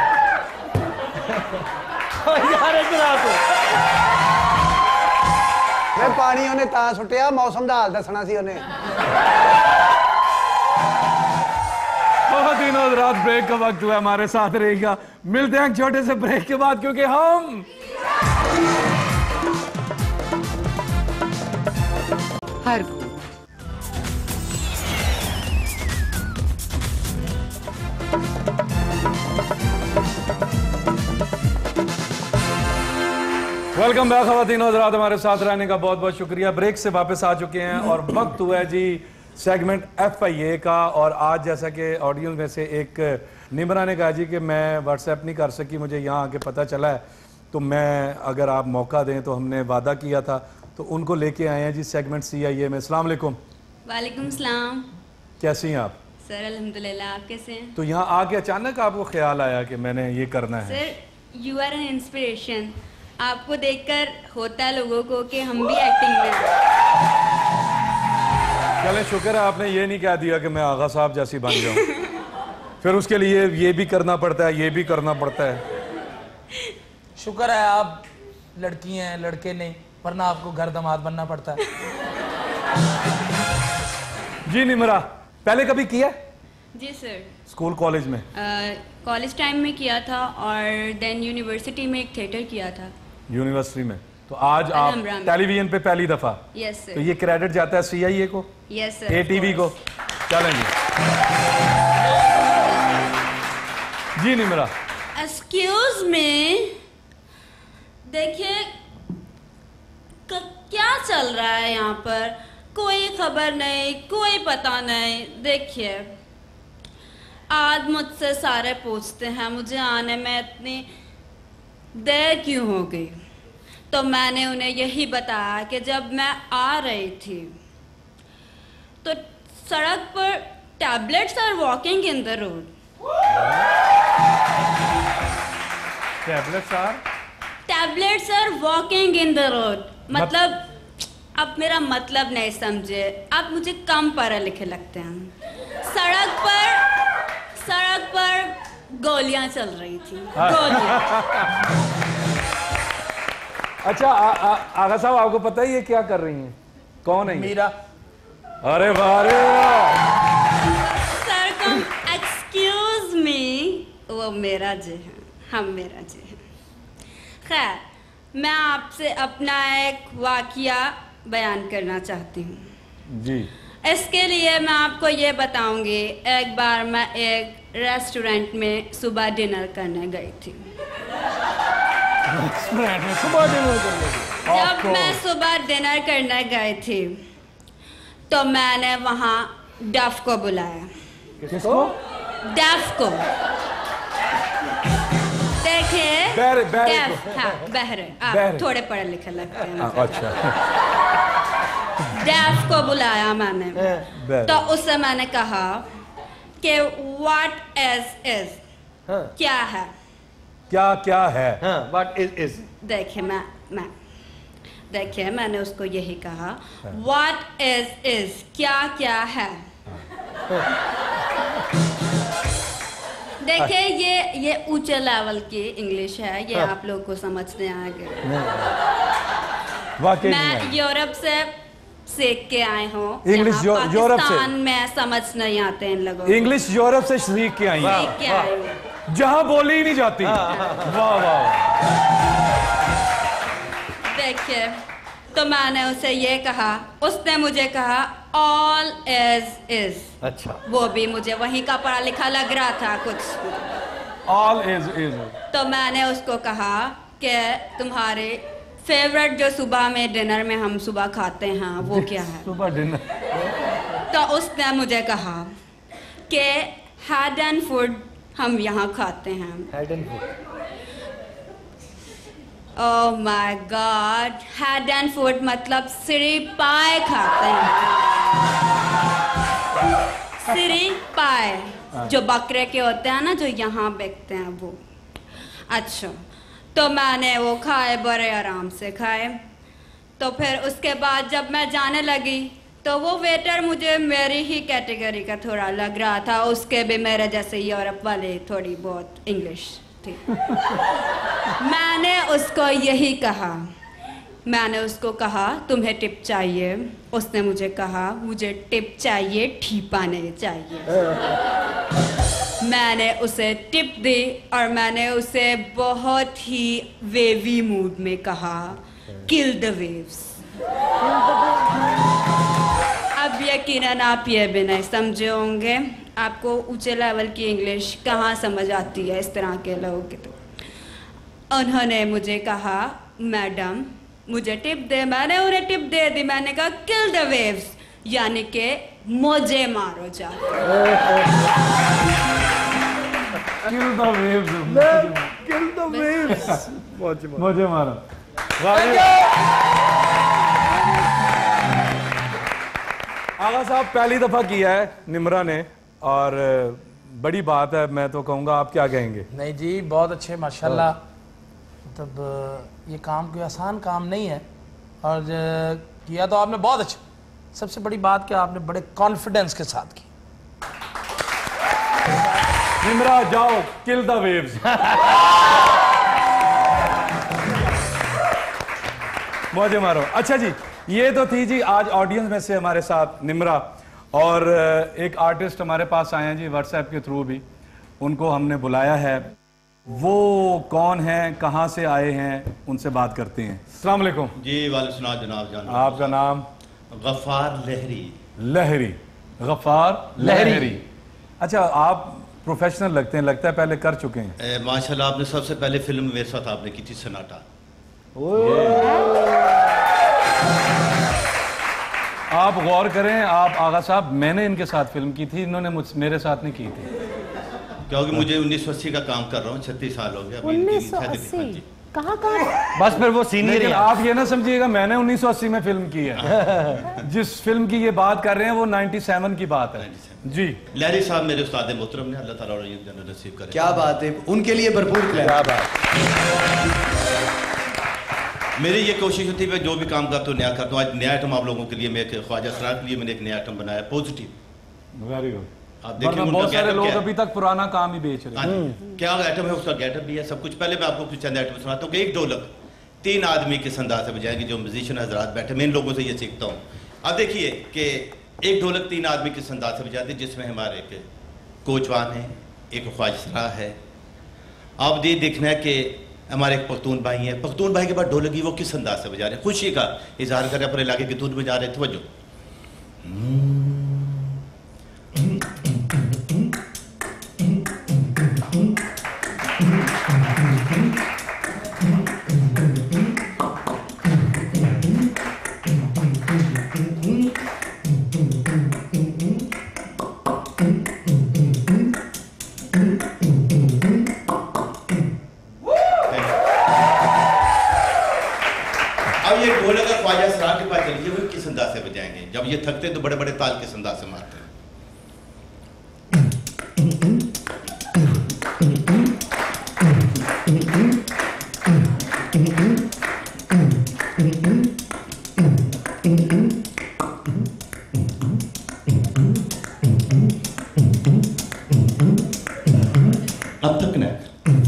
पानी उन्हें ता सुटिया मौसम का हाल दसना सी उन्हें बहुत दिनों रात ब्रेक का वक्त हुआ हमारे साथ रहेगा मिलते हैं छोटे से ब्रेक के बाद क्योंकि हम हर वेलकम बैक खवातीन हज़रात हमारे साथ रहने का बहुत बहुत शुक्रिया ब्रेक से वापस आ चुके हैं और वक्त हुआ है जी सेगमेंट FIA का और आज जैसा कि ऑडियंस में से एक निमरा ने कहा जी कि मैं व्हाट्सएप नहीं कर सकी मुझे यहाँ आके पता चला है तो मैं अगर आप मौका दें तो हमने वादा किया था तो उनको लेके आए हैं जी सेगमेंट CIA में। अस्सलाम वालेकुम। वालेकुम सलाम। कैसी हैं आप? सर अल्हम्दुलिल्लाह, आप कैसे हैं? तो यहाँ आके अचानक आपको ख्याल आया कि मैंने ये करना है? Sir you are an inspiration, आपको देखकर होता है लोगों को कि हम भी एक्टिंग में। चलें शुक्र है आपने ये नहीं कह दिया कि मैं आगा साहब जैसी बन जाऊं फिर उसके लिए ये भी करना पड़ता है ये भी करना पड़ता है। शुक्र है आप लड़की हैं लड़के नहीं वरना आपको घर दामाद बनना पड़ता है। जी निमरा पहले कभी किया? जी सर। स्कूल कॉलेज में? कॉलेज टाइम में किया था और देन यूनिवर्सिटी में एक थिएटर किया था। यूनिवर्सिटी में? तो आज आप टेलीविजन पे पहली दफा? Yes sir. तो ये क्रेडिट जाता है CIA को? Yes sir. ATV को? चलेंगे जी निमरा। एक्सक्यूज मी, देखिए क्या चल रहा है यहाँ पर, कोई खबर नहीं कोई पता नहीं। देखिए आज मुझसे सारे पूछते हैं मुझे आने में इतनी देर क्यों हो गई, तो मैंने उन्हें यही बताया कि जब मैं आ रही थी तो सड़क पर tablets are walking in the road. Tablets are walking in the road मतलब आप मेरा मतलब नहीं समझे, आप मुझे कम पढ़े लिखे लगते हैं। सड़क पर गोलियां चल रही थी, गोलियां। अच्छा आगा साहब आपको पता है ये क्या कर रही हैं? कौन है ये? मीरा। अरे वाह रे सर कम एक्सक्यूज मी, वो मेरा जी है, हम मेरा जी है। खैर, मैं आपसे अपना एक वाकया बयान करना चाहती हूँ जी। इसके लिए मैं आपको ये बताऊंगी, एक बार मैं एक रेस्टोरेंट में सुबह डिनर करने गई थी। सुबह डिनर करने जब मैं सुबह डिनर करने गई थी तो मैंने वहाँ डफ को बुलाया। किसको? डफ को। देखिए बहरे, आप थोड़े पढ़े लिखे लगते हैं। अच्छा। डफ को बुलाया मैंने, तो उससे मैंने कहा कि व्हाट इज क्या है, क्या क्या है, व्हाट इज। देखिए मैंने उसको यही कहा, व्हाट इज क्या क्या है। देखिए ये ऊंचे लेवल की इंग्लिश है, ये आप लोग को समझने आएगा। मैं यूरोप से सीख के आए हूँ, इंग्लिश यूरोप से में समझ नहीं आते इन लोगों। इंग्लिश यूरोप से सीख के आई जहाँ बोली ही नहीं जाती। वाह वाह। देखिए तो मैंने उसे ये कहा, उसने मुझे कहा ऑल इज। अच्छा। वो भी मुझे वहीं का पढ़ा लिखा लग रहा था कुछ। All is. तो मैंने उसको कहा कि तुम्हारे फेवरेट जो सुबह में डिनर में हम सुबह खाते हैं वो क्या है? सुबह डिनर। तो उसने मुझे कहा कि हेड एंड फूड हम यहाँ खाते हैं। Head and food. Oh my god, head and food मतलब सिरी पाए खाते हैं। सिरी पाए जो बकरे के होते हैं ना, जो यहाँ बिकते हैं वो। अच्छा, तो मैंने वो खाए, बड़े आराम से खाए। तो फिर उसके बाद जब मैं जाने लगी तो वो वेटर मुझे मेरी ही कैटेगरी का थोड़ा लग रहा था, उसके भी मेरे जैसे यूरोप वाले थोड़ी बहुत इंग्लिश थी। मैंने उसको यही कहा, मैंने उसको कहा तुम्हें टिप चाहिए? उसने मुझे कहा मुझे टिप चाहिए, ठीपा नहीं चाहिए। मैंने उसे टिप दी और मैंने उसे बहुत ही वेवी मूड में कहा किल द वेव्स। अब यकीनन आप ये भी नहीं समझे होंगे, आपको ऊंचे लेवल की इंग्लिश कहाँ समझ आती है इस तरह के लोगों की। तो उन्होंने मुझे कहा मैडम मुझे टिप दे, मैंने उन्हें टिप दे दी। मैंने कहा किल द वेव्स, यानी कि मुझे मारो जा। Kill the waves, kill the waves, मुझे मारो। आगा साहब पहली दफा किया है निम्रा ने और बड़ी बात है, मैं तो कहूँगा आप क्या कहेंगे? नहीं जी बहुत अच्छे माशाल्लाह। मतलब ये काम कोई आसान काम नहीं है और किया तो आपने बहुत अच्छा। सबसे बड़ी बात कि आपने बड़े कॉन्फिडेंस के साथ की। निम्रा जाओ किल द वेव्स। मौजे मारो। अच्छा जी, ये तो थी जी आज ऑडियंस में से हमारे साथ निम्रा, और एक आर्टिस्ट हमारे पास आए हैं जी व्हाट्सएप के थ्रू भी, उनको हमने बुलाया है। वो कौन हैं, कहाँ से आए हैं, उनसे बात करते हैं। अस्सलाम वालेकुम जी। वालेकुम जनाब जान। आपका नाम? गफ्फार लहरी। लहरी, गफ्फार लहरी। अच्छा, आप प्रोफेशनल लगते हैं, लगता है पहले कर चुके हैं। माशाल्लाह, आपने सबसे पहले फिल्म मेरे साथ आपने की थी सन्नाटा। आप गौर करें, आप आगा साहब, मैंने इनके साथ फिल्म की थी, इन्होंने मेरे साथ नहीं की थी। क्योंकि मुझे 1980 का काम कर रहा हूँ, 36 साल हो गया। 1980 कहाँ बस फिर वो सीनियर है। आप ये ना समझिएगा मैंने 1980 में फिल्म की है। जिस फिल्म की ये बात कर रहे हैं वो 97 की बात है जी। लहरी साहब मेरे उस्ताद मोहतरम ने, अल्लाह ताला उन्हें जन्नत नसीब करे। क्या बात है, उनके लिए भरपूर क्या बात। मेरी ये कोशिश होती है जो भी काम करता हूँ नया करता हूँ। आज नया आइटम आप लोगों के लिए, मैं ख्वाजा असरार के लिए मैंने एक नया आइटम बनाया, पॉजिटिव। Very good. आप देखिए बहुत सारे लोग अभी तक पुराना काम ही बेच रहे हैं। क्या आइटम है, उसका गेटअप भी है, सब कुछ। पहले मैं आपको कुछ चंद आइटम सुनाता हूँ कि एक ढोलक 3 आदमी किस अंदाज से बजाएंगे। जो म्यूजिशियन हजरात बैठे, मैं इन लोगों से ये सीखता हूँ अब देखिए कि एक ढोलक 3 आदमी किस अंदाज से बजाते, जिसमें हमारे एक कोचवान है, एक ख्वाजसरा है। अब ये देखना है कि हमारे एक पख्तून भाई हैं, पख्तून भाई के बाद ढोलकी वो किस अंदाज से बजा रहे हैं, खुशी का इजहार कर रहे हैं, अपने इलाके की धुन बजा रहे हैं। तवज्जो। से बजाएंगे जब ये थकते तो बड़े बड़े ताल किस अंदाज से मारते हैं। अब तक ना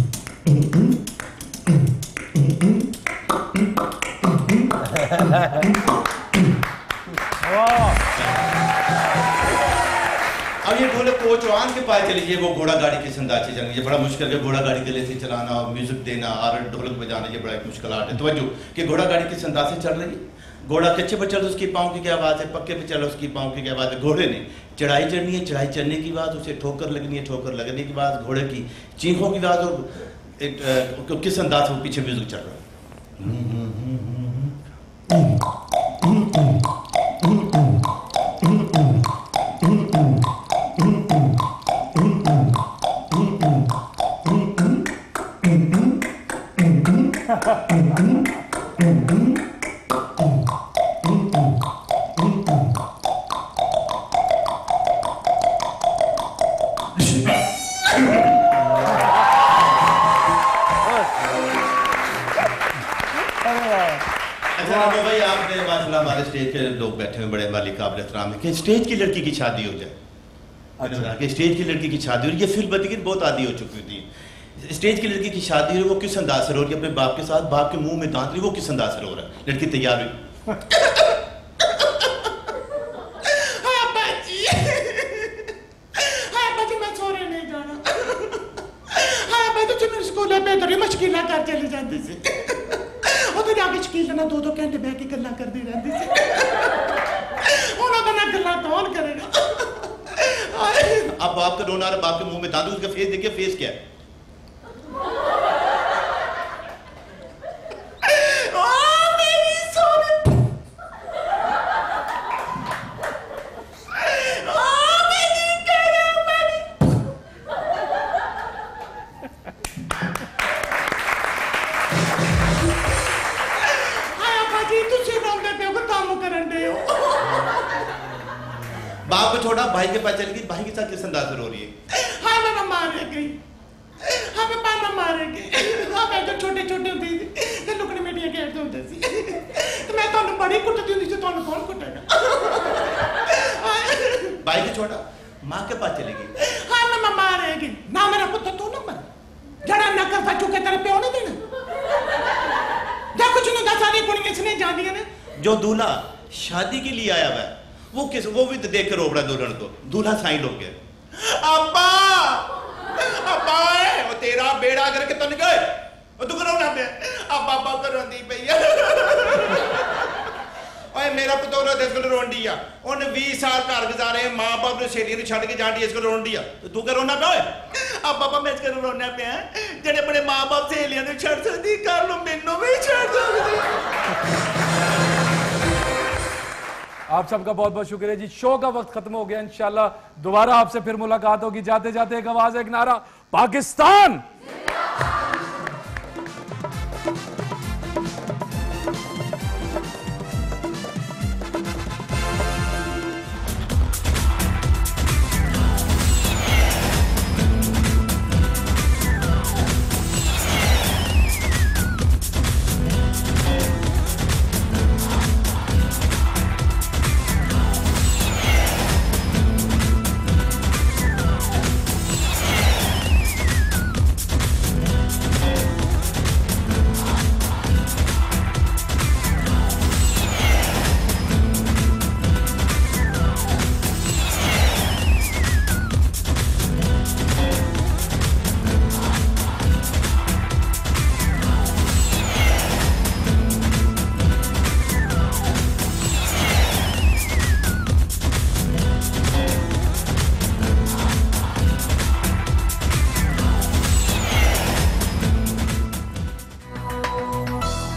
अब ये ढोलक कोचवान के पास चलीजिए, वो घोड़ा गाड़ी किस अंदाज से चलेंगे, ये बड़ा मुश्किल है। घोड़ा गाड़ी के लिए से चलाना और म्यूजिक देना और ढोलक बजाना, ये बड़ा एक मुश्किल आर्ट है। तवज्जो कि घोड़ा गाड़ी किस अंदाज से चल रही है। घोड़ा कच्चे पर चल उसकी पाँव की क्या बात है, पक्के पे चलो उसकी पाँव की क्या बात है। घोड़े ने चढ़ाई चढ़नी है, चढ़ाई चढ़ने की बात उसे ठोकर लगनी है, ठोकर लगने की बात घोड़े की चीखों की बात, और किस अंदाज से वो पीछे म्यूजिक चल रहा है। भाई आपने माशाल्लाह हमारे स्टेज के लोग बैठे हुए बड़े हमारे काबिल एहतराम है कि स्टेज की लड़की की शादी हो जाए। अच्छा कि स्टेज की लड़की की शादी हो रही है, ये फिल्म बदगी बहुत आदी हो चुकी थी। स्टेज की लड़की की शादी हो रही है, वो किस अंदाज से रो रही है, अपने बाप के साथ, बाप के मुंह में दांत रही, वो किस अंदाज से रो रहा है। लड़की तैयार हुई, मशकीला कर चली जाती सी, उधर जाके शकील ना 2-2 घंटे बह के गल्लां करदी रहंदी सी। हुण ओहदे नाल गल्लां कौन करेगा। अब बाप का रोना रहा, बाप के मुंह में दांत, उसका फेस देखिए, फेस क्या है। बाप को छोड़ा, भाई के पास चली गई, भाई के साथ किस अंदाज से रो रही है। हाँ मैं मारे गई, हाँ मैं पाना मारे गई, हाँ मैं तो छोटे छोटे होती थी ते लुकड़ी मेटियां खेलते होते सी, तो मैं तो बड़ी कुटती होती थी, तो कौन कुटेगा। भाई को छोड़ा, माँ के पास चली गई, हाँ मैं मारे गई ना, मेरा पुत्र तो ना मर जरा न करता चुके तेरे प्यो ने देना जा कुछ नहीं दा, सारी कुड़ियां इसने जा दी ने। जो दूल्हा शादी के लिए आया हुआ है वो किस, वो भी देख कर रो रहा दुल्हन को, दूल्हा साइन हो गया। अब्बा अब्बा वो तेरा बेड़ा करके तो नहीं गए, वो तू करो ना पे अब्बा अब्बा कर रोंदी पई है। ओए मेरा पुत्र दस को रोंदी आ, उन 20 साल घर गुजारे, मां बाप ने सेड़ी ने छड़ के जांडी इसको रोंदी आ, तो तू कर रोना पे। ओए अब बाबा मैं इसको रोना पे है, जेडे अपने मां बाप सहेलियां ने छड़ सकदी कर लो, मेनू भी छड़ सकदी। आप सबका बहुत बहुत शुक्रिया जी। शो का वक्त खत्म हो गया, इंशाल्लाह दोबारा आपसे फिर मुलाकात होगी। जाते जाते एक आवाज, एक नारा, पाकिस्तान।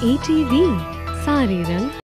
ATV सारे रंग